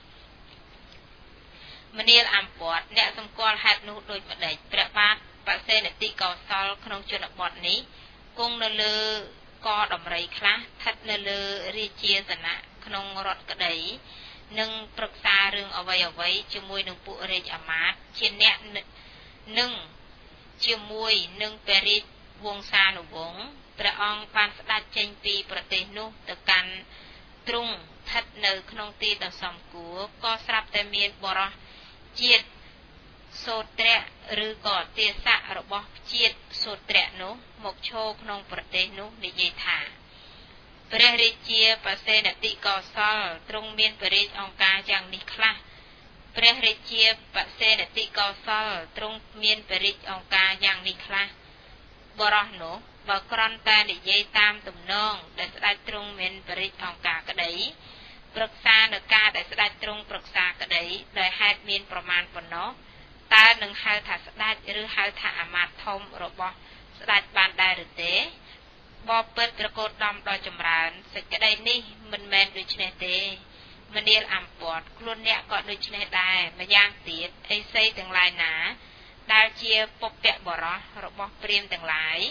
មនាលអំពតអ្នកសម្គាល់ហេតុនោះដូចម្ដេចព្រះបាទបសេនតិកោសលក្នុងជនបទនេះគង់នៅលើកដំរីខ្លះស្ថិតនៅលើរាជាសនៈក្នុងរដ្ឋក្តីនិងប្រឹក្សារឿងអ្វីជាមួយនឹងពួករាជអាមាត្យជាអ្នកនឹងជាមួយនឹងព្រះរាជវង្សានុវង្សព្រះអង្គបានស្ដេចចេញពីប្រទេសនោះទៅកាន់ទ្រង់ស្ថិតនៅក្នុងទីដ៏សមគួរក៏ស្រាប់តែមានបរិសជាតិសូត្រៈឬក៏ទាស័ករបស់ជាតិសូត្រៈនោះមកឈរក្នុងប្រទេសនោះនិយាយថាព្រះរាជាបសេនតិកោសលទ្រង់មានព្រះរាជអង្គការយ៉ាងនេះខ្លះព្រះរាជាបសេនតិកោសលទ្រង់មានព្រះរាជអង្គការយ៉ាងនេះខ្លះបរោះនោះបើគ្រាន់តែនិយាយតាមទំនងដែលស្ដេចទ្រង់មានព្រះរាជអង្គការក្តីប្រឹក្សានៅការដែលស្ដេចទ្រង់ប្រឹក្សាក្តីដោយហេតុមានប្រមាណប៉ុណ្ណោះតើនឹងហៅថាស្ដេចឬហៅថាអាមាត្យធំរបស់ស្ដេចបានដែរឬទេបបិទ្ធប្រកោតដំដល់ចម្រើនសេចក្តីនេះមិនមែនដូច្នេះទេមនាលអំពតខ្លួនអ្នកក៏ដូច្នេះដែរម្យ៉ាងទៀតអីសីទាំងឡាយណាដែលជាពុព្វបរោះរបស់ព្រាហ្មណ៍ទាំងឡាយ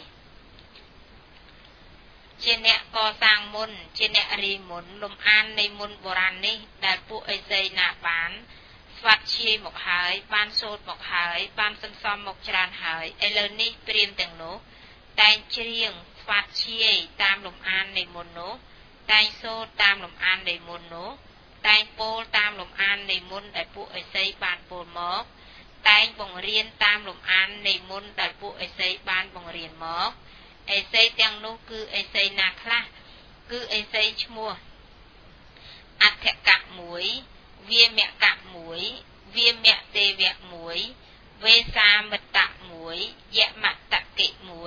ជាអ្នកកសាងមុនជាអ្នករីមុនលំអាននៃមុនបុរាណនេះដែលពួកអីសីណាបានស្វាត់ឈាយមកហើយបានសូត្រមកហើយបានសន្សំមកច្រើនហើយឥឡូវនេះព្រាហ្មណ៍ទាំងនោះតែងច្រៀងស្វាត់ឈាយតាមលំអាននៃមុននោះតែងសូត្រតាមលំអាននៃមុននោះតែងពោលតាមលំអាននៃមុនដែលពួកអេសីបានពោលមកតែងបង្រៀនតាមលំអាននៃមុនដែលពួកអេសីបានបង្រៀនមកអេសីទាំងនោះគឺអេសីណាខ្លះគឺអេសីឈ្មោះអដ្ឋកៈ1វាមកៈ1វាមទេវៈ1វេសាមិត្តៈ1យមតកិ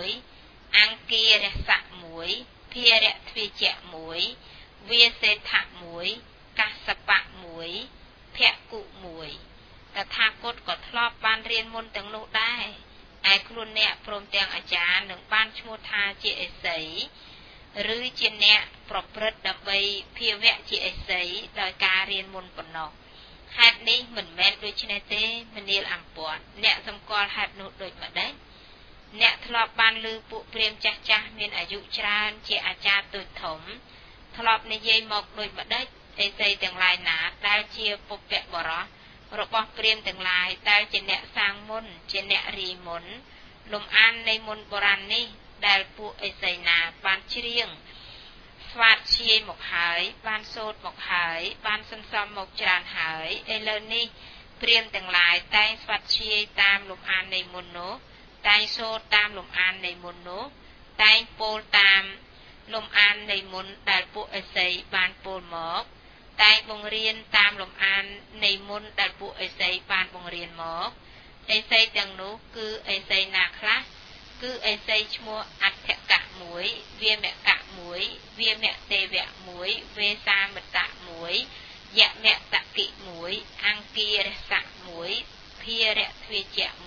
1អង្គារសៈ1ភារៈទ្វិជៈ1វាសេដ្ឋៈ1កសបៈ1ភគុ1តថាគតក៏ធ្លាប់បានរៀនមុនទាំងនោះដែរឯខ្លួនអ្នកព្រមទាំងអាចារ្យនឹងបានឈ្មោះថាជាអេសីឬជាអ្នកប្រព្រឹត្តដើម្បីភាវៈជាអេសីដោយការរៀនមុនប៉ុណ្ណោះហេតុនេះមិនមែនដូច្នេះទេមនាលអំពតអ្នកសម្គាល់ហេតុនោះដូចម្ដេចអ្នកធ្លាប់បានឮពួកព្រាហ្មណ៍ចាស់មានអាយុច្រើនជាអាចារ្យទូចធំធ្លាប់និយាយមកដូចម្ដេចអេសីទាំងឡាយណាដែលជាពុព្វបរោះរបស់ព្រាហ្មណ៍ទាំងឡាយដែលជាអ្នកសាងមុនជាអ្នករីមុនលំអាននៃមុនបុរាណនេះដែលពួកអេសីណាបានច្រៀងស្វាតឈាយមកហើយបានសូត្រមកហើយបានសន្សំមកច្រើនហើយឥឡូវនេះព្រាហ្មណ៍ទាំងឡាយតែងស្វាតឈាយតាមលំអាននៃមុននោះតែងសូត្រតាមលំអាននៃមុននោះតែងពោលតាមលំអាននៃមុនដែលពួកអេសីបានពោលមកតែងបង្រៀនតាមលំអាននៃមុនដែលពួកអេសីបានបង្រៀនមកអេសីទាំងនោះគឺអេសីណាខ្លះគឺអេសីឈ្មោះអដ្ឋកៈ1វាមកៈ1វាមទេវៈ1វេសាមិត្តៈ1យមតកិ1អង្គារសៈ1ភារៈទ្វិជៈ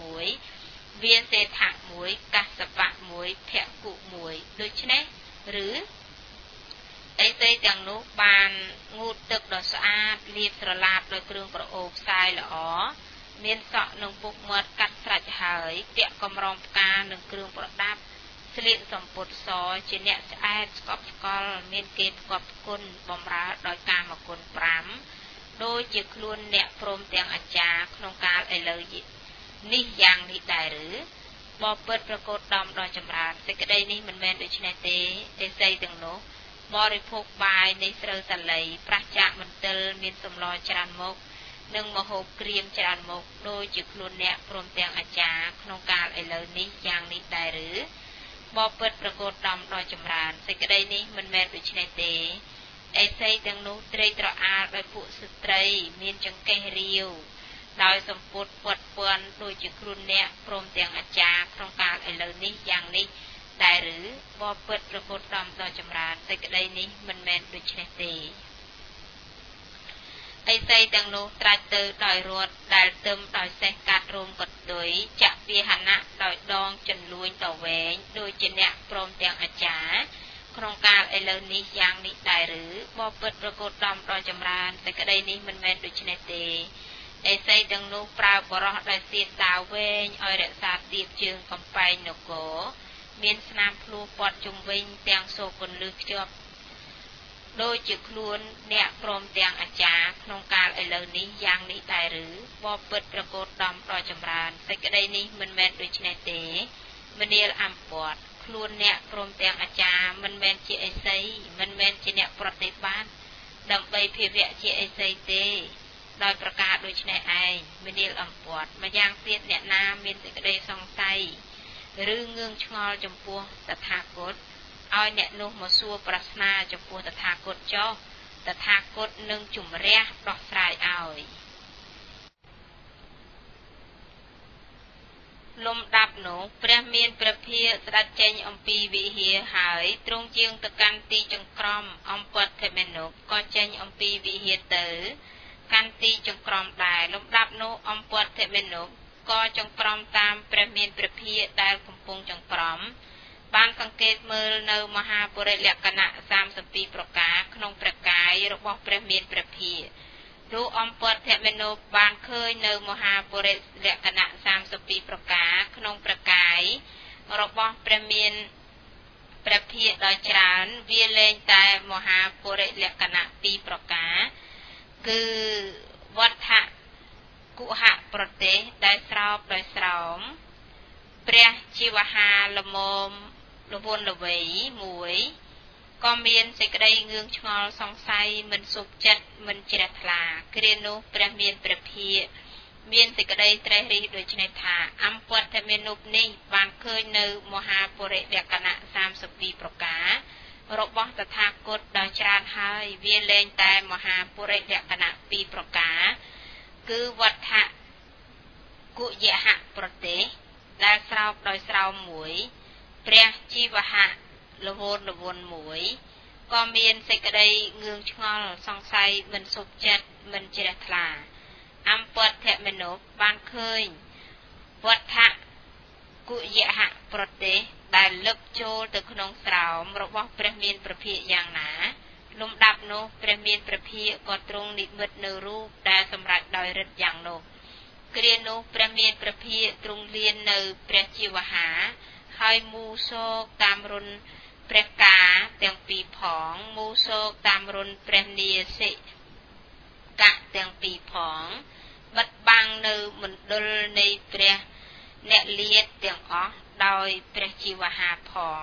1វាសេដ្ឋៈ1កសបៈ1ភគុ1ដូច្នេះឬអេសីទាំងនោះបានងូតទឹកដ៏ស្អាតលាបស្រឡាបដោយគ្រឿងក្រអូបផ្សាយល្អមានសក់និងពុកមាត់កាត់ស្រាច់ហើយពាក់កម្រងផ្កានិងគ្រឿងប្រដាប់ស្លៀកសំពត់សជាអ្នកឆ្អែតស្កប់ស្កល់មានគេផ្គប់ផ្គុនបំរើដោយកាមគុណ5ដូចជាខ្លួនអ្នកព្រមទាំងអាចារ្យក្នុងកាលឥឡូវនេះយ៉ាងនេះដែរឬបបិទ្ធប្រកោតដំដល់ចម្រើនសេចក្តីនេះមិនមែនដូច្នេះទេអេសីទាំងនោះបរិភោគបាយនៃស្រូវសាលីប្រះចាកមន្ទិលមានសម្លច្រើនមុខនិងមហូបក្រៀមច្រើនមុខដូចជាខ្លួនអ្នកព្រមទាំងអាចារ្យក្នុងកាលឥឡូវនេះយ៉ាងនេះដែរឬបបិទ្ធប្រកោតដំដល់ចម្រើនសេចក្តីនេះមិនមែនដូច្នេះទេអេសីទាំងនោះត្រេកត្រអាលដោយពួកស្ត្រីមានចង្កេះរាវដោយសម្ពុតពាត់ព័ន្ធដូចជាខ្លួនអ្នកព្រមទាំងអាចារ្យក្នុងកាលឥឡូវនេះយ៉ាងនេះដែរឬបបពិតប្រកបដំដល់ចម្រើនសេចក្តីនេះមិនមែនដូច្នេះទេឥសីទាំងនោះត្រាច់ទៅដោយរត់ដែលទឹមដោយសេះកាត់រោមកន្ទុយចាក់វាហណៈដោយដងចន្លួញដ៏វែងដូចជាអ្នកព្រមទាំងអាចារ្យក្នុងកាលឥឡូវនេះយ៉ាងនេះដែរឬបបពិតប្រកបដំដល់ចម្រើនសេចក្តីនេះមិនមែនដូច្នេះទេឥសីទាំងនោះប្រើបរោះដោយសៀតដាវវែងឲ្យរក្សាទៀបជើងកំពែងនគរមានស្នាមភ្លួព័ទ្ធជុំវិញទាំងសូរគន្លឹះខ្ជាប់ដូចជាខ្លួនអ្នកព្រមទាំងអាចារ្យក្នុងកាលឥឡូវនេះយ៉ាងនេះដែរឬបបពិតប្រកបដំដល់ចម្រើនសេចក្តីនេះមិនមែនដូច្នេះទេមនាលអំពតខ្លួនអ្នកព្រមទាំងអាចារ្យមិនមែនជាឥសីមិនមែនជាអ្នកប្រតិបត្តិដើម្បីភាវៈជាឥសីទេដោយប្រការដូចនេះឯងមនាលអំពតម្យ៉ាងទៀតអ្នកណាមានសេចក្តីសង្ស័យឬងឿងឆ្ងល់ចំពោះតថាគតឲ្យអ្នកនោះមកសួរប្រស្នាចំពោះតថាគតចុះតថាគតនឹងជំរះដោះស្រាយឲ្យលំដាប់នោះព្រះមានព្រះភិក្ខស្ដេចចេញអំពីវិហារហើយទ្រង់ជាងទៅកាន់ទីចង្ក្រមអំពតមេនុក៏ចេញអំពីវិហារទៅកាន់ទីចង្ក្រមដែរលំដាប់នោះអំពតមេនុក៏ចង្ក្រមតាមព្រះមានព្រះភិក្ខដែលកំពុងចង្ក្រមបានសង្កេតមើលនៅមហាពុរិលក្ខណៈ32ប្រការក្នុងព្រះកាយរបស់ព្រះមានព្រះភិក្ខរូអំពតមេនុបានឃើញនៅមហាពុរិលក្ខណៈ32ប្រការក្នុងព្រះកាយរបស់ព្រះមានព្រះភិក្ខដ៏ច្រើនវាលែងតែមហាពុរិលក្ខណៈ2ប្រការគឺវត្ថៈគុហៈប្រទេសដែលស្រោបដោយស្រោមព្រះជីវហាលមមលវនលវៃមួយក៏មានសេចក្តីងឿងឆ្ងល់សង្ស័យមិនសុខចិត្តមិនជ្រះថ្លាគ្រានោះព្រះមានព្រះភិក្ខមានសេចក្តីត្រេះរិះដូចនេះថាអំពតមេនុនេះបានឃើញនៅមហាពុរិលក្ខណៈ32ប្រការរបស់តថាគតដ៏ច្រើនហើយវាលែងតែមហាពុរិលក្ខណៈ2ប្រការគឺវត្ថៈគុយហៈប្រទេសដែលស្រោបដោយស្រោមមួយព្រះជីវហៈលវនលវនមួយក៏មានសេចក្តីងឿងឆ្ងល់សង្ស័យមិនសុខចិត្តមិនជ្រះថ្លាអំពតមេនុបានឃើញវត្ថៈគុយហៈប្រទេសដែលលឹកចូលទៅក្នុងស្រោមរបស់ព្រះមានព្រះភិក្ខយ៉ាងណាលំដាប់នោះព្រះមានព្រះភិក្ខក៏ទ្រង់និមិត្តនៅរូបដែលសម្រេចដោយឫទ្ធិយ៉ាងនោះគ្រានោះព្រះមានព្រះភិក្ខទ្រង់លៀននៅព្រះជីវហាហើយមូសោកតាមរុនព្រះកាទាំងពីរផងមូសោកតាមរុនព្រះនាសិកៈទាំងពីរផងបិទបាំងនៅមណ្ឌលនៃព្រះអ្នកលាតទាំងអស់ដោយព្រះជីវហាផង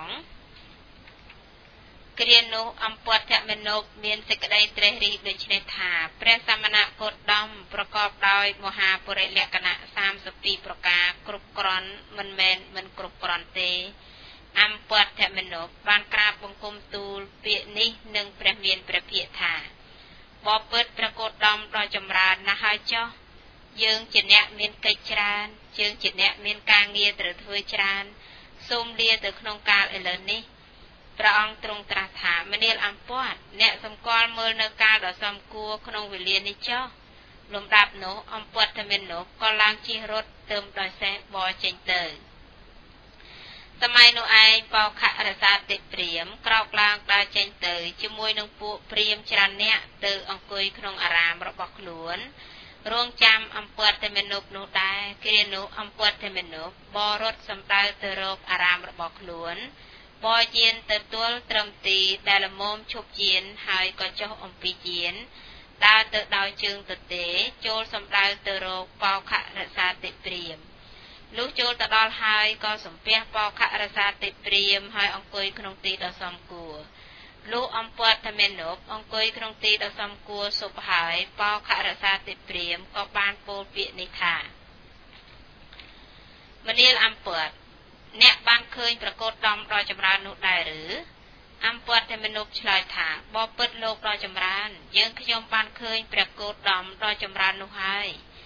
គ្រានោះអំពតមេនុមានសេចក្តីត្រេះរិះដូចនេះថាព្រះសមណគោតមប្រកបដោយមហាពុរិលក្ខណៈ32ប្រការគ្រប់គ្រាន់មិនមែនមិនគ្រប់គ្រាន់ទេអំពតមេនុបានក្រាបបង្គំទូលពាក្យនេះនឹងព្រះមានព្រះភិក្ខថាបបិទ្ធព្រះគោតមដ៏ចម្រើនណាស់ហើយចុះយើងជាអ្នកមានកិច្ចច្រើនយើងជាអ្នកមានការងារត្រូវធ្វើច្រើនសូមលាទៅក្នុងកាលឥឡូវនេះព្រះអង្គទ្រង់ត្រាស់ថាមនាលអំពតអ្នកសម្គាល់មើលនៅកាលដ៏សមគួរក្នុងវេលានេះចុះលំដាប់នោះអំពតមេនុក៏ឡើងជិះរត់ទៅដោយសេះបរចេញទៅសម័យនោះឯងបោខរសាតិព្រាមក្រោកឡើងដើរចេញទៅជាមួយនឹងពួកព្រាមច្រើនអ្នកទៅអង្គុយក្នុងអារាមរបស់ខ្លួនរងចាំអំពតមេនុនោះដែរគ្រានោះអំពតមេនុបរត់សម្ដៅទៅរកអារាមរបស់ខ្លួនបរយានទៅទល់ត្រឹមទីដែលល្មមឈប់យានហើយក៏ចុះអំពីយានដើរទៅដោយជើងទទេចូលសម្ដៅទៅរកបោខរសាតិព្រាមលុះចូលទៅដល់ហើយក៏សំពះបោខរសាតិព្រាមហើយអង្គុយក្នុងទីដ៏សមគួរលុះអំពតមេនុអង្គុយក្នុងទីដ៏សមគួរសុបហើយបោខរសាតិព្រាមក៏បានពោលពាក្យនេះថាមនាលអំពតអ្នកបានឃើញប្រកោតដំដ៏ចម្រើននោះដែរឬអំពតមេនុឆ្លើយថាបបិទ្ធលោកដ៏ចម្រើនយើងខ្ញុំបានឃើញព្រះកោតដំដ៏ចម្រើននោះហើយ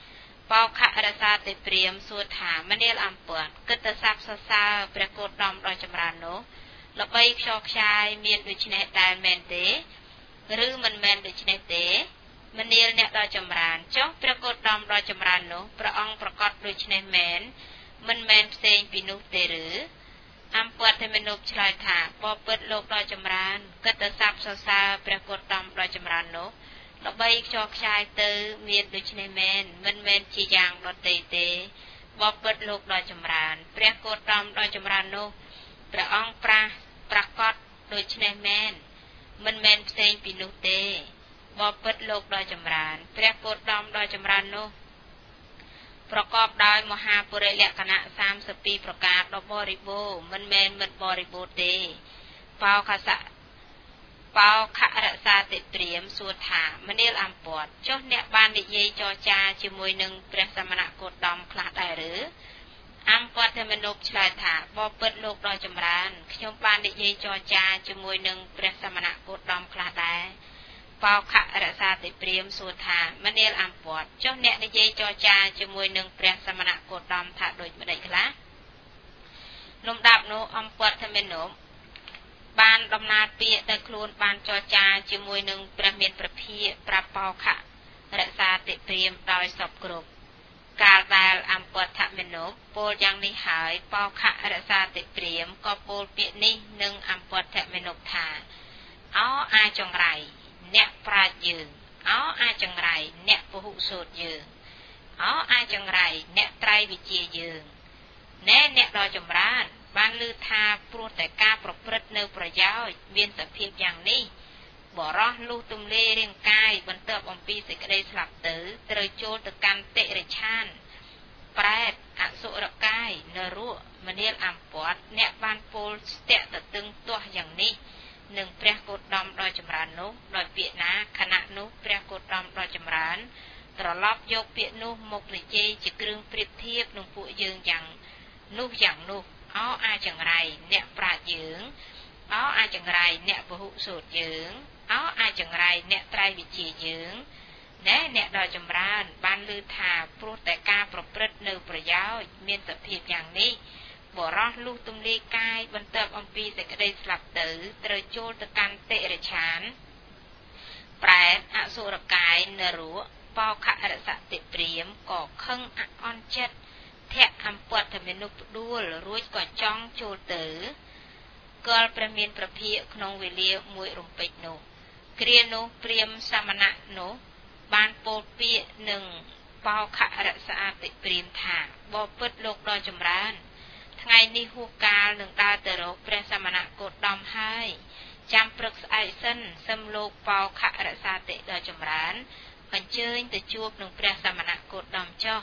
បោខរសាតិព្រាមសួរថាមនាលអំពត់គិតទៅសាប់សរសើរព្រះកោតមដ៏ចម្រើននោះល្បីខ្យល់ខ្ចាយមានដូច្នេះដែរមែនទេឬមិនមែនដូច្នេះទេមនាលអ្នកដ៏ចម្រើនចុះព្រះកោតមដ៏ចម្រើននោះព្រះអង្គប្រកាសដូច្នេះមែនមិនមែនផ្សេងពីនោះទេឬអំពត់តែមនុស្សឆ្លើយថាបបិទ្ធលោកដ៏ចម្រើនគិតទៅសាប់សរសើរព្រះកោតមដ៏ចម្រើននោះល្បីខ្យល់ខ្ចាយទៅមានដូច្នេះមែនមិនមែនជាយ៉ាងដទៃទេបបិទ្ធលោកដ៏ចម្រើនព្រះកោតមដ៏ចម្រើននោះព្រះអង្គប្រកាសដូច្នេះមែនមិនមែនផ្សេងពីនោះទេបបិទ្ធលោកដ៏ចម្រើនព្រះកោតមដ៏ចម្រើននោះប្រកបដោយមហាពុរិលក្ខណៈ32ប្រការដ៏បរិបូរណ៍មិនមែនមិនបរិបូរណ៍ទេបោខរសាតិព្រាមសួរថាមនាលអំពត់ចុះអ្នកបាននិយាយចរចាជាមួយនឹងព្រះសមណគោតមខ្លះដែរឬអំពត់តែមនុស្សឆ្លើយថាបបិទ្ធលោកដ៏ចម្រើនខ្ញុំបាននិយាយចរចាជាមួយនឹងព្រះសមណគោតមខ្លះដែរបោខរសាតិព្រាមសួរថាមនាលអំពត់ចុះអ្នកនិយាយចរចាជាមួយនឹងព្រះសមណគោតមថាដូចម្ដេចខ្លះលំដាប់នោះអំពត់តែមនុស្សបានដំណើរពាក្យដែលខ្លួនបានចរចាជាមួយនឹងព្រះមានព្រះភិក្ខប្រាប់បោខរសាតិព្រាមដោយសពគ្រប់កាលដែលអំពត់មនុស្សពោលយ៉ាងនេះហើយបោខរសាតិព្រាមក៏ពោលពាក្យនេះនឹងអំពត់មនុស្សថាអោអាចង្រៃអ្នកប្រាជ្ញយើងអោអាចង្រៃអ្នកពហុសូត្រយើងអោអាចង្រៃអ្នកត្រៃវិជាយើងណែអ្នកដ៏ចម្រើនបានឮថាព្រោះតែការប្រព្រឹត្តនៅប្រយោជន៍មានសភាពយ៉ាងនេះបរោះលុះទំលេរាងកាយបន្ទាប់អំពីសេចក្តីស្លាប់ទៅត្រូវចូលទៅកាន់តិរិឆានប្រែតអសុរកាយនរៈមនាលអំពត់អ្នកបានពោលស្ទាក់តទឹងទាស់យ៉ាងនេះនឹងព្រះកោតមដ៏ចម្រើននោះដោយពាក្យណាខណៈនោះព្រះកោតមដ៏ចម្រើនត្រឡប់យកពាក្យនោះមកនិយាយជាគ្រឿងប្រៀបធៀបនឹងពួកយើងយ៉ាងនោះអោអាចង្រៃអ្នកប្រាជ្ញយើងអោអាចង្រៃអ្នកពហុសូត្រយើងអោអាចង្រៃអ្នកត្រៃវិជាយើងណែអ្នកដ៏ចម្រើនបានឮថាព្រោះតែការប្រព្រឹត្តនៅប្រយោជន៍មានសភាពយ៉ាងនេះបរោះលុះទំលាយកាយបន្ទាប់អំពីសេចក្តីស្លាប់ទៅត្រូវចូលទៅកាន់តិរិឆានប្រែតអសុរកាយនរៈបោខរសតិព្រាមក៏ខឹងអន់ចិត្តធាក់អំពត់តែមនុស្សផ្ដួលរួចក៏ចង់ចូលទៅកលព្រះមានប្រភិក្ខក្នុងវេលាមួយរំពេចនោះគ្រានោះព្រាហ្មណ៍សមណៈនោះបានពោលពាក្យនឹងបោខរសតិព្រាមថាបបិទ្ធលោកដ៏ចម្រើនថ្ងៃនេះហួសកាលនឹងដើរទៅរកព្រះសមណគោតមហើយចាំព្រឹកស្អែកសិនសឹមលោកបោខរសាតិដ៏ចម្រើនអញ្ជើញទៅជួបនឹងព្រះសមណគោតមចុះ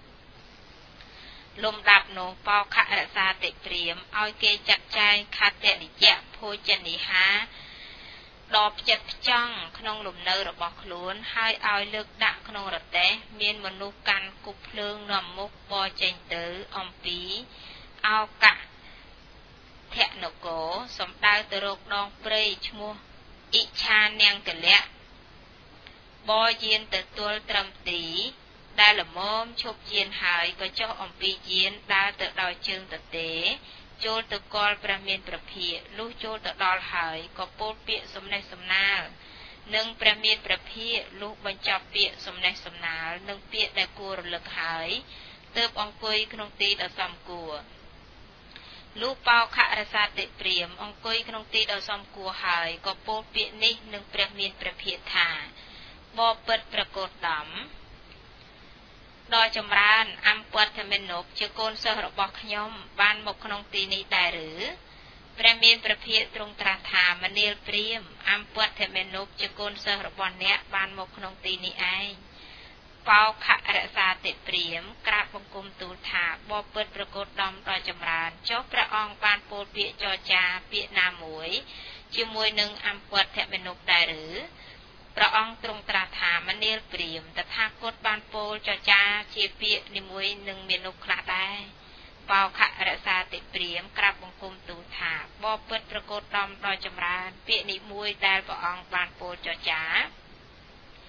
លំដាប់នោះបោខរសាតិព្រាមឲ្យគេចាត់ចែងខត្តនិយៈភោជនិហាដ៏ផ្ចិតផ្ចង់ក្នុងលំនៅរបស់ខ្លួនហើយឲ្យលើកដាក់ក្នុងរទេះមានមនុស្សកាន់គប់ភ្លើងនាំមុខបរចេញទៅអំពីអោកៈធនគរសំដៅទៅរកដងព្រៃឈ្មោះអិឆានាងកលៈបរយានទៅទល់ត្រឹមទីដែលល្មមឈប់យានហើយក៏ចុះអំពីយានដើរទៅដោយជើងទទេចូលទៅកលព្រះមានព្រះភិក្ខលុះចូលទៅដល់ហើយក៏ពោលពាក្យសំណេះសំណាលនិងព្រះមានព្រះភិក្ខលុះបញ្ចប់ពាក្យសំណេះសំណាលនិងពាក្យដែលគួររលឹកហើយទើបអង្គុយក្នុងទីដ៏សមគួរលុះបោខរសាតិព្រាមអង្គុយក្នុងទីដ៏សមគួរហើយក៏ពោលពាក្យនេះនឹងព្រះមានព្រះភិក្ខថាបបិទ្ធព្រះកោតមដ៏ចម្រើនអំពត់មនុស្សជាកូនសិស្សរបស់ខ្ញុំបានមកក្នុងទីនេះដែរឬព្រះមានព្រះភិក្ខទ្រង់ត្រាស់ថាមនាលព្រាហ្មណ៍អំពត់មនុស្សជាកូនសិស្សរបស់អ្នកបានមកក្នុងទីនេះឯងបោខរសាតិព្រាហ្មណ៍ក្រាបបង្គំទូលថាបបិទ្ធព្រះកោតមដ៏ចម្រើនចុះព្រះអង្គបានពោលពាក្យចរចាពាក្យណាមួយជាមួយនឹងអំពត់មនុស្សដែរឬព្រះអង្គទ្រង់ត្រាស់ថាមនាលព្រាហ្មណ៍តថាគតបានពោលចរចាជាពាក្យនីមួយនឹងមនុស្សខ្លះដែរបោខរសាតិព្រាហ្មណ៍ក្រាបបង្គំទូលថាបបិទ្ធព្រះកោតមដ៏ចម្រើនពាក្យនីមួយដែលព្រះអង្គបានពោលចរចា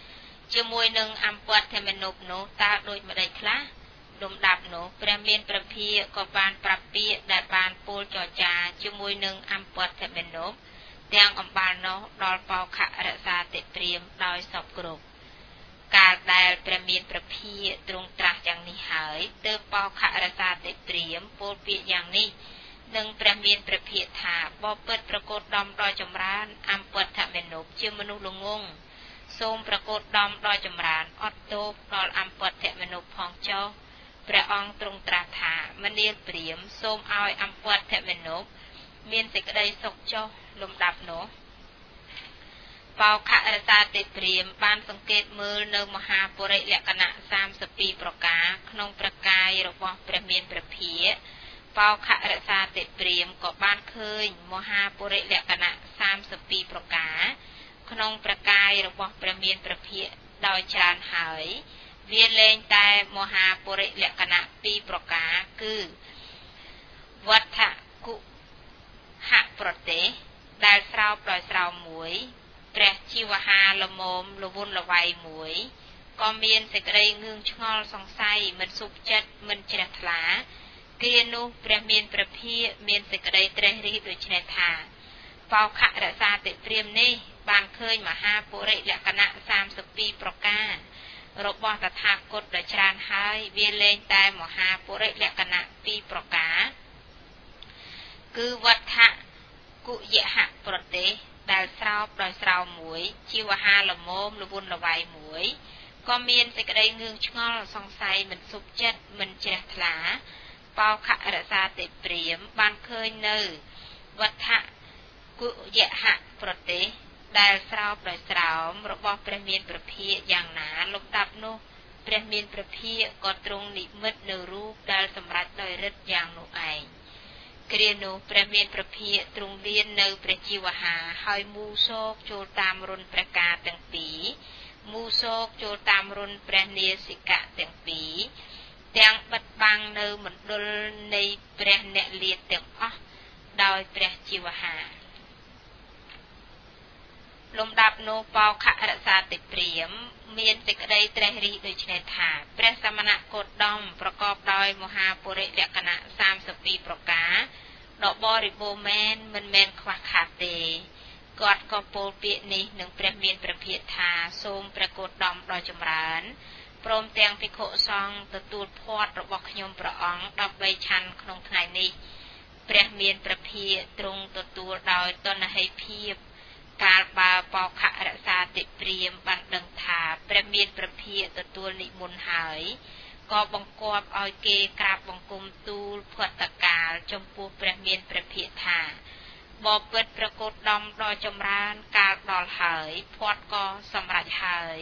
ជាមួយនឹងអំពតធម្មនុបនោះតើដូចម្ដេចខ្លះលំដាប់នោះព្រះមានព្រះភិក្ខក៏បានប្រាប់ពាក្យដែលបានពោលចរចាជាមួយនឹងអំពតធម្មនុបទាំងអំបាលនោះដល់បោខៈរក្សាតិព្រាមដោយសពគ្រប់កាលដែលព្រះមានព្រះភិក្ខទ្រង់ត្រាស់យ៉ាងនេះហើយទើបបោខៈរក្សាតិព្រាមពោលពាក្យយ៉ាងនេះនឹងព្រះមានព្រះភិក្ខថាបបិទ្ធប្រកฏដំដល់ចម្រើនអំពតធម្មនុបជាមនុស្សល្ងងសូមប្រកฏដំដល់ចម្រើនអត់ទោសដល់អំពតធម្មនុបផងចុះព្រះអង្គទ្រង់ត្រាស់ថាមនាលព្រាហ្មណ៍សូមឲ្យអំពតធម្មនុបមានសេចក្តីសុខចុះលំដាប់នោះបោខៈរសាតិព្រាហ្មណ៍បានសង្កេតមើលនៅមហាពុរិលក្ខណៈ32ប្រការក្នុងប្រកាយរបស់ព្រះមានព្រះភិក្ខបោខៈរសាតិព្រាហ្មណ៍ក៏បានឃើញមហាពុរិលក្ខណៈ32ប្រការក្នុងប្រកាយរបស់ព្រះមានព្រះភិក្ខដោយច្រើនហើយវាលែងតែមហាពុរិលក្ខណៈ2ប្រការគឺវត្ថគុហប្រទេសដែលស្រោបដោយស្រោមមួយព្រះជីវហាលមមលវុនលវៃមួយក៏មានសេចក្តីងឿងឆ្ងល់សង្ស័យមិនសុខចិត្តមិនជ្រះថ្លាគ្រានោះព្រះមានព្រះភិក្ខមានសេចក្តីត្រេះរិះដូចនេះថាបោខៈរសាតិព្រាហ្មណ៍នេះបានឃើញមហាពុរិលក្ខណៈ32ប្រការរបស់តថាគតដ៏ច្រើនហើយវាលែងតែមហាពុរិលក្ខណៈ2ប្រការគឺវត្ថគុយហប្រទេសដែលស្រោបដោយស្រោមមួយជីវហាលមមលវុនលវៃមួយក៏មានសេចក្តីងឿងឆ្ងល់សង្ស័យមិនសុខចិត្តមិនជ្រះថ្លាបោខៈរសាតិព្រាហ្មណ៍បានឃើញនៅវត្ថគុយហប្រទេសដែលស្រោបដោយស្រោមរបស់ព្រះមានព្រះភិក្ខយ៉ាងណាលំដាប់នោះព្រះមានព្រះភិក្ខក៏ទ្រង់និមិត្តនៅរូបដែលសម្រេចដោយឫទ្ធិយ៉ាងនោះឯងគ្រានោះព្រះមានព្រះភិក្ខទ្រង់លៀននៅព្រះជីវហាហើយមូសោកចូលតាមរុនព្រះការទាំងពីរមូសោកចូលតាមរុនព្រះនាសិកៈទាំងពីរទាំងបិទបាំងនៅមណ្ឌលនៃព្រះអ្នកលាតទាំងអស់ដោយព្រះជីវហាលំដាប់នោះបោខៈរសាតិព្រាហ្មណ៍មានសេចក្តីត្រេះរិះដូចនេះថាព្រះសមណគោតមប្រកបដោយមហាពុរិលក្ខណៈ32ប្រការដ៏បរិបូរណ៍មែនមិនមែនខ្វះខាតទេគាត់ក៏ពោលពាក្យនេះនឹងព្រះមានព្រះភិក្ខថាសូមព្រះគោតមដ៏ចម្រើនព្រមទាំងភិក្ខុសង្ឃទទួលភ័ត្ររបស់ខ្ញុំព្រះអង្គដើម្បីឆាន់ក្នុងថ្ងៃនេះព្រះមានព្រះភិក្ខទ្រង់ទទួលដោយតណ្ហិភាពកាលបើបោខៈរសាតិព្រាហ្មណ៍បានដឹងថាព្រះមានព្រះភិក្ខទទួលនិមន្តហើយក៏បង្គាប់ឲ្យគេក្រាបបង្គំទូលភត្តកាលចំពោះព្រះមានព្រះភិក្ខថាបបិទ្ធប្រកฏដំដ៏ចម្រើនកាលដល់ហើយភ័ត្រក៏សម្រេចហើយ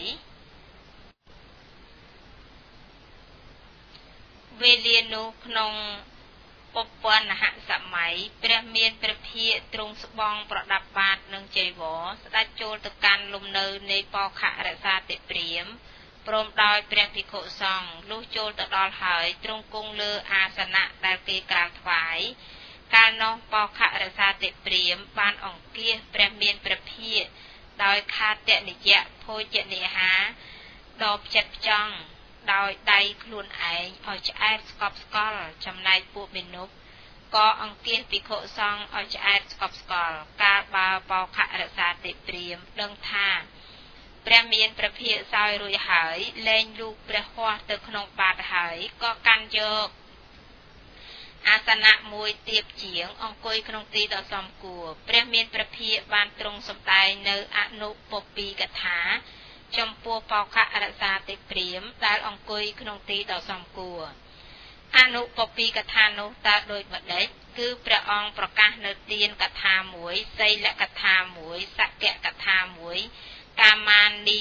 វេលានោះក្នុងពពនហសម័យព្រះមានព្រះភិក្ខទ្រង់ស្បង់ប្រដាប់បាតនិងចីវរស្ដេចចូលទៅកាន់លំនៅនៃបោខៈរសាតិព្រាហ្មណ៍ព្រមដោយព្រះភិក្ខុសង្ឃលុះចូលទៅដល់ហើយទ្រង់គង់លើអាសនៈដែលគេក្រាបថ្វាយកាលនោះបោខៈរសាតិព្រាហ្មណ៍បានអង្គាសព្រះមានព្រះភិក្ខដោយខាតនិយៈភោជនេហាដ៏ផ្ចិតផ្ចង់ដោយដៃខ្លួនឯងឲ្យឆ្អែតស្កប់ស្កល់ចំណែកពួកមានុបក៏អង្គាសភិក្ខុសង្ឃឲ្យឆ្អែតស្កប់ស្កល់កាលបើបោខៈរសាតិព្រាហ្មណ៍ដឹងថាព្រះមានព្រះភិក្ខសោយរួចហើយលែងលូកព្រះហស្ថទៅក្នុងបាតហើយក៏កាន់យកអាសនៈមួយទៀបជាងអង្គុយក្នុងទីដ៏សមគួរព្រះមានព្រះភិក្ខបានទ្រង់សម្ដែងនៅអនុពពីកថាចំពោះបោខៈរសាតិព្រាហ្មណ៍ដែលអង្គុយក្នុងទីដ៏សមគួរអនុពពីកថានោះតើដូចម្ដេចគឺព្រះអង្គប្រកាសនៅទានកថាមួយសីលកថាមួយសក្យកថាមួយកាមានី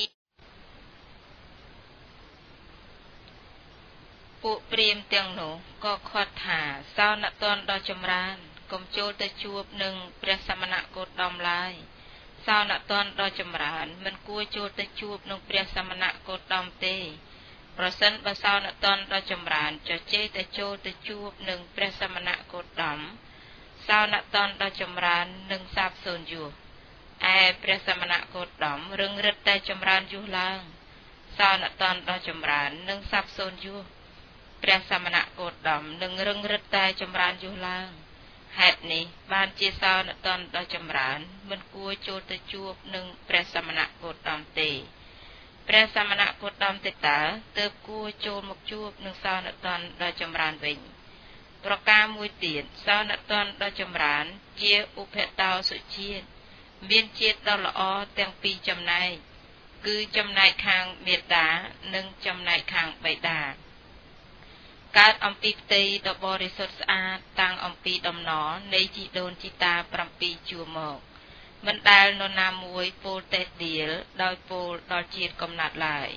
ពួកព្រាហ្មណ៍ទាំងនោះក៏ខត់ថាសោណតនដ៏ចម្រើនកុំចូលទៅជួបនឹងព្រះសមណគោតមឡើយសោណតនដ៏ចម្រើនមិនគួរចូលទៅជួបនឹងព្រះសមណគោតមទេប្រសិនបើសោណតនដ៏ចម្រើនចចេះតែចូលទៅជួបនឹងព្រះសមណគោតមសោណតនដ៏ចម្រើននឹងសាបសូន្យយុះឯព្រះសមណគោតមរឹងរិតតែចម្រើនយុះឡើងសោណតនដ៏ចម្រើននិងសាប់សូន្យយុះព្រះសមណគោតមនឹងរឹងរិតតែចម្រើនយុះឡើងហេតុនេះបានជាសោណតនដ៏ចម្រើនមិនគួរចូលទៅជួបនឹងព្រះសមណគោតមទេព្រះសមណគោតមទេតើទើបគួរចូលមកជួបនឹងសោណតនដ៏ចម្រើនវិញប្រការមួយទៀតសោណតនដ៏ចម្រើនជាឧបតោសុជាតិមានជាតិដ៏ល្អទាំងពីរចំណែកគឺចំណែកខាងមេត្តានិងចំណែកខាងបិតាកើតអំពីផ្ទៃដ៏បរិសុទ្ធស្អាតតាំងអំពីដំណរនៃជីដូនជីតា7ជួរមកមិនដែលនរណាមួយពោលតេះដៀលដោយពោលដល់ជាតិកំណត់ឡើយ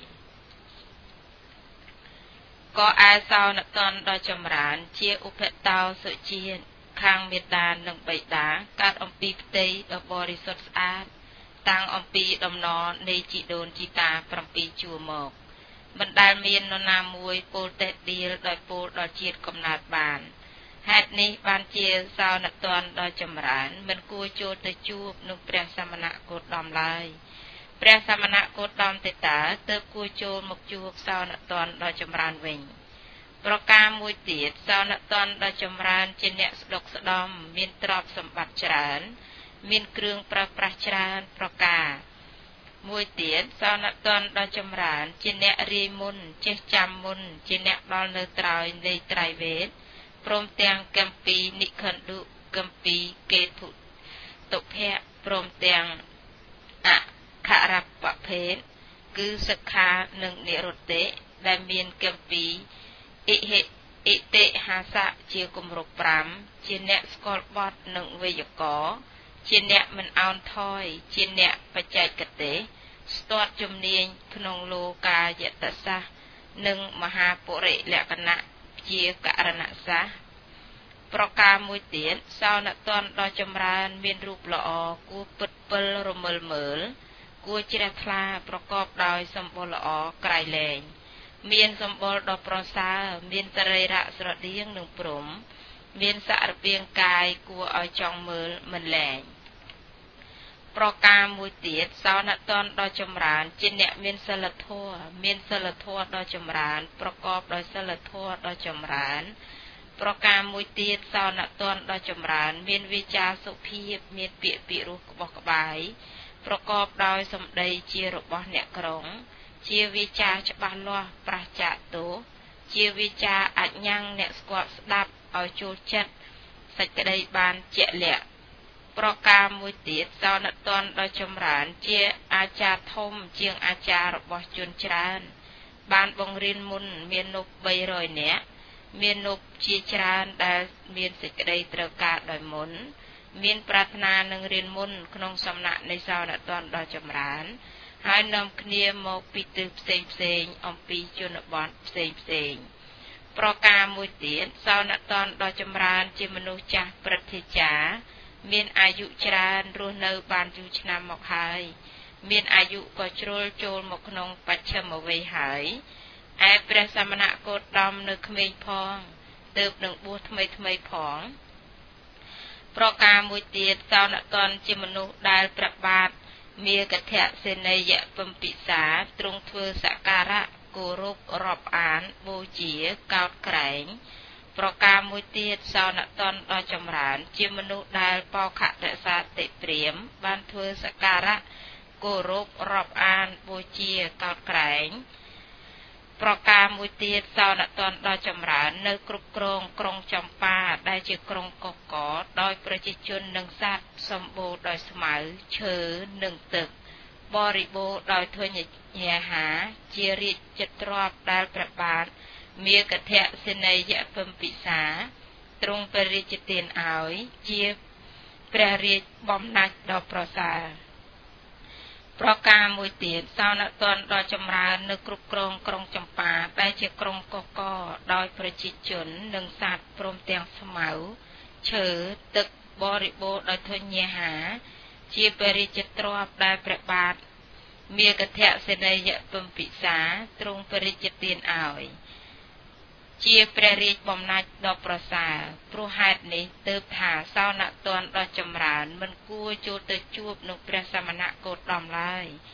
ក៏ឯសោណតនដ៏ចម្រើនជាឧបតោសុជាតិខាងមេត្តានិងបិតាកើតអំពីផ្ទៃដ៏បរិសុទ្ធស្អាតតាំងអំពីដំណរនៃជីដូនជីតា7ជួរមកមិនដែលមាននរណាមួយពោលតេះដៀលដោយពោលដល់ជាតិកំណត់បានហេតុនេះបានជាសោណតនដ៏ចម្រើនមិនគួរចូលទៅជួបនឹងព្រះសមណគោតមឡើយព្រះសមណគោតមទេតាទើបគួរចូលមកជួបសោណតនដ៏ចម្រើនវិញប្រការមួយទៀតសោណតនដ៏ចម្រើនជាអ្នកស្ដុកស្ដំមានទ្រព្យសម្បត្តិច្រើនមានគ្រឿងប្រើប្រាស់ច្រើនប្រការមួយទៀតសោណតនដ៏ចម្រើនជាអ្នករាយមុនចេះចាំមុនជាអ្នកដល់នៅត្រើយនៃត្រៃវេទព្រមទាំងគម្ពីរនិខណ្ឌុគម្ពីរកេធុតុភៈព្រមទាំងអខរបភេទគឺសិក្ខានិងនិរុត្តិដែលមានគម្ពីរអិតិហាសៈជាគម្រប់5ជាអ្នកស្គាល់បទនិងវេយ្យាករណ៍ជាអ្នកមិនអោនថយជាអ្នកបច្ចេកទេសស្ទាត់ជំនាញក្នុងលោកាយតសាស្ត្រនិងមហាពុរិលក្ខណៈជាករណសាស្ត្រប្រការមួយទៀតសោណតនដ៏ចម្រើនមានរូបល្អគួរពិតពិលរមើលមើលគួរជ្រះថ្លាប្រកបដោយសម្បុរល្អក្រៃលែងមានសម្បុរដ៏ប្រសើរមានសរីរៈស្រដៀងនឹងព្រហ្មមានសរពាង្គកាយគួរឲ្យចង់មើលមិនលែងប្រការមួយទៀតសោណតនដ៏ចម្រើនជាអ្នកមានសិលធម៌មានសិលធម៌ដ៏ចម្រើនប្រកបដោយសិលធម៌ដ៏ចម្រើនប្រការមួយទៀតសោណតនដ៏ចម្រើនមានវិជ្ជាសុភាពមានពាក្យពិរោះក្បោះក្បាយប្រកបដោយសម្ដីជារបស់អ្នកក្រុងជាវិជ្ជាច្បាស់លាស់ប្រឆាទោជាវិជ្ជាអញ្ញੰអ្នកស្គាល់ស្ដាប់ឲ្យចូលចិត្តសេចក្តីបានជាក់លាក់ប្រការមួយទៀតសោណតនដ៏ចម្រើនជាអាចារ្យធំជាងអាចារ្យរបស់ជនច្រើនបានបង្រៀនមុនមាននុប300នាក់មាននុបជាច្រើនដែលមានសេចក្តីត្រូវការដោយមុនមានប្រាថ្នានឹងរៀនមុនក្នុងសំណាក់នៃសោណតនដ៏ចម្រើនហើយនាំគ្នាមកពីទិសផ្សេងអំពីជនបទផ្សេងប្រការមួយទៀតសោណតនដ៏ចម្រើនជាមនុស្សចាស់ព្រឹទ្ធាចារ្យមានអាយុច្រើនរស់នៅបានយូរឆ្នាំមកហើយមានអាយុក៏ជ្រុលចូលមកក្នុងបច្ឆិមវ័យហើយឯព្រះសមណគោតមនៅក្មេងផងទើបនឹងបួសថ្មីផងប្រការមួយទៀតសោណតនជាមនុស្សដែលព្រះបាទមាគធៈសេនីយពំពិសាទ្រង់ធ្វើសក្ការៈគោរពរាប់អានបូជាកោតក្រែងប្រការមួយទៀតសោណតនដ៏ចម្រើនជាមនុស្សដែលបោខតសាតិព្រាមបានធ្វើសក្ការៈគោរពរាប់អានបូជាកោតក្រែងប្រការមួយទៀតសោណតនដ៏ចម្រើននៅគ្រប់គ្រងក្រុងចម្ប៉ាដែលជាក្រុងកកដោយប្រជាជននិងសត្វសម្បូរដោយស្មៅឈើនិងទឹកបរិបូរដោយធញ្ញហាជារាជចិត្តទ្រព្យដែលព្រះបាទមាគធៈសេនីយពំពិសាទ្រង់ព្រះរាជទានឲ្យជាព្រះរាជបំណាច់ដ៏ប្រសើរប្រការមួយទៀតសោណតនដ៏ចម្រើននៅគ្រប់គ្រងក្រុងចម្ប៉ាដែលជាក្រុងកកដោយប្រជាជននិងសត្វព្រមទាំងស្មៅឈើទឹកបរិបូរដោយធញ្ញហាជាព្រះរាជទ្រព្យដែលព្រះបាទមាគធៈសេនីយពំពិសាទ្រង់ព្រះរាជទានឲ្យជាព្រះរាជបំណាច់ដ៏ប្រសើរព្រោះហេតុនេះទើបថាសោណតនដ៏ចម្រើនមិនគួរចូលទៅជួបនឹងព្រះសមណគោតមឡើយ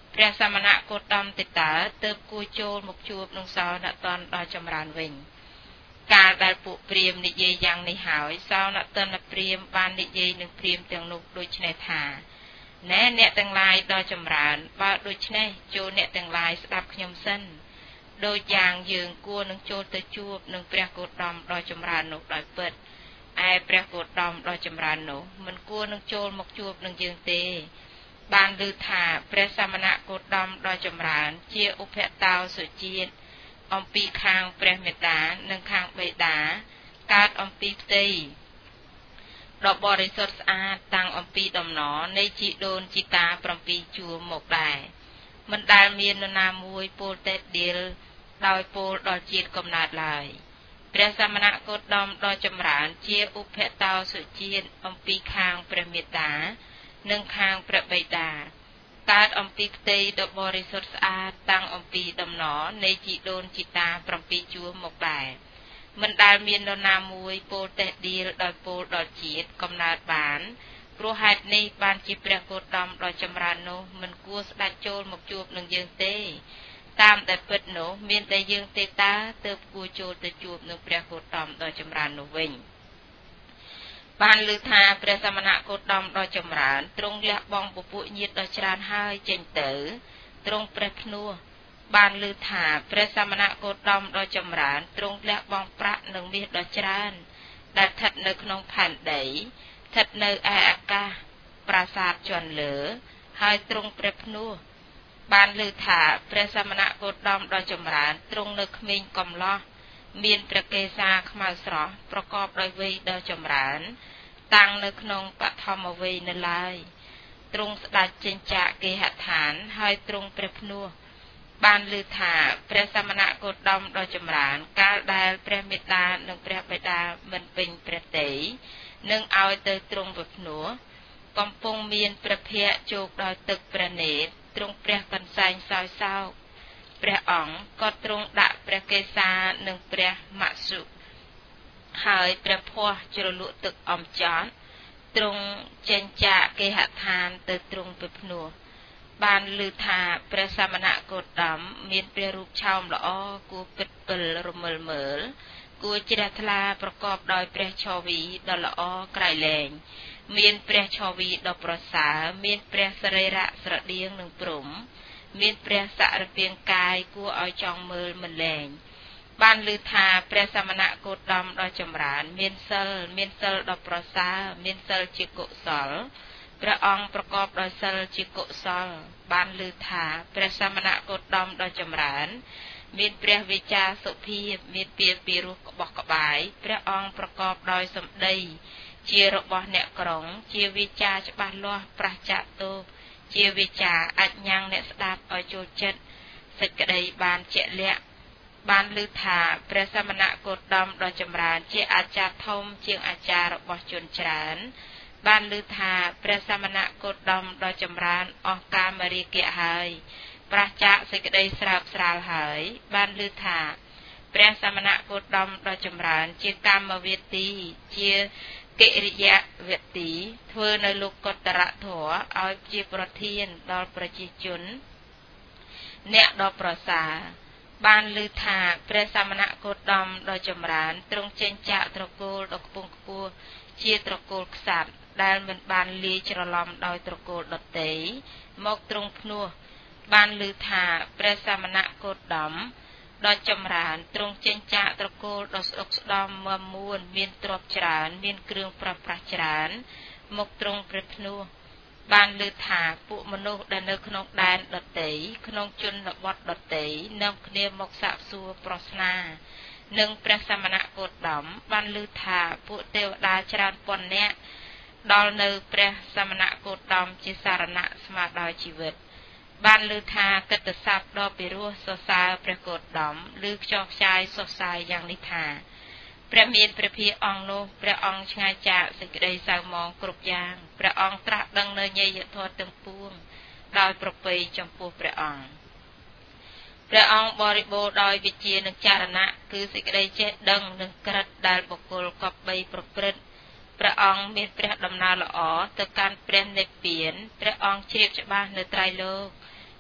ព្រះសមណៈគោតមទិតាទើបគួរចូលមកជួបនឹងសោណតនដល់ចម្រើនវិញកាលដែលពួកព្រាហ្មណ៍និយាយយ៉ាងនេះហើយសោណតនព្រាហ្មណ៍បាននិយាយនឹងព្រាហ្មណ៍ទាំងនោះដូចនេះថាណែអ្នកទាំងឡាយដល់ចម្រើនបើដូច្នេះចូលអ្នកទាំងឡាយស្ដាប់ខ្ញុំសិនដូចយ៉ាងយើងគួរនឹងចូលទៅជួបនឹងព្រះគោតមដល់ចម្រើននោះដោយពិតឯព្រះគោតមដល់ចម្រើននោះមិនគួរនឹងចូលមកជួបនឹងយើងទេបានឮថាព្រះសមណៈគោតមដល់ចម្រើនជាឧបតោសុជាតិអំពីខាងព្រះមេត្តានិងខាងបិតាកើតអំពីផ្ទៃដ៏បរិសុទ្ធស្អាតតាំងអំពីដំណរនៃជីដូនជីតា7ជួរមកដែរមិនដែលមាននរណាមួយពោលទេដៀលដោយពោលដល់ជាតិកំណើតឡើយព្រះសមណៈគោតមដល់ចម្រើនជាឧបតោសុជាតិអំពីខាងព្រះមេត្តានិងខាងព្រះបិតាកើតអំពីផ្ទៃដ៏បរិសុទ្ធស្អាតតាំងអំពីដំណរនៃជីដូនជីតា7ជួរមកដែរមិនដែលមាននរណាមួយពោលទេដៀលដោយពោលដល់ជាតិកំណើតបានព្រោះហេតុនេះបានជាព្រះគោតមដ៏ចម្រើននោះមិនគួរស្ដេចចូលមកជួបនឹងយើងទេតាមតែពិតនោះមានតែយើងទេតាទើបគួរចូលទៅជួបនឹងព្រះគោតមដ៏ចម្រើននោះវិញបានឮថាព្រះសមណៈគោតមដ៏ចម្រើនទ្រង់លះបង់ពពួកញាតិដ៏ច្រើនហើយចេញទៅទ្រង់ព្រះភ្នោះបានឮថាព្រះសមណៈគោតមដ៏ចម្រើនទ្រង់លះបង់ប្រាក់និងមាសដ៏ច្រើនដែលស្ថិតនៅក្នុងផែនដីស្ថិតនៅឯអាកាសប្រាសាទជាន់លើហើយទ្រង់ព្រះភ្នោះបានឮថាព្រះសមណៈគោតមដ៏ចម្រើនទ្រង់នៅក្មេងកំឡោះមានព្រះកេសាខ្មៅស្រស់ប្រកបដោយវ័យដ៏ចម្រើនតាំងនៅក្នុងបឋមវ័យនៅឡើយទ្រង់ស្ដេចចេញចាកគេហដ្ឋានហើយទ្រង់ព្រះភ្នោះបានឮថាព្រះសមណៈគោតមដ៏ចម្រើនកាលដែលព្រះមេត្តានិងព្រះបិតាមិនពេញព្រះទ័យនឹងឲ្យទៅទ្រង់ព្រះភ្នោះកំពុងមានព្រះភ័ក្ត្រជោគដោយទឹកព្រះនេត្រទ្រង់ព្រះកន្សែងសោយសោកព្រះអង្គក៏ទ្រង់ដាក់ព្រះកេសានិងព្រះមសុហើយព្រះភ័ស្ត្រជ្រលក់ទឹកអំចត់ទ្រង់ចេញចាកគេហដ្ឋានទៅទ្រង់ព្រះភ្នោះបានឮថាព្រះសមណៈគោតមមានព្រះរូបឆោមល្អគួរពិតពិលរមិលមើលគួរជ្រះថ្លាប្រកបដោយព្រះឆវីដ៏ល្អក្រៃលែងមានព្រះឆវីដ៏ប្រសើរមានព្រះសរីរៈស្រដៀងនឹងព្រហ្មមានព្រះសរពាង្គកាយគួរឲ្យចង់មើលមិនលែងបានឮថាព្រះសមណៈគោតមដ៏ចម្រើនមានសិលដ៏ប្រសើរមានសិលជាកុសលព្រះអង្គប្រកបដោយសិលជាកុសលបានឮថាព្រះសមណៈគោតមដ៏ចម្រើនមានព្រះវិចារសុភាពមានពាក្យពីរោះក្បោះក្បាយព្រះអង្គប្រកបដោយសម្ដីជារបស់អ្នកក្រុងជាវិចារច្បាស់លាស់ប្រះចាកទោសជាវិចារអញ្ញងអ្នកស្ដាប់ឲ្យចូលចិត្តសេចក្តីបានជាក់លាក់បានឮថាព្រះសមណៈគោតមដ៏ចម្រើនជាអាចារ្យធំជាងអាចារ្យរបស់ជនច្រើនបានឮថាព្រះសមណៈគោតមដ៏ចម្រើនអស់កាមរាគៈហើយប្រះចាកសេចក្តីស្រើបស្រាលហើយបានឮថាព្រះសមណៈគោតមដ៏ចម្រើនជាកម្មវេទីជាកិរិយាវទីធ្វើនៅលោកកតរធម៌ឲ្យជាប្រធានដល់ប្រជាជនអ្នកដ៏ប្រសើរបានឮថាព្រះសមណៈគោតមដ៏ចម្រើនទ្រង់ចេញចាកត្រកូលដ៏ខ្ពង់ខ្ពស់ជាត្រកូលក្សត្រដែលមិនបានលាយច្រឡំដោយត្រកូលដទៃមកទ្រង់ភ្នោះបានឮថាព្រះសមណៈគោតមដ៏ចម្រើនទ្រង់ចេញចាកត្រកូលដ៏ស្ដុកស្ដំមមួនមានទ្រព្យច្រើនមានគ្រឿងប្រប្រាស់ច្រើនមកទ្រង់ព្រះភ្នោះបានឮថាពួកមនុស្សដែលនៅក្នុងដែនដតីក្នុងជនបទដតីនាំគ្នាមកសាកសួរប្រស្នានិងព្រះសមណៈគោតមបានឮថាពួកទេវតាច្រើនពាន់នាក់ដល់នៅព្រះសមណៈគោតមជាសារណៈស្មើដោយជីវិតបានឮថាកិត្តិស័ព្ទដ៏ពិរោះសរសើរព្រះគោតមឬខ្ចោះខ្ចាយសុសសាយយ៉ាងនេះថាព្រះមានព្រះភិអង្គនោះព្រះអង្គឆ្ងាយចាកសេចក្តីសៅហ្មងគ្រប់យ៉ាងព្រះអង្គត្រាស់ដឹងនៅញយធម៌ទាំងពួងដោយប្រពៃចំពោះព្រះអង្គបរិបូរណ៍ដោយវិជ្ជានិងចរណៈគឺសេចក្តីចេះដឹងនិងក្រិតដែលបុគ្គលគប្បីប្រព្រឹត្តព្រះអង្គមានព្រះដំណើរល្អទៅកាន់ព្រះនិព្វានព្រះអង្គជ្រាបច្បាស់នៅត្រៃលោក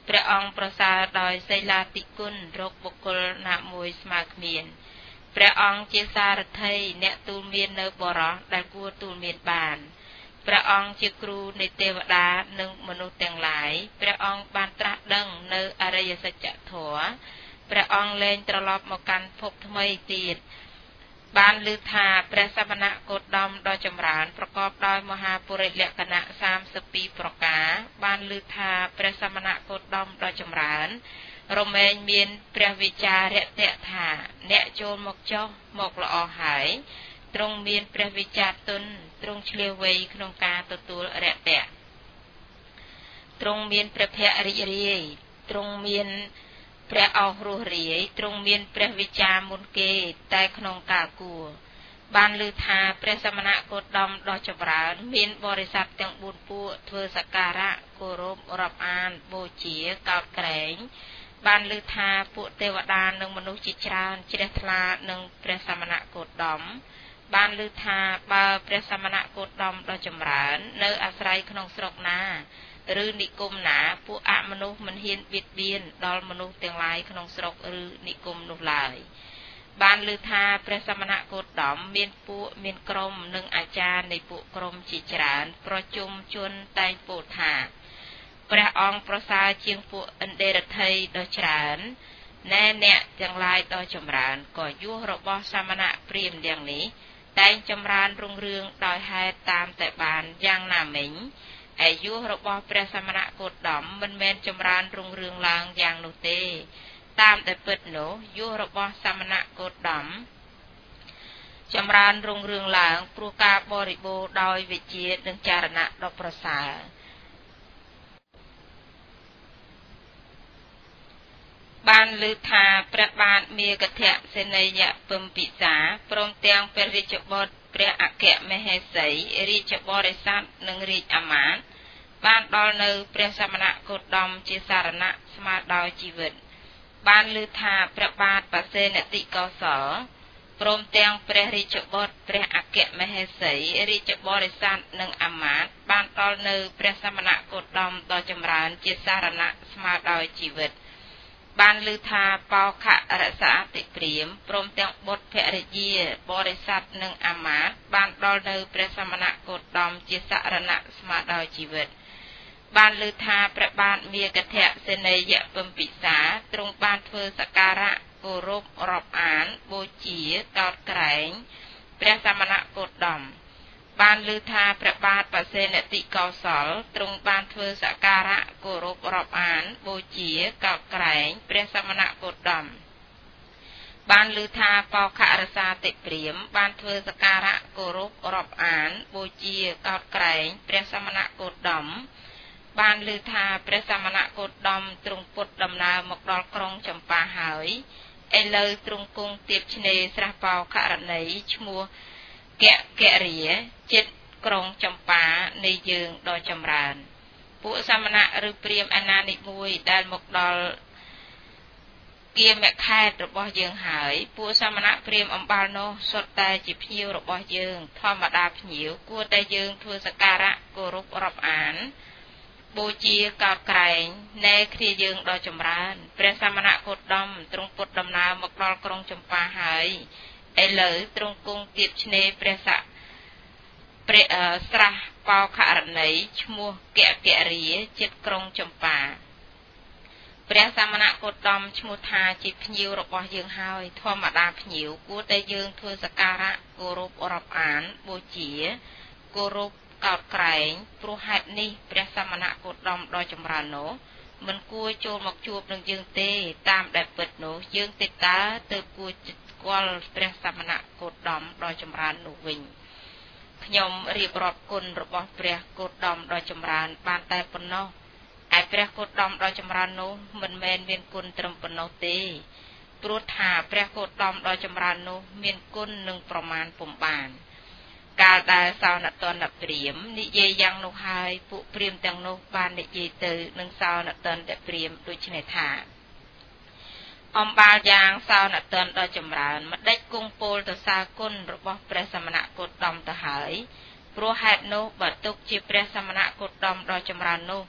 ព្រះអង្គប្រសើរដោយសីលាតិគុណរកបុគ្គលណាមួយស្មើគ្មានព្រះអង្គជាសារថីអ្នកទូលមាននៅបរោះដែលគួរទូលមានបានព្រះអង្គជាគ្រូនៃទេវតានិងមនុស្សទាំងឡាយព្រះអង្គបានត្រាស់ដឹងនៅអរិយសច្ចធម៌ព្រះអង្គលែងត្រឡប់មកកាន់ភពថ្មីទៀតបានឮថាព្រះសមណគោតមដ៏ចម្រើនប្រកបដោយមហាពុរិលក្ខណៈ32ប្រការបានឮថាព្រះសមណគោតមដ៏ចម្រើនរមែងមានព្រះវិចារៈថាអ្នកចូលមកចុះមកល្អហើយទ្រង់មានព្រះវិចារទុនទ្រង់ឆ្លៀសវៃក្នុងការទទួលរតៈទ្រង់មានព្រះភរិយរាយទ្រង់មានព្រះអោសរស់រាយទ្រង់មានព្រះវិចារមុនគេតែក្នុងកាលគួរបានឮថាព្រះសមណគោតមដ៏ចម្រើនមានបរិស័ទទាំង4ពួកធ្វើសក្ការៈគោរពរាប់អានបូជាកោតក្រែងបានឮថាពួកទេវតានិងមនុស្សជាច្រើនជ្រះថ្លានឹងព្រះសមណគោតមបានឮថាបើព្រះសមណគោតមដ៏ចម្រើននៅអាស្រ័យក្នុងស្រុកណាឬនិគមណាពួកអមនុស្សមិនហ៊ានបៀតបៀនដល់មនុស្សទាំងឡាយក្នុងស្រុកឬនិគមនោះឡើយបានឮថាព្រះសមណគោតមមានពួកមានក្រុមនិងអាចារ្យនៃពួកក្រុមជាច្រើនប្រជុំជនតែងពោលថាព្រះអង្គប្រសើរជាងពួកឥន្ទរថីដ៏ច្រើនណែអ្នកទាំងឡាយដ៏ចម្រើនក៏យោះរបស់សមណព្រាហ្មណ៍ទាំងនេះតែងចម្រើនរុងរឿងដោយហេតុតាមតែបានយ៉ាងណាមិញអាយុរបស់ព្រះសមណគោតមមិនមែនចម្រើនរុងរឿងឡើងយ៉ាងនោះទេតាមតែពិតនោះយុះរបស់សមណគោតមចម្រើនរុងរឿងឡើងព្រោះការបរិបូរដោយវិជ្ជានិងចរណៈដ៏ប្រសើរបានឮថាព្រះបាទមាគធៈសេនីយៈពំពិសាព្រមទាំងព្រះរាជបុត្រព្រះអគ្គមហេសីរាជបរិស័ទនិងរាជអាមាត្យបានដល់នៅព្រះសមណគោតមជាសារណៈស្មើដោយជីវិតបានឮថាព្រះបាទបសេនតិកោសលព្រមទាំងព្រះរាជបុត្រព្រះអគ្គមហេសីរាជបរិស័ទនិងអាមាត្យបានដល់នៅព្រះសមណគោតមដ៏ចម្រើនជាសារណៈស្មើដោយជីវិតបានឮថាបោខរសាតិព្រាមព្រមទាំងបុត្រភរិយាបរិស័ទនិងអាមាត្យបានដល់នៅព្រះសមណគោតមជាសារណៈស្មើដោយជីវិតបានឮថាព្រះបាទមាគធៈសេនីយៈពំពិសាទ្រង់បានធ្វើសក្ការៈគោរពរាប់អានបូជាកោតក្រែងព្រះសមណគោតមបានឮថាព្រះបាទបសេនតិកោសលទ្រង់បានធ្វើសក្ការៈគោរពរាប់អានបូជាកោតក្រែងព្រះសមណគោតមបានឮថាបោខរសាតិព្រាមបានធ្វើសក្ការៈគោរពរាប់អានបូជាកោតក្រែងព្រះសមណគោតមបានឮថាព្រះសមណគោតមទ្រង់ពុតដំណើរមកដល់ក្រុងចម្ប៉ាហើយឥឡូវទ្រង់គង់ទៀបឆ្នេរស្រះបោខរណីឈ្មោះករិយាចិត្តក្រុងចម្ប៉ានៃយើងដ៏ចម្រើនពួកសមណៈឬព្រាហ្មណ៍អាណានិមួយដែលមកដល់គៀមខេត្តរបស់យើងហើយពួកសមណៈព្រាហ្មណ៍អំបាលនោះសុទ្ធតែជាភ្ញៀវរបស់យើងធម្មតាភ្ញៀវគួរតែយើងធ្វើសក្ការៈគោរពរាប់អានបូជាកោតក្រែងណែគ្នាយើងដ៏ចម្រើនព្រះសមណគោតមទ្រង់ពុតដំណើរមកដល់ក្រុងចម្ប៉ាហើយឥឡូវទ្រង់គង់ទៀបឆ្នេរព្រះស្រះបោខរណីឈ្មោះករិយាចិត្តក្រុងចម្ប៉ាព្រះសមណគោតមឈ្មោះថាជាភ្ញៀវរបស់យើងហើយធម្មតាភ្ញៀវគួរតែយើងធ្វើសក្ការៈគោរពរាប់អានបូជាគោរពកោតក្រែងព្រោះហេតុនេះព្រះសមណគោតមដ៏ចម្រើននោះមិនគួរចូលមកជួបនឹងយើងទេតាមដែលពិតនោះយើងទេតើទៅគួរស្គាល់ព្រះសមណគោតមដ៏ចម្រើននោះវិញខ្ញុំរៀបរាប់គុណរបស់ព្រះគោតមដ៏ចម្រើនបានតែប៉ុណ្ណោះឯព្រះគោតមដ៏ចម្រើននោះមិនមែនមានគុណត្រឹមប៉ុណ្ណោះទេព្រោះថាព្រះគោតមដ៏ចម្រើននោះមានគុណនឹងប្រមាណពុំបានកាលដែលសោណតនព្រាហ្មណ៍និយាយយ៉ាងនោះហើយពួកព្រាហ្មណ៍ទាំងនោះបាននិយាយទៅនឹងសោណតនព្រាហ្មណ៍ដូចនេះថាអំបាលយ៉ាងសោណតនដ៏ចម្រើនម្ដេចគង់ពោលទៅសារគុណរបស់ព្រះសមណគោតមទៅហើយព្រោះហេតុនោះបើទុកជាព្រះសមណគោតមដ៏ចម្រើននោះ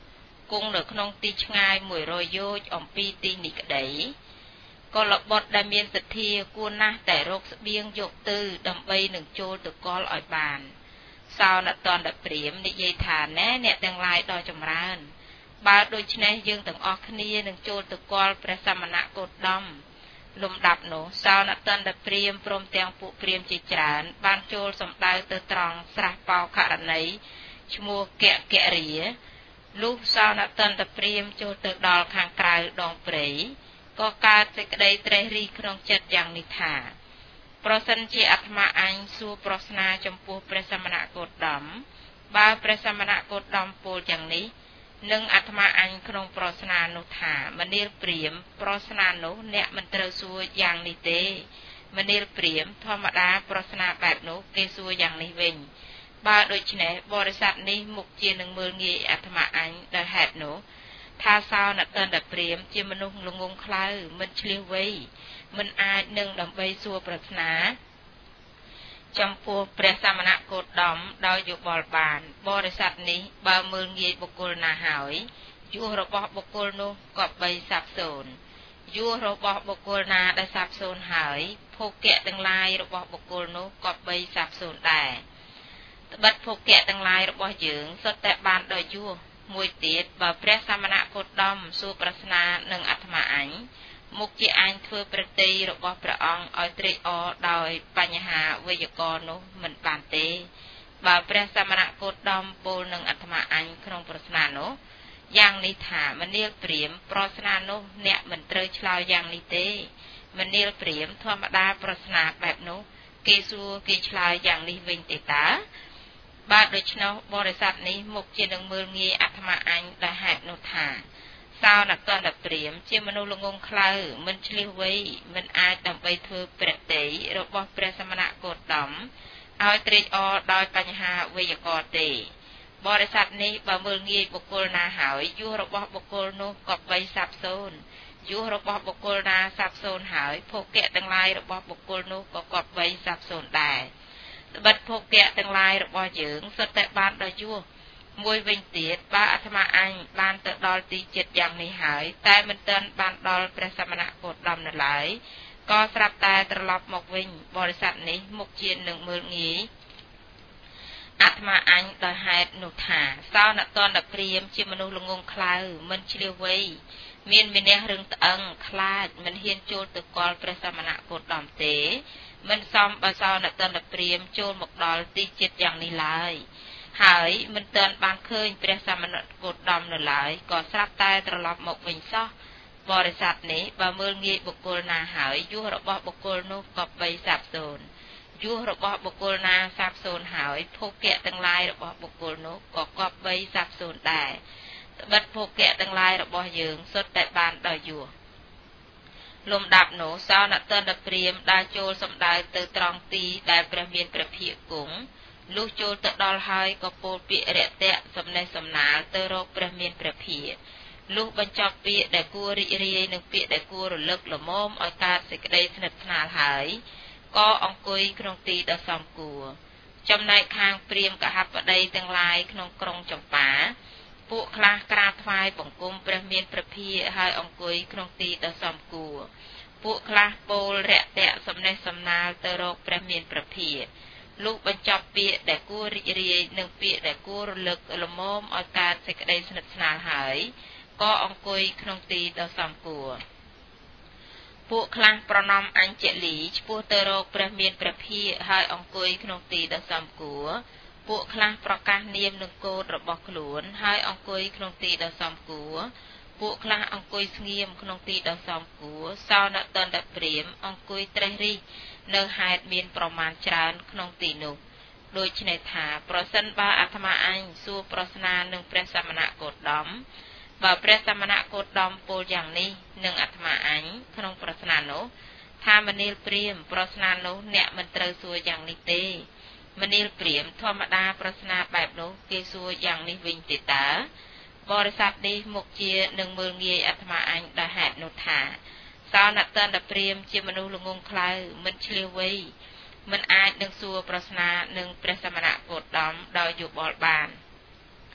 គង់នៅក្នុងទីឆ្ងាយ100យោជន៍អំពីទីនេះក្តីកុលបុត្រដែលមានសទ្ធាគួរណាស់តែរកស្បៀងយកទៅដើម្បីនឹងចូលទៅកលឲ្យបានសោណតន្តព្រាហ្មណ៍និយាយថាណែអ្នកទាំងឡាយដ៏ចម្រើនបើដូច្នេះយើងទាំងអស់គ្នានឹងចូលទៅកលព្រះសមណគោតមលំដាប់នោះសោណតន្តព្រាហ្មណ៍ព្រមទាំងពួកព្រាហ្មណ៍ជាច្រើនបានចូលសម្ដៅទៅត្រង់ស្រះបោករណីឈ្មោះកកិរិយាលុះសោណតន្តព្រាហ្មណ៍ចូលទៅដល់ខាងក្រៅដងព្រៃក៏កើតសេចក្តីត្រេះរិះក្នុងចិត្តយ៉ាងនេះថាប្រសិនជាអាត្មាអញសួរប្រស្នាចំពោះព្រះសមណគោតមបើព្រះសមណគោតមពោលយ៉ាងនេះនឹងអាត្មាអញក្នុងប្រស្នានោះថាមនាលព្រាហ្មណ៍ប្រស្នានោះអ្នកមិនត្រូវសួរយ៉ាងនេះទេមនាលព្រាហ្មណ៍ធម្មតាប្រស្នាបែបនោះគេសួរយ៉ាងនេះវិញបើដូច្នេះបរិស័ទនេះមុខជានឹងមើលងាយអាត្មាអញដោយហេតុនោះថាសោណតន្តព្រាហ្មណ៍ជាមនុស្សល្ងង់ខ្លៅមិនឆ្លៀសវៃមិនអាចនឹងដើម្បីសួរប្រស្នាចំពោះព្រះសមណគោតមដោយយោបល់បានបរិស័ទនេះបើមើលងាយបុគ្គលណាហើយយោរបស់បុគ្គលនោះក៏បីសាបសូន្យយោរបស់បុគ្គលណាដែលសាបសូន្យហើយភោគៈទាំងឡាយរបស់បុគ្គលនោះក៏បីសាបសូន្យដែរត្បិតភោគៈទាំងឡាយរបស់យើងសុទ្ធតែបានដោយយោមួយទៀតបើព្រះសមណគោតមសួរប្រស្នានឹងអាត្មាអញមុខជាអញធ្វើប្រតិរបស់ព្រះអង្គឲ្យត្រេកអរដោយបញ្ហាវេយ្យាករណ៍នោះមិនបានទេបើព្រះសមណគោតមពោលនឹងអាត្មាអញក្នុងប្រស្នានោះយ៉ាងនេះថាមនាលព្រាហ្មណ៍ប្រស្នានោះអ្នកមិនត្រូវឆ្លើយយ៉ាងនេះទេមនាលព្រាហ្មណ៍ធម្មតាប្រស្នាបែបនោះគេសួរគេឆ្លើយយ៉ាងនេះវិញទេតាបាទដូច្នោះបរិស័ទនេះមុខជានឹងមើលងាយអាត្មាអញដោយហេតុនោះថាសោណតន្តព្រាហ្មណ៍ជាមនុស្សល្ងង់ខ្លៅមិនឆ្លៀសវៃមិនអាចដើម្បីធ្វើប្រតិរបស់ព្រះសមណគោតមឲ្យត្រេកអរដោយបញ្ហាវេយ្យាករណ៍ទេបរិស័ទនេះបើមើលងាយបុគ្គលណាហើយយោរបស់បុគ្គលនោះក៏បីសាបសូន្យយោរបស់បុគ្គលណាសាបសូន្យហើយភោគៈទាំងឡាយរបស់បុគ្គលនោះក៏ក៏បីសាបសូន្យដែរត្បិតភោគៈទាំងឡាយរបស់យើងសុទ្ធតែបានដោយយោមួយវិញទៀតបើអាត្មាអញបានទៅដល់ទីចិត្តយ៉ាងនេះហើយតែមិនទាន់បានដល់ព្រះសមណគោតមនៅឡើយក៏ស្រាប់តែត្រឡប់មកវិញបរិស័ទនេះមុខជានឹងមើលងាយអាត្មាអញដោយហេតុនោះថាសោណតន្តព្រាហ្មណ៍ជាមនុស្សល្ងង់ខ្លៅមិនឆ្លៀសវៃមានវិន័យរឹងត្អឹងខ្លាចមិនហ៊ានចូលទៅកល់ព្រះសមណគោតមទេមិនសមបើសោណតន្តព្រាហ្មណ៍ចូលមកដល់ទីចិត្តយ៉ាងនេះឡើយហើយមិនទាន់បានឃើញព្រះសមណគោតមនៅឡើយក៏ស្រាប់តែត្រឡប់មកវិញសោះបរិស័ទនេះបើមើលងាយបុគ្គលណាហើយយោរបស់បុគ្គលនោះក៏បីសាបសូន្យយោរបស់បុគ្គលណាសាបសូន្យហើយភោគៈទាំងឡាយរបស់បុគ្គលនោះក៏គប្បីសាបសូន្យដែរត្បិតភោគៈទាំងឡាយរបស់យើងសុទ្ធតែបានដោយយោលំដាប់នោះសោណតន្តព្រាហ្មណ៍ដែលចូលសម្ដៅទៅត្រង់ទីដែលព្រះមានព្រះភិក្ខគង់លុះចូលទៅដល់ហើយក៏ពោលពាក្យរតៈសំណេះសំណាលទៅរកព្រះមានព្រះភិក្ខលុះបញ្ចប់ពាក្យដែលគួររីករាយនិងពាក្យដែលគួររលឹកល្មមឲ្យកើតសេចក្តីស្និទ្ធស្នាលហើយក៏អង្គុយក្នុងទីដ៏សមគួរចំណែកខាងព្រាហ្មណ៍កហបតីទាំងឡាយក្នុងក្រុងចម្ប៉ាពួកខ្លះក្រាបថ្វាយបង្គំព្រះមានព្រះភិក្ខហើយអង្គុយក្នុងទីដ៏សមគួរពួកខ្លះពោលរតៈសំណេះសំណាលទៅរកព្រះមានព្រះភិក្ខលុះបញ្ចប់ពាក្យដែលគួររីករាយនិងពាក្យដែលគួររលឹកល្មមឲ្យកើតសេចក្តីស្និទ្ធស្នាលហើយក៏អង្គុយក្នុងទីដ៏សមគួរពួកខ្លះប្រណម្យអញ្ជលីឆ្ពោះទៅរកព្រះមានព្រះភិក្ខហើយអង្គុយក្នុងទីដ៏សមគួរពួកខ្លះប្រកាសនាមនឹងកូនរបស់ខ្លួនហើយអង្គុយក្នុងទីដ៏សមគួរពួកខ្លះអង្គុយស្ងៀមក្នុងទីដ៏សមគួរសោណតន្តព្រាហ្មណ៍អង្គុយត្រេះរិះនៅហេតុមានប្រមាណច្រើនក្នុងទីនោះដូច្នេះថាប្រសិនបើអាត្មាអញសួរប្រស្នានឹងព្រះសមណគោតមបើព្រះសមណគោតមពោលយ៉ាងនេះនឹងអាត្មាអញក្នុងប្រស្នានោះថាមនាលព្រាហ្មណ៍ប្រស្នានោះអ្នកមិនត្រូវសួរយ៉ាងនេះទេមនាលព្រាហ្មណ៍ធម្មតាប្រស្នាបែបនោះគេសួរយ៉ាងនេះវិញទេតើបរិស័ទនេះមុខជានឹងមើលងាយអាត្មាអញដោយហេតុនោះថាសោណតន្តព្រាហ្មណ៍ជាមនុស្សល្ងង់ខ្លៅមិនឆ្លៀសវៃមិនអាចនឹងសួរប្រស្នានឹងព្រះសមណគោតមដោយយោបល់បាន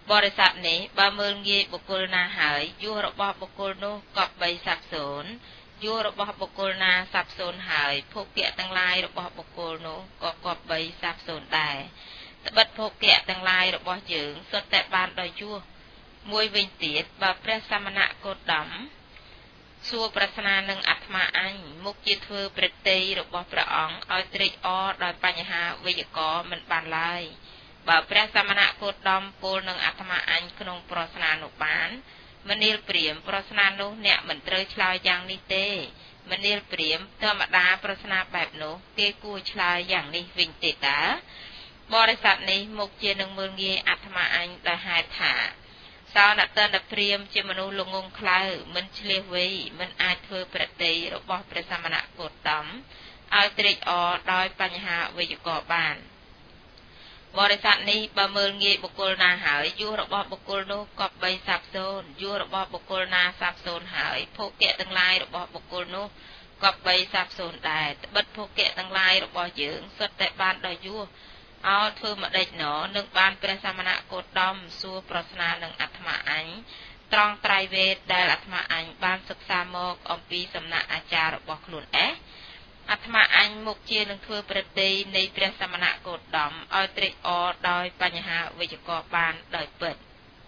บริษัทนี้บาเมืองเยบุกลนาหายยั่วระบอบบุกลโนกอบใบสับสนยั่วระบอบบุกลนาสับสนหายพวกเกะตั้งลายระบอบบุกลโนก็กอบใบสับสนได้ตบัดพวกเกะตั้งลายระบอบยืงสดแต่บานดอยยั่วมวยวิญเตียดบาพระสมณะโกดดำสัวปรัชนาหนึ่งอัตมาอันมุกจิตเฟือประเตยระบอบพระองค์เอาตริออโดยปัญหาวิยกรมันบานลายบาพระสมณะโกดดำปูหนึ่งอัตมาอันขนมปรัชนาหนุบานมันนิลเปรียมปรัชนาโนเนี่ยเหมือนเตยชลายอย่างนิเตมันนิลเปรียมธรรมดาปรัชนาแบบโนเกกูชลายอย่างนี้วิญเตตาบริษัทนี้มุกเจนึงเมืองเยอัตมาอันโดยหายถาสาวนักเต้นเปรียมเจมนุลงงคลายมันเฉลียววีมันอาจเพื่อประเตยระบอบประสมณะกดดำเอาตริออโดยปัญหาวิยกบานบริษัทนี้บะเมินเงยบุกลนาหายยั่วระบอบบุกลโนกอบใบสับโซนยั่วระบอบบุกลนาสับโซนหายพวกเกะตั้งลายระบอบบุกลโนกอบใบสับโซนได้บัดพวกเกะตั้งลายระบอบยืงสดแต่บานดอยยั่วเอาเธอมาได้หนอหนึ่งบานเป็นสมณะโกดดอมสัวปรัชนาหนึ่งอัตมาอันตรองไตรเวทได้อัตมาอันบานศึกษาโมกอมปีสำนักอาจารย์ระบอบขลุ่นอัตมาอันมุกเจียนึงเธอประเดยในเป็นสมณะโกดดอมเอาตริออโดยปัญหาวิจกบานโดยเปิด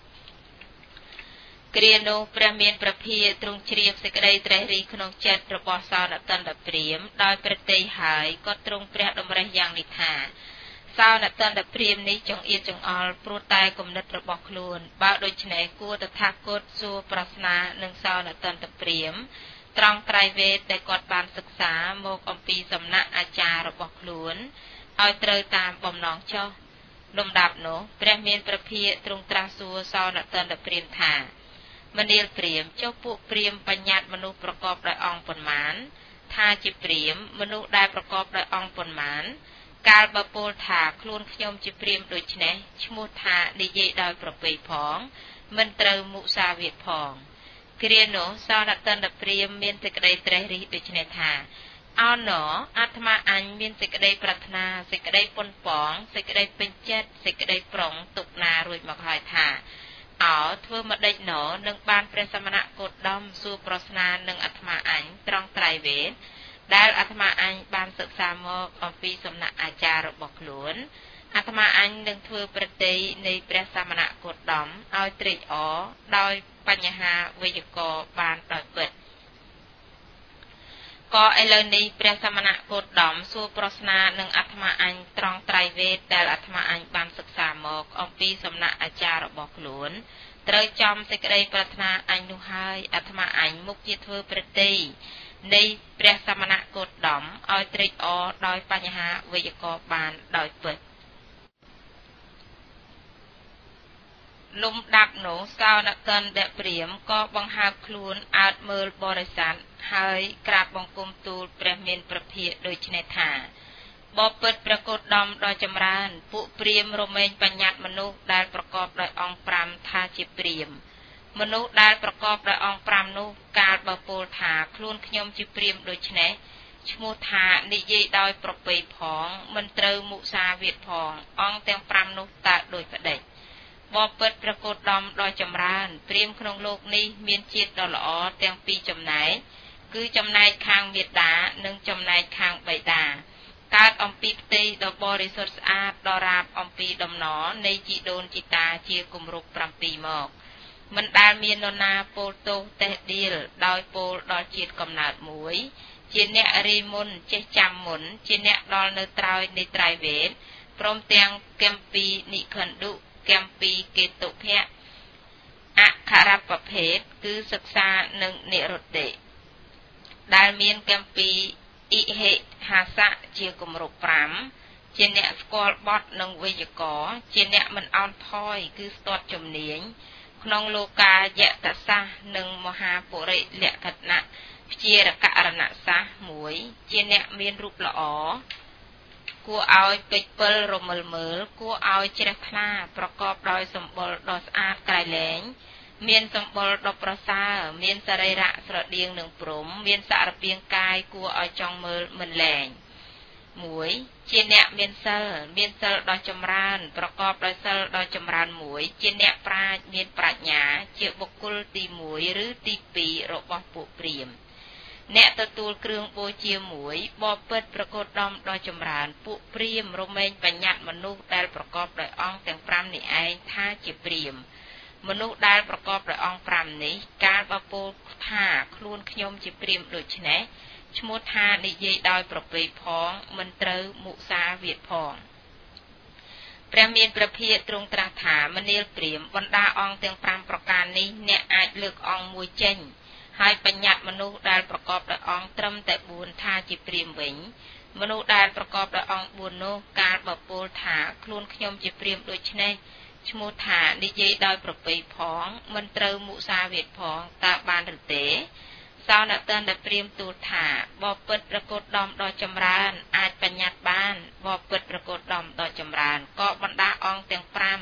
เกรียนโนประเมียนประเพียตรงเฉียบสกได้ไตรรีขนมเจ็ดระบอบสอนตันดับเปรียมโดยประเดยหายก็ตรงเปรียดมรยังนิทาสาวนักเต้นดับเปรียมนี้จงเอียจงอลปรุตายกมนัดระบอกคลูนบ่าวโดยเฉนกู้ตถาคตสัวปรัชนาหนึ่งสาวนักเต้นดับเปรียมตรองไตรเวทได้กอดบานศึกษาโมกอมปีสำนักอาจารย์ระบอกคลูนเอาเตยตามบ่มน้องเจ้าลมดับโนเปรียมเมียนประเพียตรงตราสัวสาวนักเต้นดับเปรียมถามณีลเปรียมเจ้าปุเปรียมปัญญาตมนุษย์ประกอบด้วยองค์ปนหมานทาจิเปรียมมนุษย์ได้ประกอบด้วยองค์ปนหมานการบปูลถาคลูนขยมจิเปรียมโดยเฉนชมูธาดิเยดอยประเปยพองมันเตรมุสาเวียพองเกรียนโนสาวนักเต้นดับเปรียมเมียนตะกระไดเตรรีโดยเฉนธาเอาหนออาตมาอันเมียนตะกระไดปรารถนาตะกระไดปนปองตะกระไดเป็นเจ็ดตะกระไดปรองตุกนารวยมาคอยธาเอาเพื่อมาได้หนอหนึ่งบานเป็นสมณะกดดอมสู่ปรัชนาหนึ่งอาตมาอันตรองไตรเวทได้อาตมาอันบานศึกษาโมกอมปีสำนักอาจารย์บอกหลวนอาตมาอันหนึ่งเพื่อประเดยในเป็นสมณะกดดอมเอาตริออโดยปัญหาวิยกบานโดยเปิดก็ไอเลนีเป็นสมณะกดดอมสู่ปรัชนาหนึ่งอาตมาอันตรองไตรเวทได้อาตมาอันบานศึกษาโมกอมปีสำนักอาจารย์บอกหลวนเตยจอมสิกระไดปรารถนาอันนุหายอาตมาอันมุกจิตเพื่อประเดยในเปรียสมณะกดดอมเอาตริออโดยปัญหาวิยกบานโดยเปิดลุมดักหนูสาวนักเต้นแบบเปรียมก็บังหาคลูนอาจเมิลบริษัทหายกราบบังกุมตูลเปรียเมียนประเพียโดยชนิดถาบอเปิดประกฏดอมโดยจำรานปุเปรียมโรเมนปัญญาตมนุษย์ได้ประกอบโดยองปรามทาจิเปรียมมนุษย์ได้ประกอบโดยองปรามนุการบปูลถาคลูนขยมจิเปรียมโดยชนิดชมูธานิเยโดยประเปยพองมันเตรมุสาเวียดพององเตียงปรามนุตะโดยประเดชบอเปิดประกฏดอมโดยจำรานเปรียมขนมโลกนี้เมียนจิตดอลอเตียงปีจำไหนคือจำไหนคางเวียดดาหนึ่งจำไหนคางใบดาการอมปีตีดอกบริสุทธิ์อาดดอราบอมปีดมหนอในจิโดนจิตาเชียกุมรุกปรำปีหมอกมันดาเมียนนนาโปโตเตดีลโดยโปดอจิตกำเนิดมวยเจเนรีมุนเจจำหมุนเจเนดอลเนตรายในไตรเวทพร้อมเตียงเกมปีนิคันดุเกมปีเกตุเพะอัคารประเภทคือศึกษาหนึ่งเนรเดได้เมียนเกมปีอิเหหาสะเชียกุมรุกปรำเจเนสกอลบอดหนึ่งวิยกอเจเนมันอ่อนพอยคือสตอดจมเนียงขนองโลกายะตัสสะหนึ่งมหาปุริเลขนะเจียรกะอรณะสะหมวยเจเนเมียนรูปละอ๋อกูเอาไปเปิลรมเมิลกูเอาเจรคลาประกอบโดยสมบูรณ์โดยสะอาดไกลแหลงเมียนสมบูรณ์ดอกประสาเมียนสรีระสระเดียงหนึ่งปรุมเมียนสารเพียงกายกูเอาจองเมิลมันแหลงមួយជាអ្នកមានសិលដ៏ចម្រើនប្រកបដោយសិលដ៏ចម្រើនមួយជាអ្នកប្រាជ្ញមានប្រាជ្ញាជាបុគ្គលទី1ឬទី2របស់ពួកព្រាហ្មណ៍អ្នកទទួលគ្រឿងបូជាមួយបបិទ្ធប្រកฏដំដ៏ចម្រើនពួកព្រាហ្មណ៍រមែងបញ្ញត្តិមនុស្សដែលប្រកបដោយអង្គទាំង5នេះឯងថាជាព្រាហ្មណ៍មនុស្សដែលប្រកបដោយអង្គ5នេះកាលបើពោលថាខ្លួនខ្ញុំជាព្រាហ្មណ៍ដូច្នេះឈ្មោះថានិយាយដោយប្រពៃផងមិនត្រូវមុសាវាទផងព្រះមានព្រះភិក្ខទ្រង់ត្រាស់ថាមនាលព្រាហ្មណ៍បណ្ដាអង្គទាំង5ប្រការនេះអ្នកអាចលើកអង្គមួយចេញហើយបញ្ញត្តិមនុស្សដែលប្រកបដោយអង្គត្រឹមតែ4ថាជាព្រាហ្មណ៍វិញមនុស្សដែលប្រកបដោយអង្គ4នោះកាលបើពោលថាខ្លួនខ្ញុំជាព្រាហ្មណ៍ដូច្នេះឈ្មោះថានិយាយដោយប្រពៃផងមិនត្រូវមុសាវាទផងតើបានឬទេសោណតនដែលព្រាហ្មណ៍ទូលថាបបិទ្ធប្រកฏដំដ៏ចម្រើនអាចបញ្ញត្តិបានបបិទ្ធប្រកฏដំដ៏ចម្រើនក៏បណ្ដាអង្គទាំង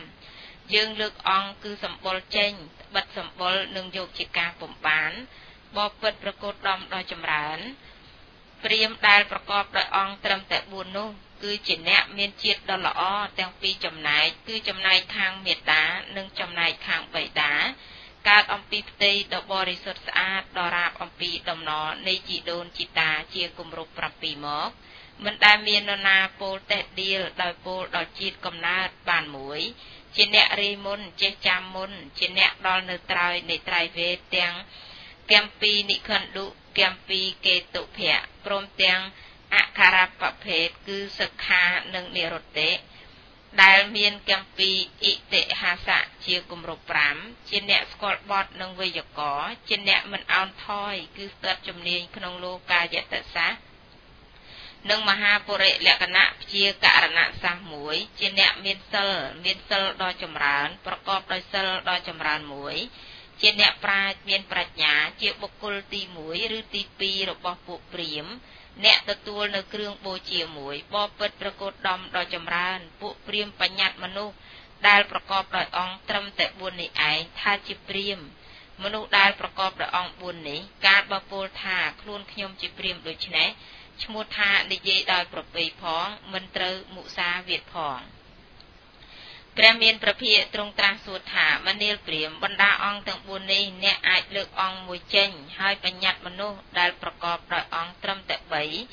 5យើងលើកអង្គគឺសម្បុរចេញបិទសម្បុរនឹងយកជាការពំបានបបិទ្ធប្រកฏដំដ៏ចម្រើនព្រាហ្មណ៍ដែលប្រកបដោយអង្គត្រឹមតែ4នោះគឺជាអ្នកមានជាតិដ៏ល្អទាំងពីរចំណែកគឺចំណែកខាងមេត្តានិងចំណែកខាងបិតាកើតអំពីផ្ទៃដ៏បរិសុទ្ធស្អាតដ៏រាបអំពីដំណរនៃជីដូនជីតាជាគម្រប់7មកមិនដែលមាននរណាពោលតេះដៀលដោយពោលដល់ជាតិកំណើតបានមួយជាអ្នករីមុនចេះចាំមុនជាអ្នកដល់នៅត្រើយនៃត្រៃវេទទាំងគម្ពីរនិខណ្ឌុគម្ពីរកេតុភៈព្រមទាំងអក្ខរបភេទគឺសិក្ខានិងនិរុត្តិដែលមានគម្ពីរអិតិហាសៈជាគម្រប់5ជាអ្នកស្គាល់បទនិងវេយ្យាករណ៍ជាអ្នកមិនអោនថយគឺស្ទាត់ជំនាញក្នុងលោកាយតសាស្ត្រនិងមហាពុរិលក្ខណៈព្យាករណសាស្ត្រមួយជាអ្នកមានសិលដ៏ចម្រើនប្រកបដោយសិលដ៏ចម្រើនមួយជាអ្នកប្រាជ្ញមានប្រាជ្ញាជាបុគ្គលទី1ឬទី2របស់ពួកព្រាហ្មណ៍អ្នកទទួលនៅគ្រឿងបូជាមួយបបិទ្ធប្រកฏដំដ៏ចម្រើនពួកព្រាហ្មណ៍បញ្ញត្តិមនុស្សដែលប្រកបដោយអង្គត្រឹមតែ4នេះឯងថាជាព្រាហ្មណ៍មនុស្សដែលប្រកបដោយអង្គ4នេះកាលបើពោលថាខ្លួនខ្ញុំជាព្រាហ្មណ៍ដូច្នេះឈ្មោះថានិយាយដោយប្រពៃផងមិនត្រូវមុសាវាទផងព្រះមានព្រះភិក្ខទ្រង់ត្រាស់សួរថាមនាលព្រាហ្មណ៍បណ្ដាអង្គទាំង4នេះអ្នកអាចលើកអង្គមួយចេញហើយបញ្ញត្តិមនុស្សដែលប្រកបដោយអង្គត្រឹមតែ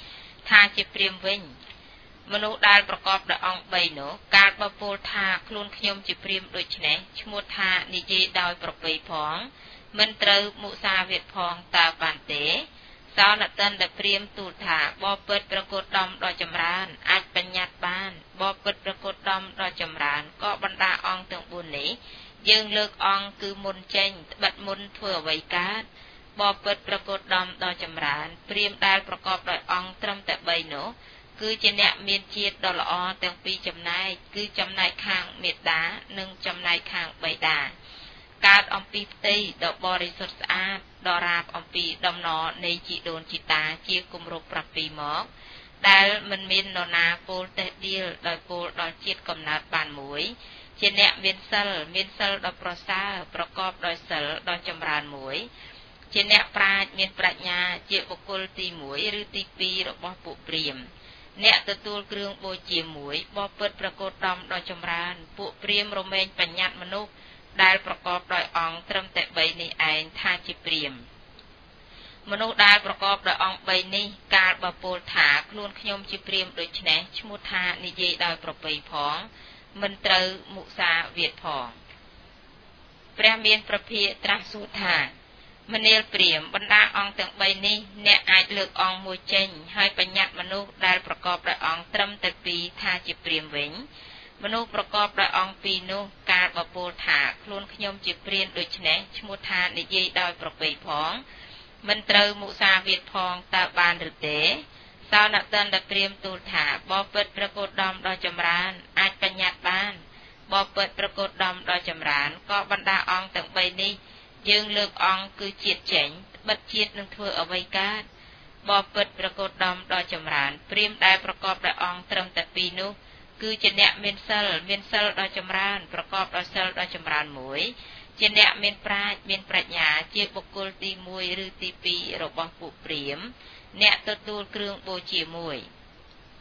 3ថាជាព្រាហ្មណ៍វិញមនុស្សដែលប្រកបដោយអង្គ3នោះកាលបើពោលថាខ្លួនខ្ញុំជាព្រាហ្មណ៍ដូច្នេះឈ្មោះថានិយាយដោយប្រពៃផងមិនត្រូវមុសាវាទផងតើបានទេសោណតិនដែលព្រាហ្មណ៍ទូលថាបបិទ្ធប្រកฏដំដ៏ចម្រើនអាចបញ្ញត្តិបានបបិទ្ធប្រកฏដំដ៏ចម្រើនក៏បណ្ដាអង្គទាំង4នេះយើងលើកអង្គគឺមុនចេញត្បិតមុនធ្វើអ្វីកើតបបិទ្ធប្រកฏដំដ៏ចម្រើនព្រាហ្មណ៍ដែលប្រកបដោយអង្គត្រឹមតែ3នោះគឺជាអ្នកមានជាតិដ៏ល្អទាំងពីរចំណែកគឺចំណែកខាងមេត្តានិងចំណែកខាងបិតាកើតអំពីផ្ទៃដ៏បរិសុទ្ធស្អាតដ៏រាបអំពីដំណរនៃជីដូនជីតាជាគម្រប់7មកដែលមិនមាននរណាពោលតេះដៀលដោយពោលដល់ជាតិកំណើតបានមួយជាអ្នកមានសិលដ៏ប្រសើរប្រកបដោយសិលដ៏ចម្រើនមួយជាអ្នកប្រាជ្ញមានប្រាជ្ញាជាបុគ្គលទី1ឬទី2របស់ពួកព្រាហ្មណ៍អ្នកទទួលគ្រឿងបូជាមួយបបិទ្ធប្រកฏដំដ៏ចម្រើនពួកព្រាហ្មណ៍រមែងបញ្ញត្តិមនុស្សដែលប្រកបដោយអង្គត្រឹមតែ3នេះឯងថាជាព្រាហ្មណ៍មនុស្សដែលប្រកបដោយអង្គ3នេះកាលបើពោលថាខ្លួនខ្ញុំជាព្រាហ្មណ៍ដូច្នេះឈ្មោះថានិយាយដោយប្រពៃផងមិនត្រូវមុសាវាទផងព្រះមានព្រះភិក្ខត្រាស់សួរថាមនាលព្រាហ្មណ៍បណ្ដាអង្គទាំង3នេះអ្នកអាចលើកអង្គមួយចេញហើយបញ្ញត្តិមនុស្សដែលប្រកបដោយអង្គត្រឹមតែ2ថាជាព្រាហ្មណ៍វិញមនុស្សប្រកបដោយអង្គ2នោះកាលបើពោលថាខ្លួនខ្ញុំជាព្រាហ្មណ៍ដូច្នេះឈ្មោះថានិយាយដោយប្រពៃផងមិនត្រូវមុសាវាទផងតើបានឬទេសោណតិនដែលព្រាហ្មណ៍ទូលថាបបិទ្ធប្រកฏដំដ៏ចម្រើនអាចបញ្ញត្តិបានបបិទ្ធប្រកฏដំដ៏ចម្រើនក៏បណ្ដាអង្គទាំង3នេះយើងលើកអង្គគឺជាតិចេញបិទជាតិនឹងធ្វើអ្វីកើតបបិទ្ធប្រកฏដំដ៏ចម្រើនព្រាហ្មណ៍ដែលប្រកបដោយអង្គត្រឹមតែ2នោះគឺជាអ្នកមានសិលដ៏ចម្រើនប្រកបដោយសិលដ៏ចម្រើនមួយជាអ្នកមានប្រាជ្ញមានប្រាជ្ញាជាបុគ្គលទី1ឬទី2របស់ពួកព្រាហ្មណ៍អ្នកទទួលគ្រឿងបូជាមួយ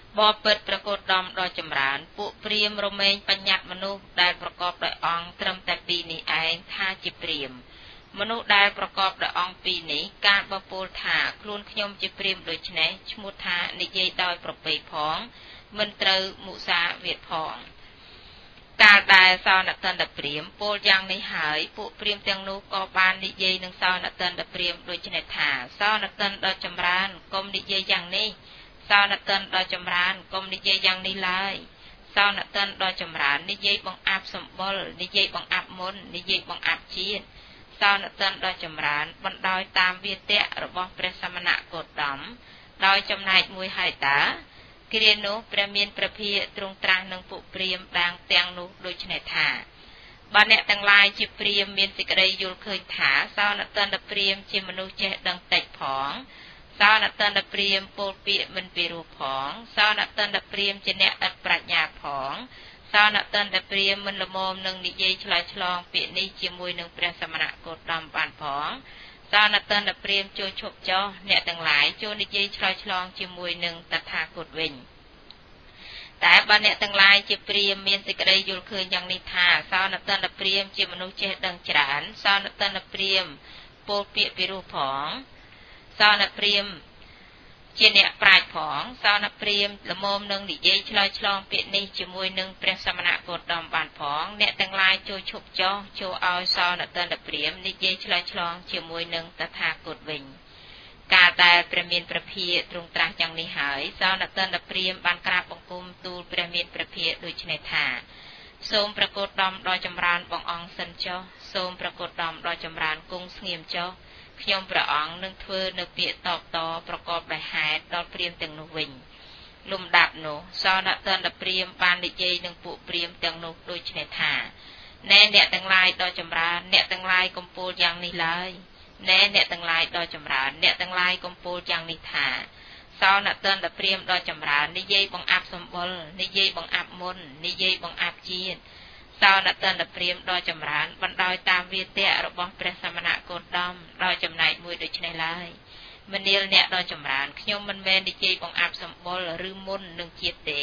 បបិទ្ធប្រកฏដំដោយចម្រើនពួកព្រាហ្មណ៍រមែងបញ្ញត្តិមនុស្សដែលប្រកបដោយអង្គត្រឹមតែពីរនេះឯងថាជាព្រាហ្មណ៍មនុស្សដែលប្រកបដោយអង្គពីរនេះការបពោលថាខ្លួនខ្ញុំជាព្រាហ្មណ៍ដូច្នេះឈ្មោះថានិយាយដោយប្រពៃផងមិនត្រូវមុសាវាទផងកាលដែលសោណតិណ្ឌព្រាហ្មណ៍ពោលយ៉ាងនេះហើយពួកព្រាហ្មណ៍ទាំងនោះក៏បាននិយាយនឹងសោណតិណ្ឌព្រាហ្មណ៍ដូច្នេះថាសោណតិណ្ឌដ៏ចម្រើនកុំនិយាយយ៉ាងនេះសោណតិណ្ឌដ៏ចម្រើនកុំនិយាយយ៉ាងនេះឡើយសោណតិណ្ឌដ៏ចម្រើននិយាយបង្អាប់សម្បុរនិយាយបង្អាប់មុននិយាយបង្អាប់ជាតិសោណតិណ្ឌដ៏ចម្រើនបណ្ដោយតាមវាទៈរបស់ព្រះសមណគោតមដោយចំណែកមួយហើយតើគ្រានោះព្រះមានព្រះភិក្ខទ្រង់ត្រាស់នឹងពួកព្រាហ្មណ៍ដាងទាំងនោះដូច្នេះថាបើអ្នកទាំងឡាយជាព្រាហ្មណ៍មានសេចក្តីយល់ឃើញថាសោណតិណ្ឌព្រាហ្មណ៍ជាមនុស្សចេះដឹងតិចផងសោណតិណ្ឌព្រាហ្មណ៍ពោលពាក្យមិនពីរោះផងសោណតិណ្ឌព្រាហ្មណ៍ជាអ្នកឥតប្រាជ្ញាផងសោណតិណ្ឌព្រាហ្មណ៍មិនល្មមនឹងនិយាយឆ្លើយឆ្លងពាក្យនេះជាមួយនឹងព្រះសមណគោតមបានផងសោណតិណ្ឌព្រាហ្មណ៍ចូលឈប់ចោះអ្នកទាំងឡាយចូលនិយាយឆ្លើយឆ្លងជាមួយនឹងតថាគតវិញតែបើអ្នកទាំងឡាយជាព្រាហ្មណ៍មានសេចក្តីយល់ឃើញយ៉ាងនេះថាសោណតិណ្ឌព្រាហ្មណ៍ជាមនុស្សចេះដឹងច្រើនសោណតិណ្ឌព្រាហ្មណ៍ពោលពាក្យពីរោះផងសោណព្រាហ្មណ៍ជាអ្នកប្រាជ្ញផងសោណព្រាហ្មណ៍ល្មមនឹងនិយាយឆ្លើយឆ្លងពាក្យនេះជាមួយនឹងព្រះសមណគោតមបានផងអ្នកទាំងឡាយចូលឈប់ចោះចូលឲ្យសោណតិណ្ឌព្រាហ្មណ៍និយាយឆ្លើយឆ្លងជាមួយនឹងតថាគតវិញកាលដែលព្រះមានព្រះភិក្ខទ្រង់ត្រាស់យ៉ាងនេះហើយសោណតិណ្ឌព្រាហ្មណ៍បានក្រាបបង្គំទូលព្រះមានព្រះភិក្ខដូច្នេះថាសូមប្រកฏដំដ៏ចម្រើនបងអង្គសិនចុះសូមប្រកฏដំដ៏ចម្រើនគង់ស្ងៀមចុះខ្ញុំព្រះអង្គនឹងធ្វើនៅពាក្យតបតប្រកបដោយហេតុដល់ព្រាហ្មណ៍ទាំងនោះវិញលំដាប់នោះសោណតិណ្ឌព្រាហ្មណ៍បាននិយាយនឹងពួកព្រាហ្មណ៍ទាំងនោះដូច្នេះថាណែអ្នកទាំងឡាយដ៏ចម្រើនអ្នកទាំងឡាយកំពូលយ៉ាងនេះឡើយណែអ្នកទាំងឡាយដ៏ចម្រើនអ្នកទាំងឡាយកំពូលយ៉ាងនេះថាសោណតិណ្ឌព្រាហ្មណ៍ដ៏ចម្រើននិយាយបង្អាប់សម្បុរនិយាយបង្អាប់មុននិយាយបង្អាប់ជាតិសោណតិណ្ឌព្រាហ្មណ៍ដ៏ចម្រើនបណ្ដោយតាមវាទៈរបស់ព្រះសមណគោតមដោយចំណែកមួយដូច្នេះឡើយមនាលអ្នកដ៏ចម្រើនខ្ញុំមិនមែននិយាយបង្អាប់សម្បុរឬមុននឹងជាតិទេ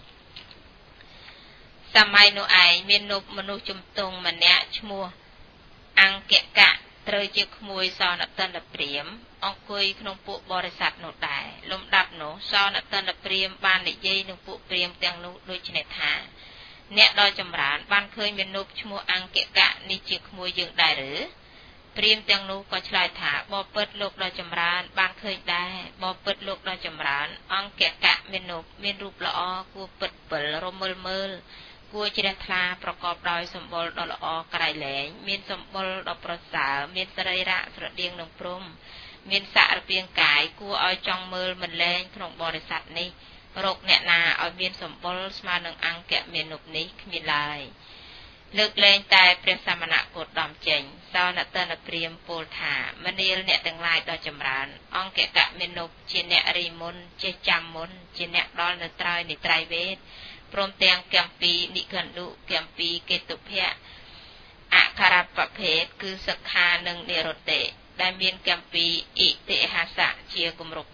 សម័យនោះឯងមានមនុស្សជំទង់ម្នាក់ឈ្មោះអង្គកៈត្រូវជាក្មួយសោណតិណ្ឌព្រាហ្មណ៍អង្គុយក្នុងពួកបរិស័ទនោះដែរលំដាប់នោះសោណតិណ្ឌព្រាហ្មណ៍បាននិយាយនឹងពួកព្រាហ្មណ៍ទាំងនោះដូច្នេះថាអ្នកដ៏ចម្រើនបានឃើញមនុស្សឈ្មោះអង្គកៈនេះជាក្មួយយើងដែរឬព្រាហ្មណ៍ទាំងនោះក៏ឆ្លើយថាបបិទ្ធលោកដ៏ចម្រើនបានឃើញដែរបបិទ្ធលោកដ៏ចម្រើនអង្គកៈមនុស្សមានរូបល្អគួរពិតពិលរមើលមើលគួរជ្រះថ្លាប្រកបដោយសម្បុរដ៏ល្អក្រៃលែងមានសម្បុរដ៏ប្រសើរមានសរីរៈស្រដៀងនឹងព្រហ្មមានសរពាង្គកាយគួរឲ្យចង់មើលមិនលែងក្នុងបរិស័ទនេះរកអ្នកណាឲ្យមានសម្បុរស្មើនឹងអង្គមនុស្សនេះគ្មានឡើយលើកលែងតែព្រះសមណគោតមចេញសោណតិណ្ឌព្រាហ្មណ៍ពោលថាមនាលអ្នកទាំងឡាយដ៏ចម្រើនអង្គកៈមនុស្សជាអ្នករីមុនចេះចាំមុនជាអ្នកដល់នៅត្រើយនៃត្រៃវេទព្រមទាំងគម្ពីរនិកណ្ឌុគម្ពីរកេតុភៈអក្ខរប្រភេទគឺសិក្ខានិងនិរុត្តេដែលមានគម្ពីរអិតិហាសៈជាគម្រប់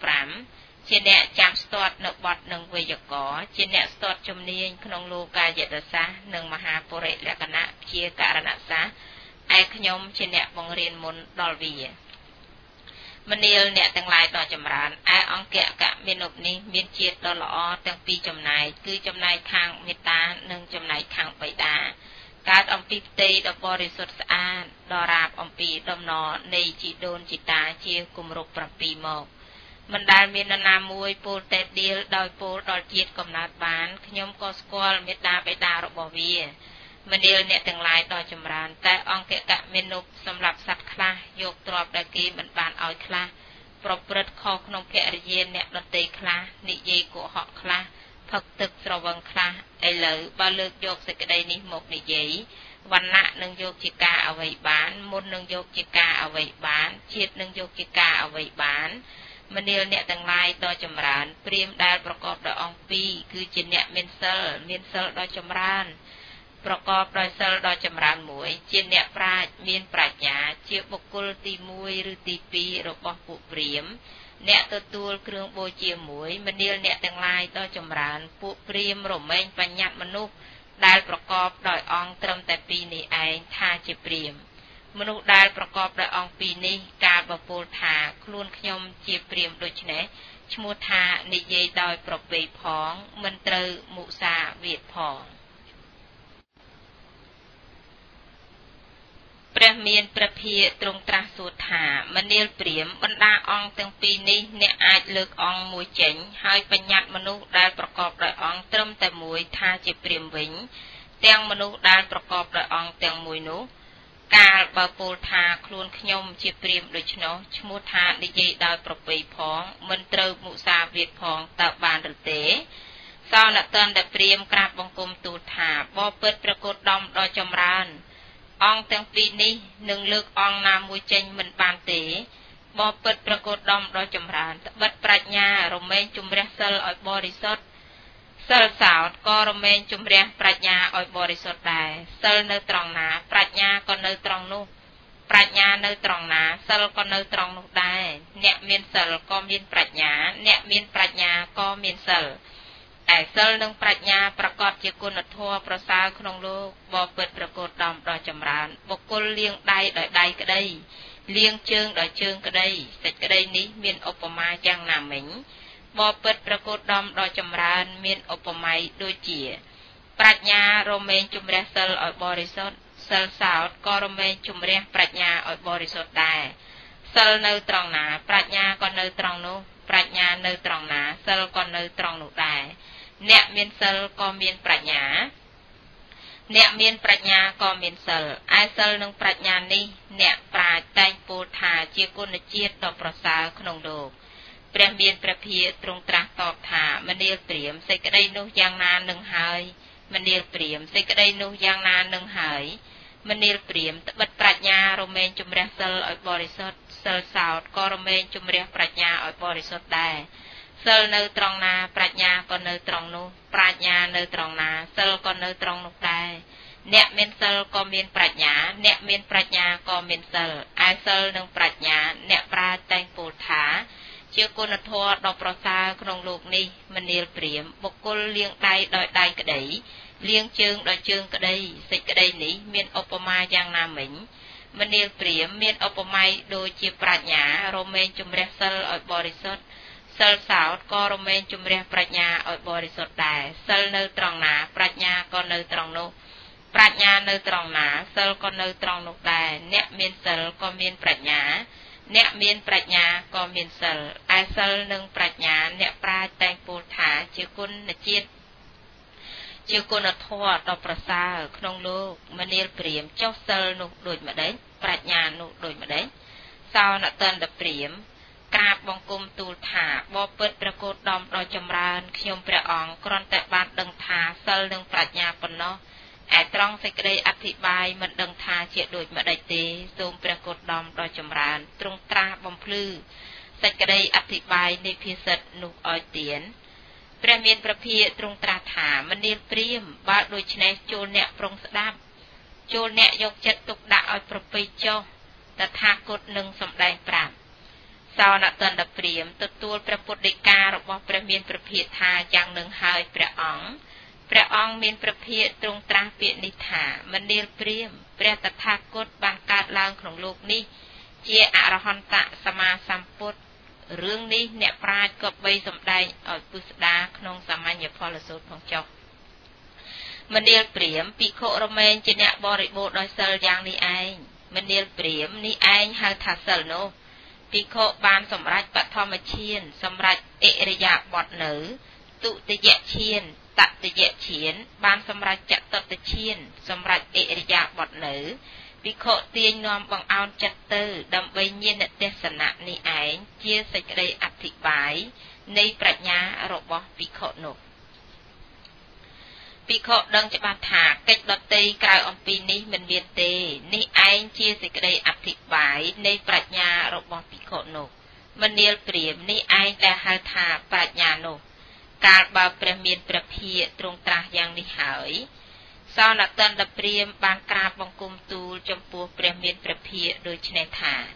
5ជាអ្នកចាំស្ទាត់នៅបទនិងវេយ្យាករណ៍ជាអ្នកស្ទាត់ជំនាញក្នុងលោកាយតសាស្ត្រនិងមហាពុរិលក្ខណៈជាករណសាស្ត្រឯខ្ញុំជាអ្នកបង្រៀនមុនដល់វាមនាលអ្នកទាំងឡាយដ៏ចម្រើនឯអង្គកៈមនុស្សនេះមានជាតិដ៏ល្អទាំងពីរចំណែកគឺចំណែកខាងមេត្តានិងចំណែកខាងបិតាកើតអំពីផ្ទៃដ៏បរិសុទ្ធស្អាតដ៏រាបអំពីដំណរនៃជីដូនជីតាជាគម្រប់7មកមិនដែលមាននរណាមួយពោលតែដៀលដោយពោលដល់ជាតិកំណើតបានខ្ញុំក៏ស្គាល់មេត្តាបិតារបស់វាមនាលអ្នកទាំងឡាយដ៏ចម្រើនតែអង្គកៈមនុស្សសម្រាប់សត្វខ្លះយកទ្រព្យដែលគេមិនបានឲ្យខ្លះប្រព្រឹត្តខុសក្នុងភរិយាអ្នកដទៃខ្លះនិយាយកុហកខ្លះផឹកទឹកស្រវឹងខ្លះឥឡូវបើលើកយកសេចក្តីនេះមកនិយាយវណ្ណៈនឹងយកជាការអ្វីបានមុននឹងយកជាការអ្វីបានជាតិនឹងយកជាការអ្វីបានមនាលអ្នកទាំងឡាយដ៏ចម្រើនព្រាហ្មណ៍ដែលប្រកបដោយអង្គពីរគឺជាអ្នកមានសិលដ៏ចម្រើនប្រកបដោយសិលដ៏ចម្រើនមួយជាអ្នកប្រាជ្ញមានប្រាជ្ញាជាបុគ្គលទី1ឬទី2របស់ពួកព្រាហ្មណ៍អ្នកទទួលគ្រឿងបូជាមួយមនាលអ្នកទាំងឡាយដ៏ចម្រើនពួកព្រាហ្មណ៍រមែងបញ្ញត្តិមនុស្សដែលប្រកបដោយអង្គត្រឹមតែពីរនេះឯងថាជាព្រាហ្មណ៍មនុស្សដែលប្រកបដោយអង្គពីរនេះកាលបពោលថាខ្លួនខ្ញុំជាព្រាហ្មណ៍ដូច្នេះឈ្មោះថានិយាយដោយប្រពៃផងមិនត្រូវមុសាវាទផងព្រះមានព្រះភិយទ្រង់ត្រាស់សួរថាមនាលព្រាហ្មណ៍បណ្ដាអង្គទាំងពីរនេះអ្នកអាចលើកអង្គមួយចេញហើយបញ្ញត្តិមនុស្សដែលប្រកបដោយអង្គត្រឹមតែមួយថាជាព្រាហ្មណ៍វិញទាំងមនុស្សដែលប្រកបដោយអង្គទាំងមួយនោះកាលបើពោលថាខ្លួនខ្ញុំជាព្រាហ្មណ៍ដូច្នោះឈ្មោះថានិយាយដោយប្រពៃផងមិនត្រូវមុសាវាទផងតើបានឬទេសោណតន្តព្រាហ្មណ៍ក្រាបបង្គំទូលថាបបិទ្ធព្រះគោតមដ៏ចម្រើនអង្គទាំងពីរនេះនឹងលើកអង្គណាមួយចេញមិនបានទេបបិទ្ធព្រះគោតមដ៏ចម្រើនត្បិតប្រាជ្ញារមែងជំរះសិលឲ្យបរិសុទ្ធសិលសោតក៏រមែងជំរះប្រាជ្ញាឲ្យបរិសុទ្ធដែរសិលនៅត្រង់ណាប្រាជ្ញាក៏នៅត្រង់នោះប្រាជ្ញានៅត្រង់ណាសិលក៏នៅត្រង់នោះដែរអ្នកមានសិលក៏មានប្រាជ្ញាអ្នកមានប្រាជ្ញាក៏មានសិលឯសិលនិងប្រាជ្ញាប្រកបជាគុណធម៌ប្រសើរក្នុងលោកបបិទ្ធព្រះគោតមដ៏ចម្រើនបុគ្គលលាងដៃដោយដៃក្តីលាងជើងដោយជើងក្តីសេចក្តីនេះមានឧបមាយ៉ាងណាមិញបបិទ្ធព្រះគោតមដ៏ចម្រើនមានឧបមាដូចជាប្រាជ្ញារមែងជំរះសិលឲ្យបរិសុទ្ធសិលសោតក៏រមែងជំរះប្រាជ្ញាឲ្យបរិសុទ្ធដែរសិលនៅត្រង់ណាប្រាជ្ញាក៏នៅត្រង់នោះប្រាជ្ញានៅត្រង់ណាសិលក៏នៅត្រង់នោះដែរអ្នកមានសិលក៏មានប្រាជ្ញាអ្នកមានប្រាជ្ញាក៏មានសិលឯសិលនិងប្រាជ្ញានេះអ្នកប្រាជ្ញតែងពោលថាជាគុណជាតិដ៏ប្រសើរក្នុងលោកព្រះមានព្រះភិយទ្រង់ត្រាស់តបថាមនាលព្រាហ្មណ៍សេចក្តីនោះយ៉ាងណានឹងហើយមនាលព្រាហ្មណ៍សេចក្តីនោះយ៉ាងណានឹងហើយមនាលព្រាហ្មណ៍ត្បិតប្រាជ្ញារមែងជំរះសិលឲ្យបរិសុទ្ធសិលសោតក៏រមែងជំរះប្រាជ្ញាឲ្យបរិសុទ្ធដែរសិលនៅត្រង់ណាប្រាជ្ញាក៏នៅត្រង់នោះប្រាជ្ញានៅត្រង់ណាសិលក៏នៅត្រង់នោះដែរអ្នកមានសិលក៏មានប្រាជ្ញាអ្នកមានប្រាជ្ញាក៏មានសិលឯសិលនិងប្រាជ្ញាអ្នកប្រាជ្ញតែងពោលថាជាគុណធម៌ដ៏ប្រសើរក្នុងលោកនេះមនាលព្រាហ្មណ៍បុគ្គលលាងដៃដោយដៃក្តីលាងជើងដោយជើងក្តីសេចក្តីនេះមានឧបមាយ៉ាងណាមិញមនាលព្រាហ្មណ៍មានឧបមាដូចជាប្រាជ្ញារមែងជំរះសិលឲ្យបរិសុទ្ធសិលសោតក៏រមែងជំរះប្រាជ្ញាឲ្យបរិសុទ្ធដែរសិលនៅត្រង់ណាប្រាជ្ញាក៏នៅត្រង់នោះប្រាជ្ញានៅត្រង់ណាសិលក៏នៅត្រង់នោះដែរអ្នកមានសិលក៏មានប្រាជ្ញាអ្នកមានប្រាជ្ញាក៏មានសិលឯសិលនិងប្រាជ្ញាអ្នកប្រាជ្ញតែងពោលថាជាគុណជាតិជាគុណធម៌ដ៏ប្រសើរក្នុងលោកមនាលព្រាហ្មណ៍ចុះសិលនោះដូចម្ដេចប្រាជ្ញានោះដូចម្ដេចសោណតន្តព្រាហ្មណ៍ក្រាបបង្គំទូលថាបបិទ្ធព្រះគោតមដ៏ចម្រើនខ្ញុំព្រះអង្គគ្រាន់តែបានដឹងថាសិលនិងប្រាជ្ញាប៉ុណ្ណោះឯត្រង់សេចក្តីអធិប្បាយមិនដឹងថាជាដូចម្ដេចទេសូមព្រះគោតមដ៏ចម្រើនទ្រង់ត្រាស់បំភ្លឺសេចក្តីអធិប្បាយនៃភាសិតនោះឲ្យទៀនព្រះមានព្រះភិយទ្រង់ត្រាស់ថាមនាលព្រាហ្មណ៍បើដូច្នេះចូលអ្នកប្រុងស្ដាប់ចូលអ្នកយកចិត្តទុកដាក់ឲ្យប្រពៃចុះតថាគតនឹងសម្ដែងប្រាប់សោណតន្តព្រាហ្មណ៍ទទួលព្រះពុទ្ធដីការបស់ព្រះមានព្រះភិយថាយ៉ាងនឹងហើយព្រះអង្គមានព្រះភិយទ្រង់ត្រាស់ពាក្យនេះថាមនាលព្រាហ្មណ៍ព្រះតថាគតបានកើតឡើងក្នុងលោកនេះជាអរហន្តសម្មាសម្ពុទ្ធរឿងនេះអ្នកប្រាជ្ញក៏បីសម្ដែងឲ្យពុស្ដាក្នុងសាមញ្ញផលសូត្រផងចុះមនាលព្រាហ្មណ៍ភិក្ខុរមែងជាអ្នកបរិបូរដោយសិលយ៉ាងនេះឯងមនាលព្រាហ្មណ៍នេះឯងហៅថាសិលនោះភិក្ខុបានសម្រេចបឋមឈានសម្រេចអិរិយាបថនៅទុតិយឈានតតិយឈានបានសម្រេចចតុតឈានសម្រេចអិរិយាបថនៅភិក្ខុទាញនាំបង្អោនចិត្តទៅដើម្បីញាណទេសនៈនេះឯងជាសេចក្តីអធិប្បាយនៃប្រាជ្ញារបស់ភិក្ខុនោះភិក្ខុដឹងច្បាស់ថាកិច្ចដតីក្រៅអំពីនេះមិនមានទេនេះឯងជាសេចក្តីអធិប្បាយនៃប្រាជ្ញារបស់ភិក្ខុនោះមនាលព្រាហ្មណ៍នេះឯងដែលហៅថាប្រាជ្ញានោះកាលបើព្រះមានព្រះភិយទ្រង់ត្រាស់យ៉ាងនេះហើយសោណតន្តព្រាហ្មណ៍បានក្រាបបង្គំទូលចំពោះព្រះមានព្រះភិយដូច្នេះថាប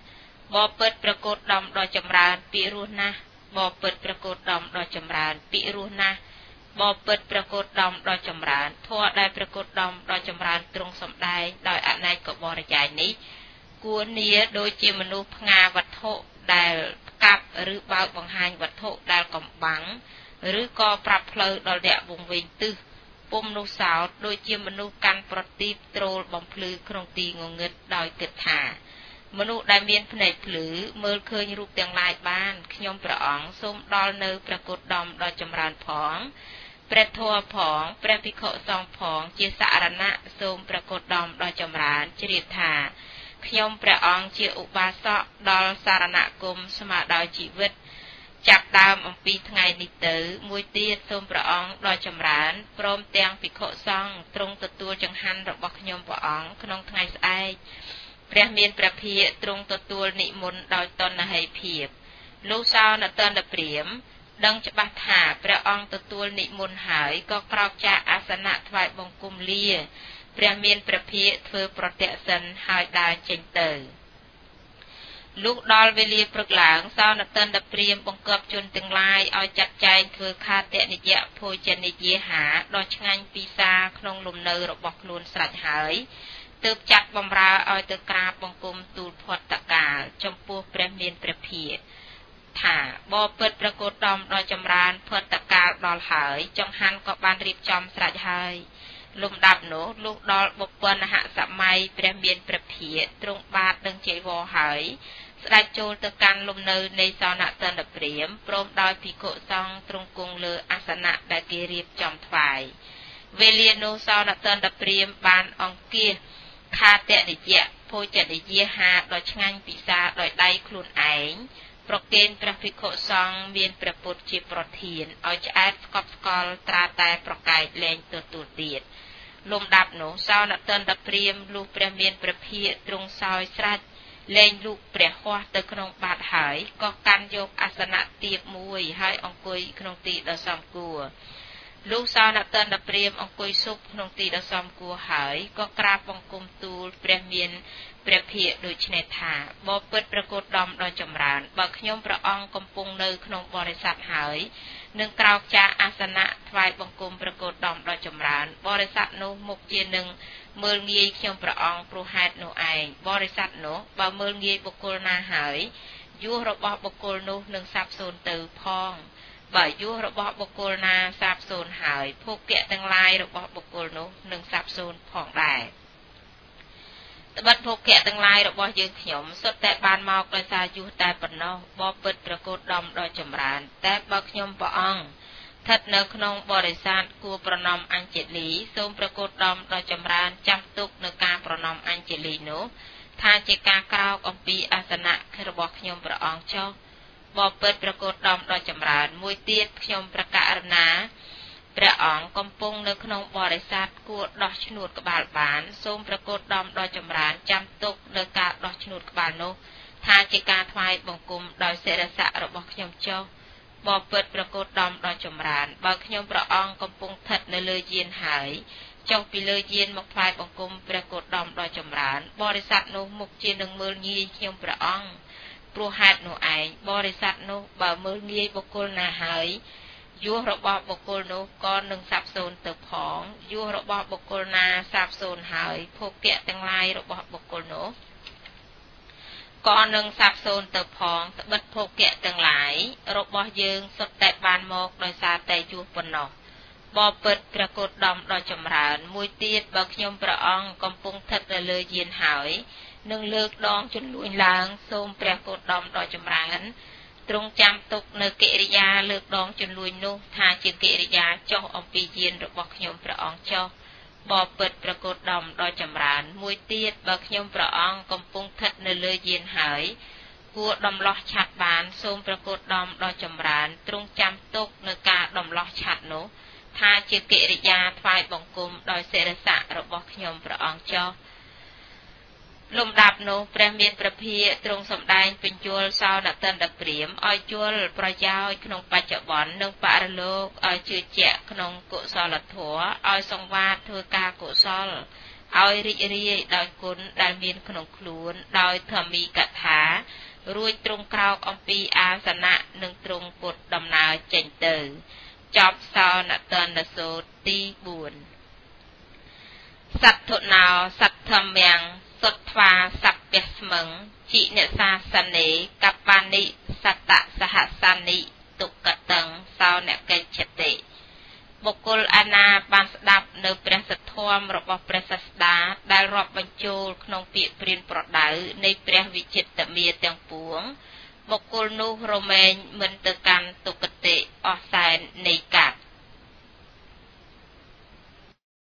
บ่เปิดประกฏดอมดอยจำรานปิรุนะบ่เปิดประกฏดอมดอยจำรานปิรุนะบ่เปิดประกฏดอมดอยจำรานทั่วได้ประกฏดอมดอยจำรานตรงสมได้โดยอนัยกบริจายนี้กวนเนียโดยจิมนุษย์งาวัตถุได้กับหรือบ่าวบังหายวัตถุได้กำบังหรือก็ปรับเพลย์ดอลเดะวงเวงตึปุ่มนุสาวโดยจิมนุษย์กันปรติบโตรบอมพลือครองตีงงเงิดโดยเกิดหามนุษย์ได้เมียนผนึกหรือเมื่อเคยรูปเตียงลายบ้านขยมประอ๋องส้มดอลเนอประกฏดอมดอยจำรานผองเปรตทัวผองเปรตพิโคซองผองเจสารณะส้มประกฏดอมดอยจำรานจริตธาขยมประอ๋องเจอุบาสะดอลสารณะกรมสมาดอยชีวิตจับดามอมปีไงนิเตอมวยเตียส้มประอ๋องดอยจำรานพร้อมเตียงพิโคซองตรงตัวจังหันระบบขยมประอ๋องขนมไงสไอព្រះមានព្រះភិក្ខទ្រង់ទទួលនិមន្តដោយតណ្ហិភាពលោកសោណតនព្រាហ្មណ៍ដឹងច្បាស់ថាព្រះអង្គទទួលនិមន្តហើយក៏ក្រោកចាកអាសនៈថ្វាយបង្គំលាព្រះមានព្រះភិក្ខធ្វើប្រតិសិនហើយដើរចេញទៅលុះដល់វេលាព្រឹកឡើងសោណតនព្រាហ្មណ៍បង្គាប់ជនទាំងឡាយឲ្យចាត់ចែងធ្វើខាតនិយភោជនីយាហាដ៏ឆ្ងាញ់ពិសាក្នុងលំនៅរបស់ខ្លួនស្រេចហើយទើបចាត់បំរើឲ្យទៅក្រាបបង្គំទូលផុតតកាលចំពោះព្រះមានព្រះភិក្ខថាបបិទ្ធប្រកฏដំដល់ចម្រើនផុតតកាលដល់ហើយចង្ហាន់ក៏បានរៀបចំស្រេចហើយលំដាប់នោះលុះដល់បុព្វនហសម័យព្រះមានព្រះភិក្ខទ្រង់បាទនឹងចៃវរហើយស្ដេចចូលទៅកាន់លំនៅនៃសោណតនព្រាហ្មណ៍ព្រមដោយភិក្ខុសង្ឃទ្រង់គង់លើអាសនៈដែលគេរៀបចំថ្វាយវេលានោះសោណតនព្រាហ្មណ៍បានអង្គាសខាតនិយភោជនីយាហាដ៏ឆ្ងាញ់ពិសាដោយដៃខ្លួនឯងប្រគេនព្រះភិក្ខុសង្ឃមានព្រះពុទ្ធជាប្រធានឲ្យឆ្អែតស្កប់ស្កល់ត្រាតែប្រកែកលែងទទួលទៀតលំដាប់នោះសោណតនព្រាហ្មណ៍លុះព្រះមានព្រះភិក្ខទ្រង់សោយស្រេចលែងលូកព្រះហស្ថទៅក្នុងបាតហើយក៏កាន់យកអាសនៈទាបមួយហើយអង្គុយក្នុងទីដ៏សមគួរលុះសោណតនព្រាហ្មណ៍អង្គុយស៊ប់ក្នុងទីដ៏សមគួរហើយក៏ក្រាបបង្គំទូលព្រះមានព្រះភិក្ខដូចនេះថាបបិទ្ធប្រកฏដំដល់ចម្រើនបើខ្ញុំព្រះអង្គកំពុងនៅក្នុងបរិស័ទហើយនឹងក្រោកចាកអាសនៈថ្វាយបង្គំប្រកฏដំដល់ចម្រើនបរិស័ទនោះមុខជានឹងមើលងាយខ្ញុំព្រះអង្គព្រោះហេតុនោះឯងបរិស័ទនោះបើមើលងាយបុគ្គលណាហើយយសរបស់បុគ្គលនោះនឹងសាបសូន្យទៅផងបើយសរបស់បុគ្គលណាសាបសូន្យហើយភោគៈទាំងឡាយរបស់បុគ្គលនោះនឹងសាបសូន្យផងដែរត្បិតភោគៈទាំងឡាយរបស់យើងខ្ញុំសុទ្ធតែបានមកដោយសារយសតែប៉ុណ្ណោះបបិទ្ធប្រកฏដំដល់ចម្រើនតែបើខ្ញុំព្រះអង្គស្ថិតនៅក្នុងបរិស័ទគួរប្រណម្យអញ្ជលីសូមប្រកฏដំដល់ចម្រើនចាំទុកនៅការប្រណម្យអញ្ជលីនោះថាជាការក្រោកអំពីអាសនៈរបស់ខ្ញុំព្រះអង្គចុះបបិទ្ធប្រកฏដំដល់ចម្រើនមួយទៀតខ្ញុំប្រកាសណាព្រះអង្គកំពុងនៅក្នុងបរិស័ទគួរដោះឈ្នួតក្បាលបានសូមប្រកฏដំដល់ចម្រើនចាំទុកនៅការដោះឈ្នួតក្បាលនោះថាជាការថ្វាយបង្គំដោយសិរស័ក្តិរបស់ខ្ញុំចុះបបិទ្ធប្រកฏដំដល់ចម្រើនបើខ្ញុំព្រះអង្គកំពុងស្ថិតនៅលើយានហើយចុះពីលើយានមកថ្វាយបង្គំប្រកฏដំដល់ចម្រើនបរិស័ទនោះមុខជានឹងមើលងាយខ្ញុំព្រះអង្គព្រោះហេតុនោះឯងបរិស័ទនោះបើមើលងាយបុគ្គលណាហើយយសរបស់បុគ្គលនោះក៏នឹងសាបសូន្យទៅផងយសរបស់បុគ្គលណាសាបសូន្យហើយភោគៈទាំងឡាយរបស់បុគ្គលនោះក៏នឹងសាបសូន្យទៅផងត្បិតភោគៈទាំងឡាយរបស់យើងសុទ្ធតែបានមកដោយសារតែយសប៉ុណ្ណោះបបិទ្ធប្រកฏដំដល់ចម្រើនមួយទៀតបើខ្ញុំព្រះអង្គកំពុងស្ថិតនៅលើយានហើយនឹងលើកដងជំនួញឡើងសូមព្រះកฏដំដល់ចម្រើនទ្រង់ចាំទុកនៅកិរិយាលើកដងជំនួញនោះថាជាកិរិយាចុះអំពីយានរបស់ខ្ញុំព្រះអង្គចុះបបិទ្ធប្រកฏដំដល់ចម្រើនមួយទៀតបើខ្ញុំព្រះអង្គកំពុងស្ថិតនៅលើយានហើយគួរដំឡោះឆាត់បានសូមប្រកฏដំដល់ចម្រើនទ្រង់ចាំទុកនៅការដំឡោះឆាត់នោះថាជាកិរិយាថ្វាយបង្គំដោយសិរស័ក្តិរបស់ខ្ញុំព្រះអង្គចុះលំដាប់នោះព្រះមានព្រះភិក្ខទ្រង់សម្ដែងបញ្យលសោណតនព្រាហ្មណ៍ឲ្យយល់ប្រយោជន៍ក្នុងបច្ចុប្បន្ននិងបរលោកឲ្យជឿជាក់ក្នុងកុសលធម៌ឲ្យសង្វាតធ្វើការកុសលឲ្យរីករាយដោយគុណដែលមានក្នុងខ្លួនដោយធម្មីកថារួចទ្រង់ក្រោកអំពីអាសនៈនិងទ្រង់ពុតដំណើរចេញទៅចប់សោនតនសូត្រទី4សត្វណោសត្វធម្មំសុទ្ធាសព្យស្មឹងជីនិសាសនេកបានិសតសហសានិទុក្កតੰសោនកិច្ចតិបុគ្គលអាណាបានស្ដាប់នៅព្រះសទ្ធមរបស់ព្រះសាស្តាដែលរាប់បញ្ចូលក្នុងពាក្យព្រានប្រដៅនៃព្រះវិចិត្រមាទាំងពួងបុគ្គលនោះរមែងមិនទៅកាន់ទុគតិអស់សែននៃកັບ